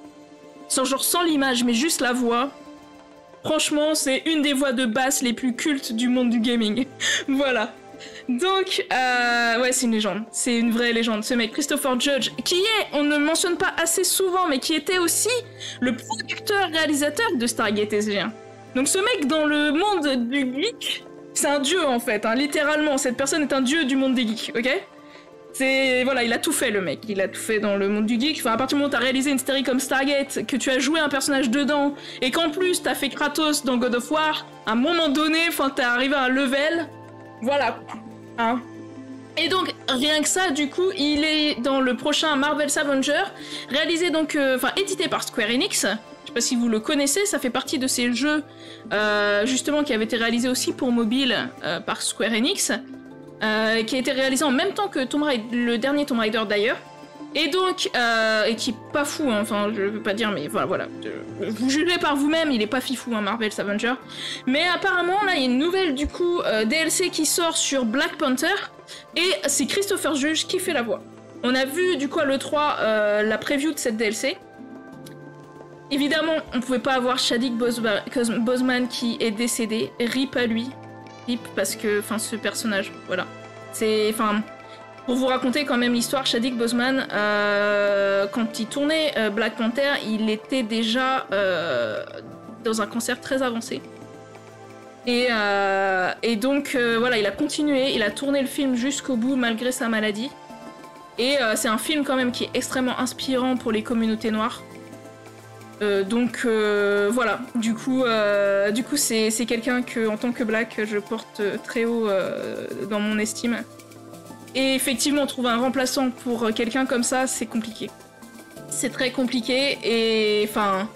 sans l'image, mais juste la voix. Franchement, c'est une des voix de basse les plus cultes du monde du gaming. Voilà. Donc, ouais, c'est une légende. C'est une vraie légende. Ce mec, Christopher Judge, qui est, on ne le mentionne pas assez souvent, mais qui était aussi le producteur-réalisateur de Stargate SG1. Donc ce mec, dans le monde du geek, c'est un dieu, en fait. Hein, littéralement, cette personne est un dieu du monde des geeks, ok? C'est... Voilà, il a tout fait, le mec. Il a tout fait dans le monde du geek. Enfin, à partir du moment où t'as réalisé une série comme Stargate, que tu as joué un personnage dedans, et qu'en plus, t'as fait Kratos dans God of War, à un moment donné, enfin, t'es arrivé à un level... Voilà. Hein. Et donc, rien que ça, du coup, il est dans le prochain Marvel's Avengers, réalisé donc... Enfin, édité par Square Enix. Je sais pas si vous le connaissez, ça fait partie de ces jeux, justement, qui avaient été réalisés aussi pour mobile par Square Enix. Qui a été réalisé en même temps que Tomb Raider, le dernier Tomb Raider d'ailleurs, et donc et qui est pas fou, hein, enfin je veux pas dire, mais voilà, vous jugez par vous-même, il est pas fifou, hein, Marvel's Avengers. Mais apparemment là il y a une nouvelle du coup DLC qui sort sur Black Panther, et c'est Christopher Judge qui fait la voix. On a vu du coup à l'E3 la preview de cette DLC. Évidemment on pouvait pas avoir Chadwick Boseman qui est décédé, rip à lui. Parce que, enfin, ce personnage, voilà. C'est, enfin, pour vous raconter quand même l'histoire, Chadwick Boseman, quand il tournait Black Panther, il était déjà dans un cancer très avancé. Et donc, voilà, il a continué, il a tourné le film jusqu'au bout malgré sa maladie. Et c'est un film quand même qui est extrêmement inspirant pour les communautés noires. Donc voilà, du coup c'est quelqu'un que, en tant que black, je porte très haut dans mon estime. Et effectivement, trouver un remplaçant pour quelqu'un comme ça, c'est compliqué. C'est très compliqué, et enfin...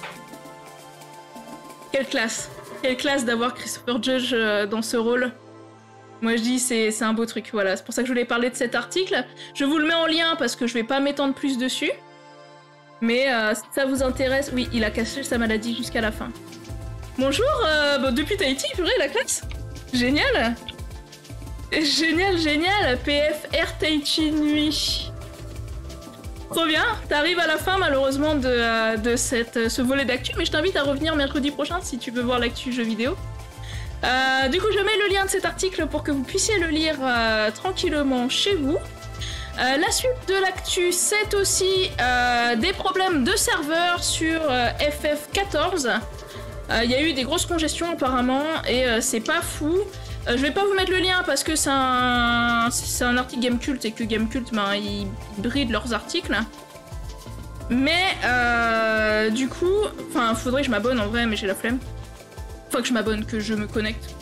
Quelle classe d'avoir Christopher Judge dans ce rôle. Moi je dis c'est un beau truc, voilà. C'est pour ça que je voulais parler de cet article. Je vous le mets en lien parce que je vais pas m'étendre plus dessus. Mais si ça vous intéresse, oui, il a caché sa maladie jusqu'à la fin. Bonjour, depuis Tahiti, purée, la classe. Génial. Génial, PFR Tahiti Nuit. Trop bien, t'arrives à la fin malheureusement de ce volet d'actu, mais je t'invite à revenir mercredi prochain si tu veux voir l'actu jeu vidéo. Du coup, je mets le lien de cet article pour que vous puissiez le lire tranquillement chez vous. La suite de l'actu, c'est aussi des problèmes de serveur sur FF14. Il y a eu des grosses congestions apparemment, et c'est pas fou. Je vais pas vous mettre le lien parce que c'est un article Gamecult, et que Gamecult, ben, ils brident leurs articles. Mais du coup, enfin, faudrait que je m'abonne en vrai, mais j'ai la flemme. Faut que je m'abonne, que je me connecte.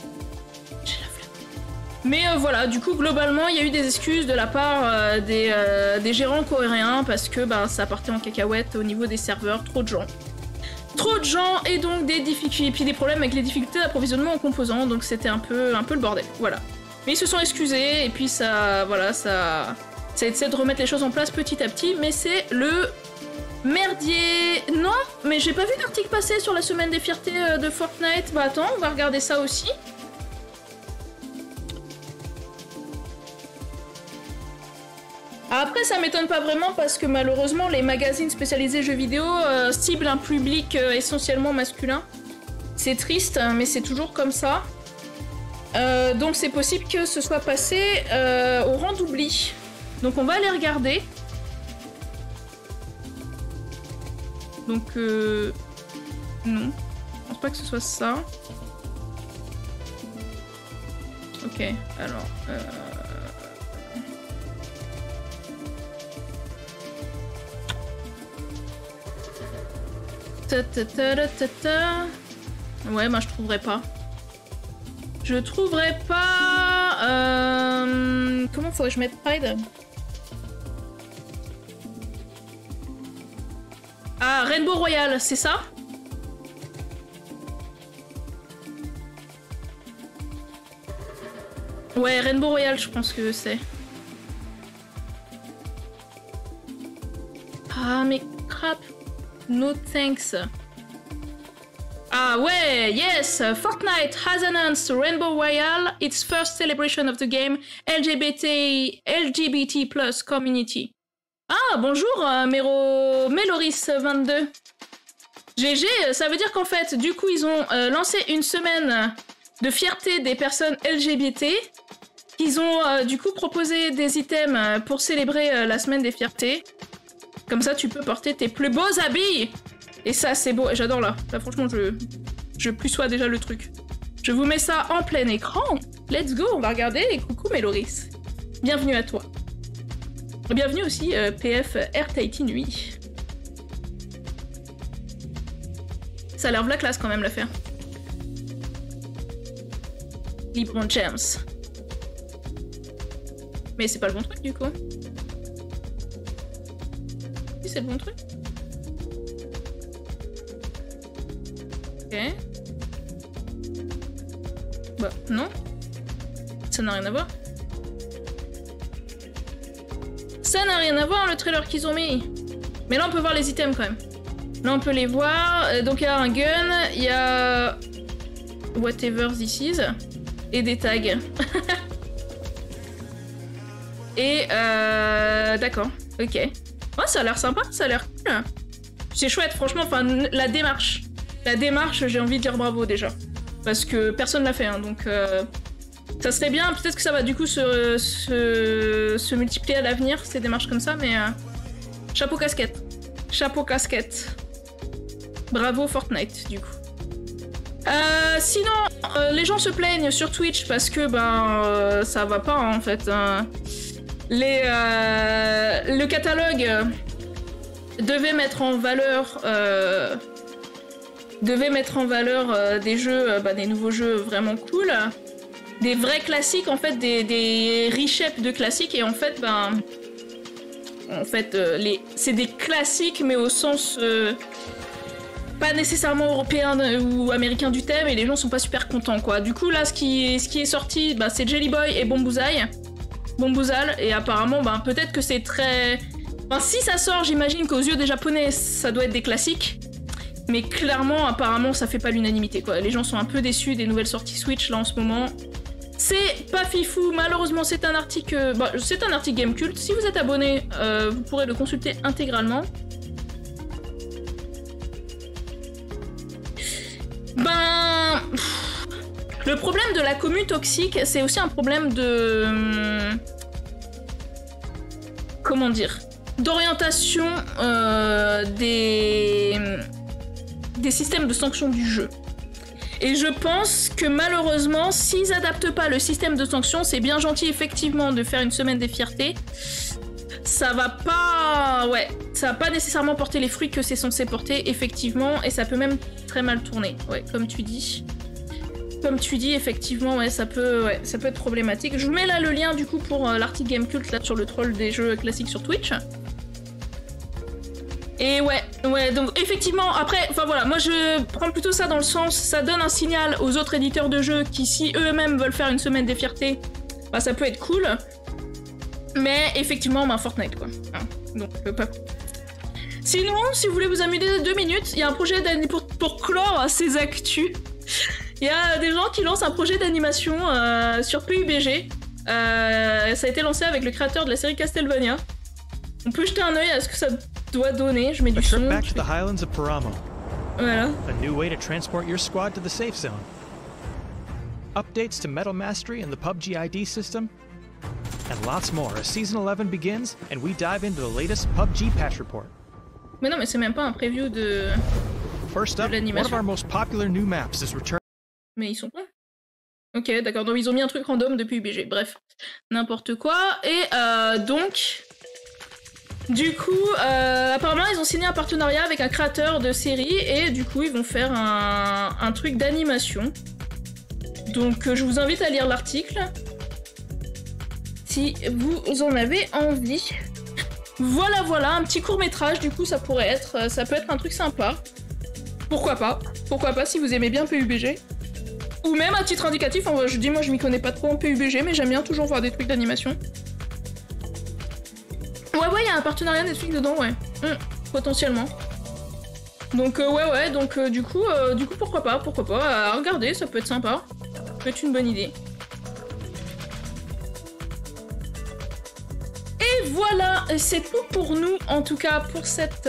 Mais voilà, du coup, globalement, il y a eu des excuses de la part des gérants coréens parce que bah, ça partait en cacahuète au niveau des serveurs, trop de gens. Trop de gens, et donc des difficultés, et puis des problèmes avec les difficultés d'approvisionnement en composants, donc c'était un peu le bordel, voilà. Mais ils se sont excusés, et puis ça, voilà, ça essaie de remettre les choses en place petit à petit, mais c'est le merdier. Non, mais j'ai pas vu d'article passer sur la semaine des fiertés de Fortnite. Bah attends, on va regarder ça aussi. Après, ça m'étonne pas vraiment parce que malheureusement, les magazines spécialisés jeux vidéo ciblent un public essentiellement masculin. C'est triste, mais c'est toujours comme ça. Donc c'est possible que ce soit passé au rang d'oubli. Donc on va aller regarder. Donc non, je pense pas que ce soit ça. Ok, alors... Ouais, bah je trouverai pas. Je trouverai pas... Comment faudrait que je mette Pride? Ah, Rainbow Royal, c'est ça? Ouais, Rainbow Royal, je pense que c'est. Ah, mais crap. No thanks. Ah ouais, yes, Fortnite has announced Rainbow Royale, its first celebration of the game LGBT plus community. Ah, bonjour, Méloris22. GG, ça veut dire qu'en fait, du coup, ils ont lancé une semaine de fierté des personnes LGBT. Ils ont du coup proposé des items pour célébrer la semaine des fiertés. Comme ça, tu peux porter tes plus beaux habits. Et ça, c'est beau. J'adore là. Là, franchement, je puceois déjà le truc. Je vous mets ça en plein écran. Let's go, on va regarder. Et coucou Méloris. Bienvenue à toi. Bienvenue aussi PF Air Tahiti Nuit. Ça a l'air de la classe quand même l'affaire. LeBron James. Mais c'est pas le bon truc du coup. Si c'est le bon truc. Ok. Bah non. Ça n'a rien à voir. Ça n'a rien à voir le trailer qu'ils ont mis. Mais là on peut voir les items quand même. Là on peut les voir. Donc il y a un gun, il y a whatever this is et des tags. Et d'accord, ok. Ouais, ça a l'air sympa, ça a l'air cool. C'est chouette, franchement, enfin, la démarche. La démarche, j'ai envie de dire bravo déjà. Parce que personne l'a fait, hein, donc ça serait bien. Peut-être que ça va du coup se multiplier à l'avenir, ces démarches comme ça, mais chapeau casquette. Chapeau casquette. Bravo Fortnite, du coup. Sinon, les gens se plaignent sur Twitch parce que ça va pas, hein, en fait. Le catalogue devait mettre en valeur des jeux, des nouveaux jeux vraiment cool, des vrais classiques en fait, des reshape de classiques, et en fait c'est des classiques mais au sens pas nécessairement européen ou américain du thème, et les gens sont pas super contents quoi. Du coup là ce qui est sorti c'est Jelly Boy et Bombuzal, et apparemment peut-être que c'est très... Enfin, si ça sort, j'imagine qu'aux yeux des japonais ça doit être des classiques, mais clairement apparemment ça fait pas l'unanimité quoi. Les gens sont un peu déçus des nouvelles sorties Switch là en ce moment. C'est pas fifou, malheureusement c'est un article Gamecult. Si vous êtes abonné, vous pourrez le consulter intégralement. Le problème de la commu toxique, c'est aussi un problème de... comment dire, d'orientation des systèmes de sanctions du jeu. Et je pense que malheureusement, s'ils adaptent pas le système de sanctions, c'est bien gentil effectivement de faire une semaine des fiertés, ça va pas nécessairement porter les fruits que c'est censé porter effectivement, et ça peut même très mal tourner. Ouais, comme tu dis, effectivement, ouais, ça peut être problématique. Je vous mets là le lien du coup pour l'article Gamecult là sur le troll des jeux classiques sur Twitch. Et ouais, donc effectivement, après, enfin voilà, moi je prends plutôt ça dans le sens, ça donne un signal aux autres éditeurs de jeux qui, si eux-mêmes veulent faire une semaine des fiertés, ça peut être cool. Mais effectivement, Fortnite quoi. Donc pas. Sinon, si vous voulez vous amuser 2 minutes, il y a un projet pour clore ces actus. Il y a des gens qui lancent un projet d'animation sur PUBG. Ça a été lancé avec le créateur de la série Castlevania. On peut jeter un œil à ce que ça doit donner. Je mets du son. Back to the Highlands of Paramo. Voilà. A new way to transport your squad to the safe zone. Updates to Metal Mastery and the PUBG ID system. And lots more as Season 11 begins and we dive into the latest PUBG patch report. Mais non, mais c'est même pas un preview de... First up, one of our most popular new maps is returning. Mais ils sont pas. Ok, d'accord, donc ils ont mis un truc random depuis UBG, bref. N'importe quoi, et donc... Du coup, apparemment ils ont signé un partenariat avec un créateur de série, et du coup ils vont faire un truc d'animation. Donc je vous invite à lire l'article. Si vous en avez envie. Voilà, un petit court-métrage, du coup ça peut être un truc sympa. Pourquoi pas si vous aimez bien PUBG. Ou même à titre indicatif, moi je m'y connais pas trop en PUBG, mais j'aime bien toujours voir des trucs d'animation. Ouais, il y a un partenariat Netflix dedans, ouais. Potentiellement. Donc ouais, donc du coup pourquoi pas, regardez, ça peut être sympa, ça peut être une bonne idée. Et voilà, c'est tout pour nous, en tout cas pour cette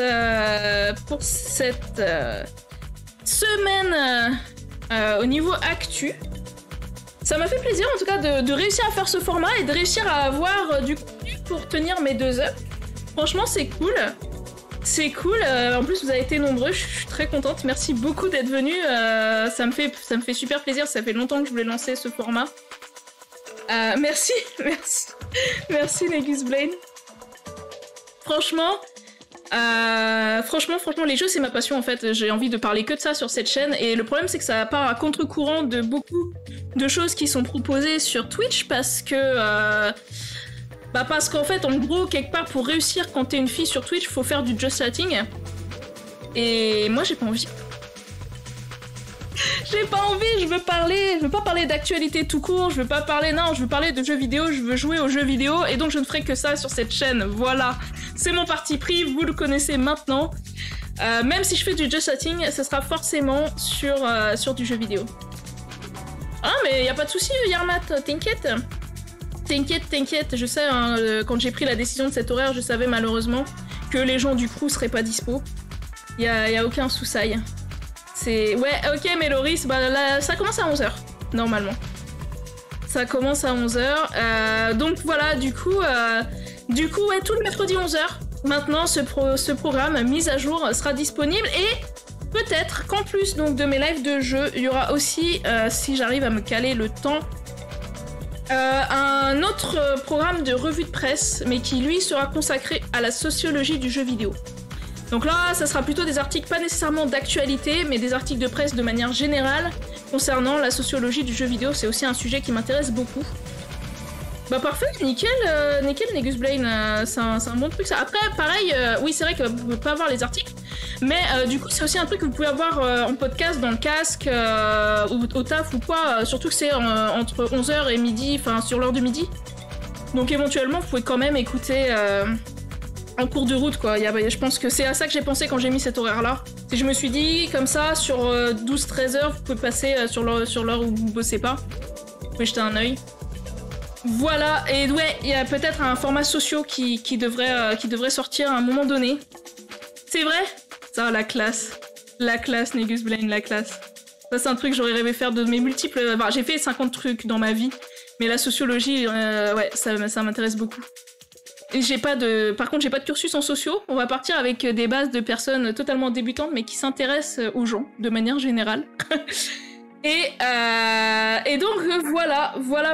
semaine au niveau actu. Ça m'a fait plaisir en tout cas de réussir à faire ce format et de réussir à avoir du contenu pour tenir mes 2 heures. Franchement, c'est cool. C'est cool. En plus, vous avez été nombreux. Je suis très contente. Merci beaucoup d'être venus. Ça me fait super plaisir. Ça fait longtemps que je voulais lancer ce format. Merci Negus Blaine. Franchement, les jeux, c'est ma passion en fait. J'ai envie de parler que de ça sur cette chaîne. Et le problème, c'est que ça part à contre-courant de beaucoup de choses qui sont proposées sur Twitch parce que... parce qu'en fait, en gros, quelque part, pour réussir quand t'es une fille sur Twitch, faut faire du just chatting. Et moi, j'ai pas envie. J'ai pas envie, je veux pas parler d'actualité tout court, je veux parler de jeux vidéo, je veux jouer aux jeux vidéo, et donc je ne ferai que ça sur cette chaîne, voilà. C'est mon parti pris, vous le connaissez maintenant. Même si je fais du just chatting, ce sera forcément sur du jeu vidéo. Ah, mais y a pas de souci, Yarmat, t'inquiète. T'inquiète, je sais, hein, quand j'ai pris la décision de cet horaire, je savais malheureusement que les gens du crew seraient pas dispo. Y a aucun souci. C'est... Ouais, ok, mais Loris, là, ça commence à 11h, normalement. Ça commence à 11h. Donc voilà, du coup, ouais, tout le mercredi 11h, maintenant, ce programme mis à jour sera disponible. Et peut-être qu'en plus donc, de mes lives de jeu, il y aura aussi, si j'arrive à me caler le temps, un autre programme de revue de presse, mais qui lui sera consacré à la sociologie du jeu vidéo. Donc là, ça sera plutôt des articles pas nécessairement d'actualité, mais des articles de presse de manière générale concernant la sociologie du jeu vidéo. C'est aussi un sujet qui m'intéresse beaucoup. Bah parfait, nickel Negus Blaine, c'est un bon truc ça. Après, pareil, oui c'est vrai que vous pouvez pas avoir les articles, mais du coup c'est aussi un truc que vous pouvez avoir en podcast dans le casque, ou au taf ou quoi, surtout que c'est entre 11h et midi, enfin sur l'heure de midi. Donc éventuellement vous pouvez quand même écouter en cours de route quoi. Je pense que c'est à ça que j'ai pensé quand j'ai mis cet horaire là. Je me suis dit comme ça sur 12-13 heures vous pouvez passer sur l'heure où vous bossez pas. Vous pouvez jeter un œil. Voilà, et ouais, il y a peut-être un format socio qui devrait sortir à un moment donné. C'est vrai? Ça, la classe, Negus Blaine, la classe. Ça, c'est un truc que j'aurais rêvé faire de mes multiples... Enfin, j'ai fait 50 trucs dans ma vie, mais la sociologie, ouais, ça m'intéresse beaucoup. Et par contre, j'ai pas de cursus en socio. On va partir avec des bases de personnes totalement débutantes, mais qui s'intéressent aux gens, de manière générale. Et donc voilà.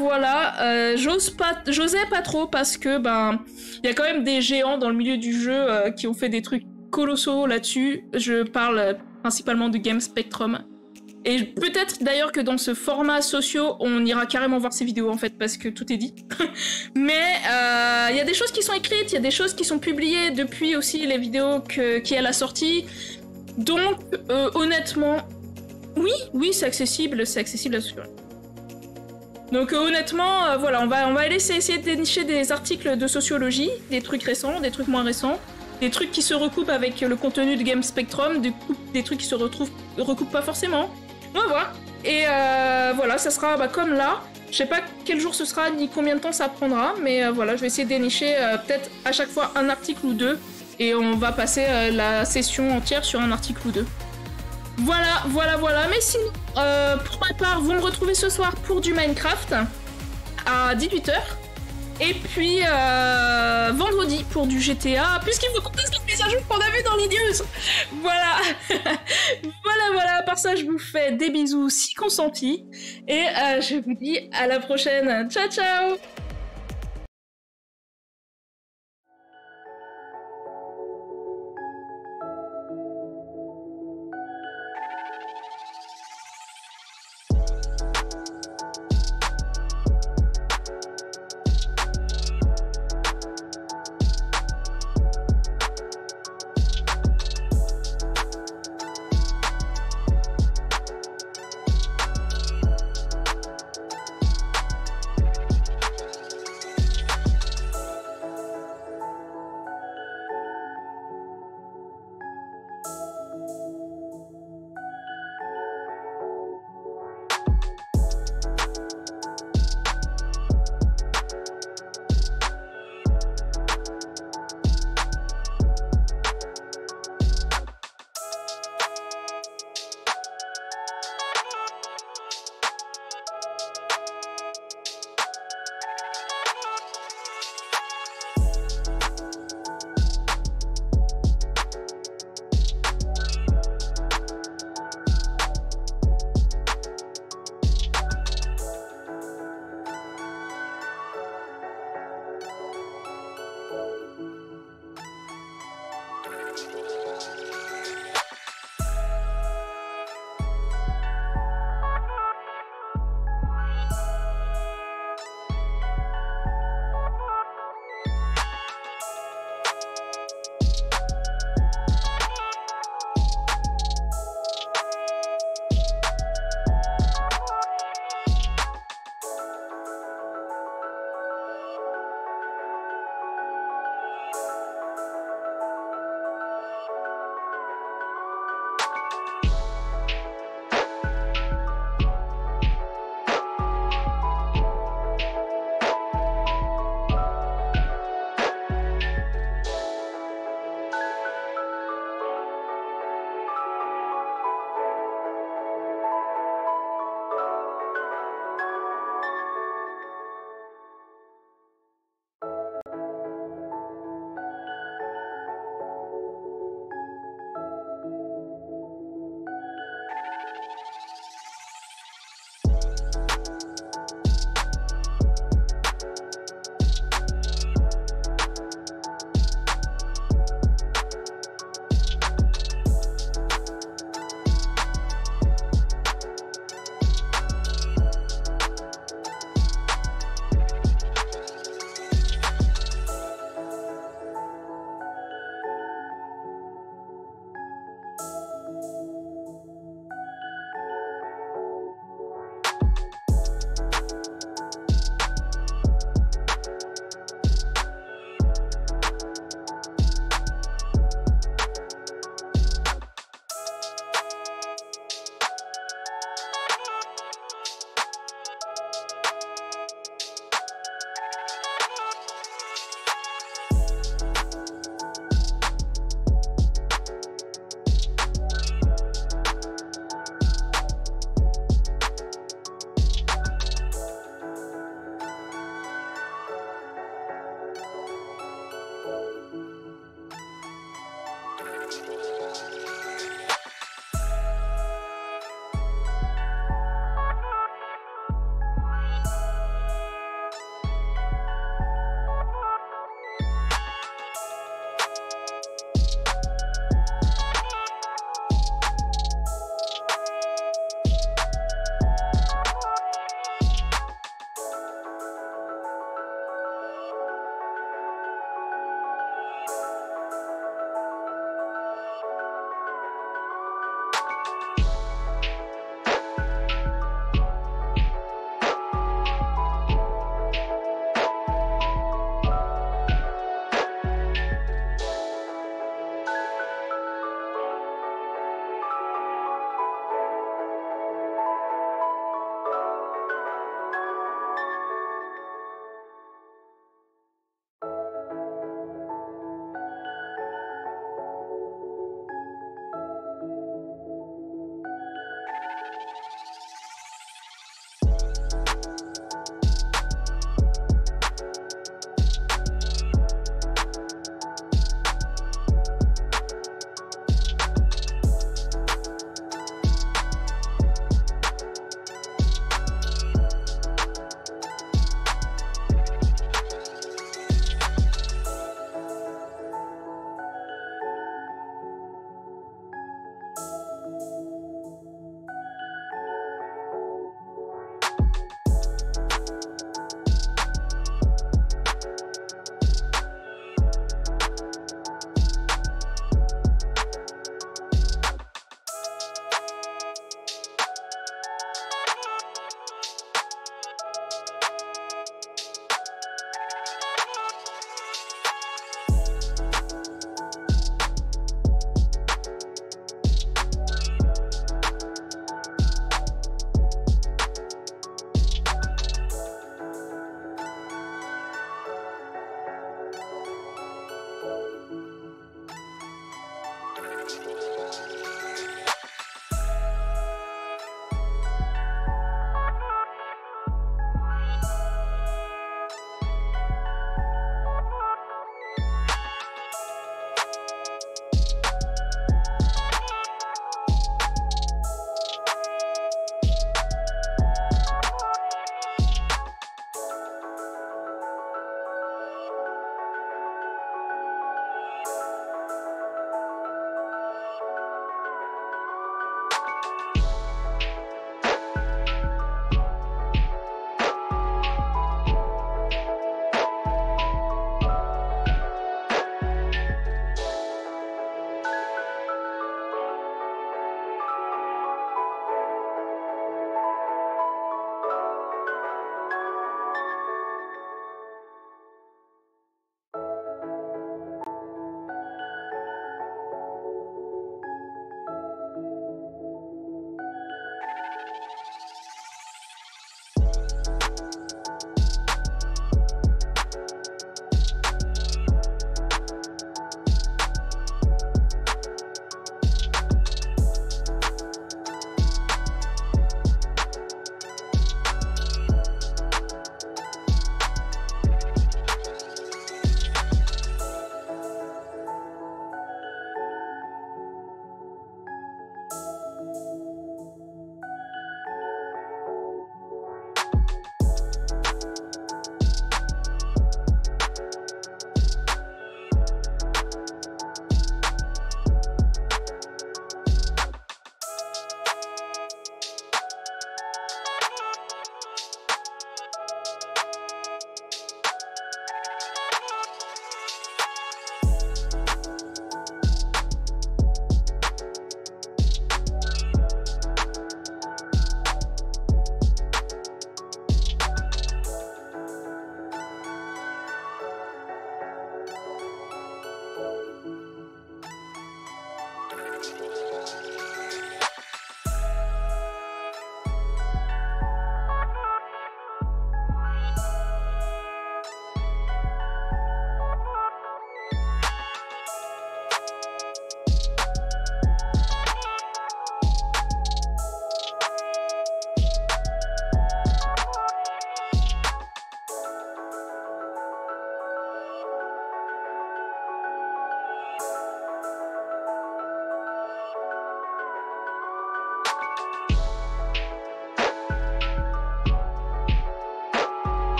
J'osais pas trop parce que il y a quand même des géants dans le milieu du jeu qui ont fait des trucs colossaux là-dessus. Je parle principalement de Game Spectrum. Et peut-être d'ailleurs que dans ce format socio, on ira carrément voir ces vidéos en fait parce que tout est dit. Mais il y a des choses qui sont écrites, il y a des choses qui sont publiées depuis aussi les vidéos qui est à la sortie. Donc honnêtement. Oui, c'est accessible à ce sujet. Donc honnêtement, voilà, on va essayer de dénicher des articles de sociologie, des trucs récents, des trucs moins récents, des trucs qui se recoupent avec le contenu de Game Spectrum, des trucs qui se recoupent pas forcément. On va voir. Et voilà, ça sera comme là. Je sais pas quel jour ce sera ni combien de temps ça prendra, mais voilà, je vais essayer de dénicher peut-être à chaque fois un article ou deux, et on va passer la session entière sur un article ou deux. Voilà. Mais sinon, pour ma part, vous me retrouvez ce soir pour du Minecraft à 18h. Et puis vendredi pour du GTA, puisqu'il faut qu'on fasse les mises à jour qu'on a vu dans les news. Voilà. Voilà. À part ça, je vous fais des bisous si consentis. Et je vous dis à la prochaine. Ciao.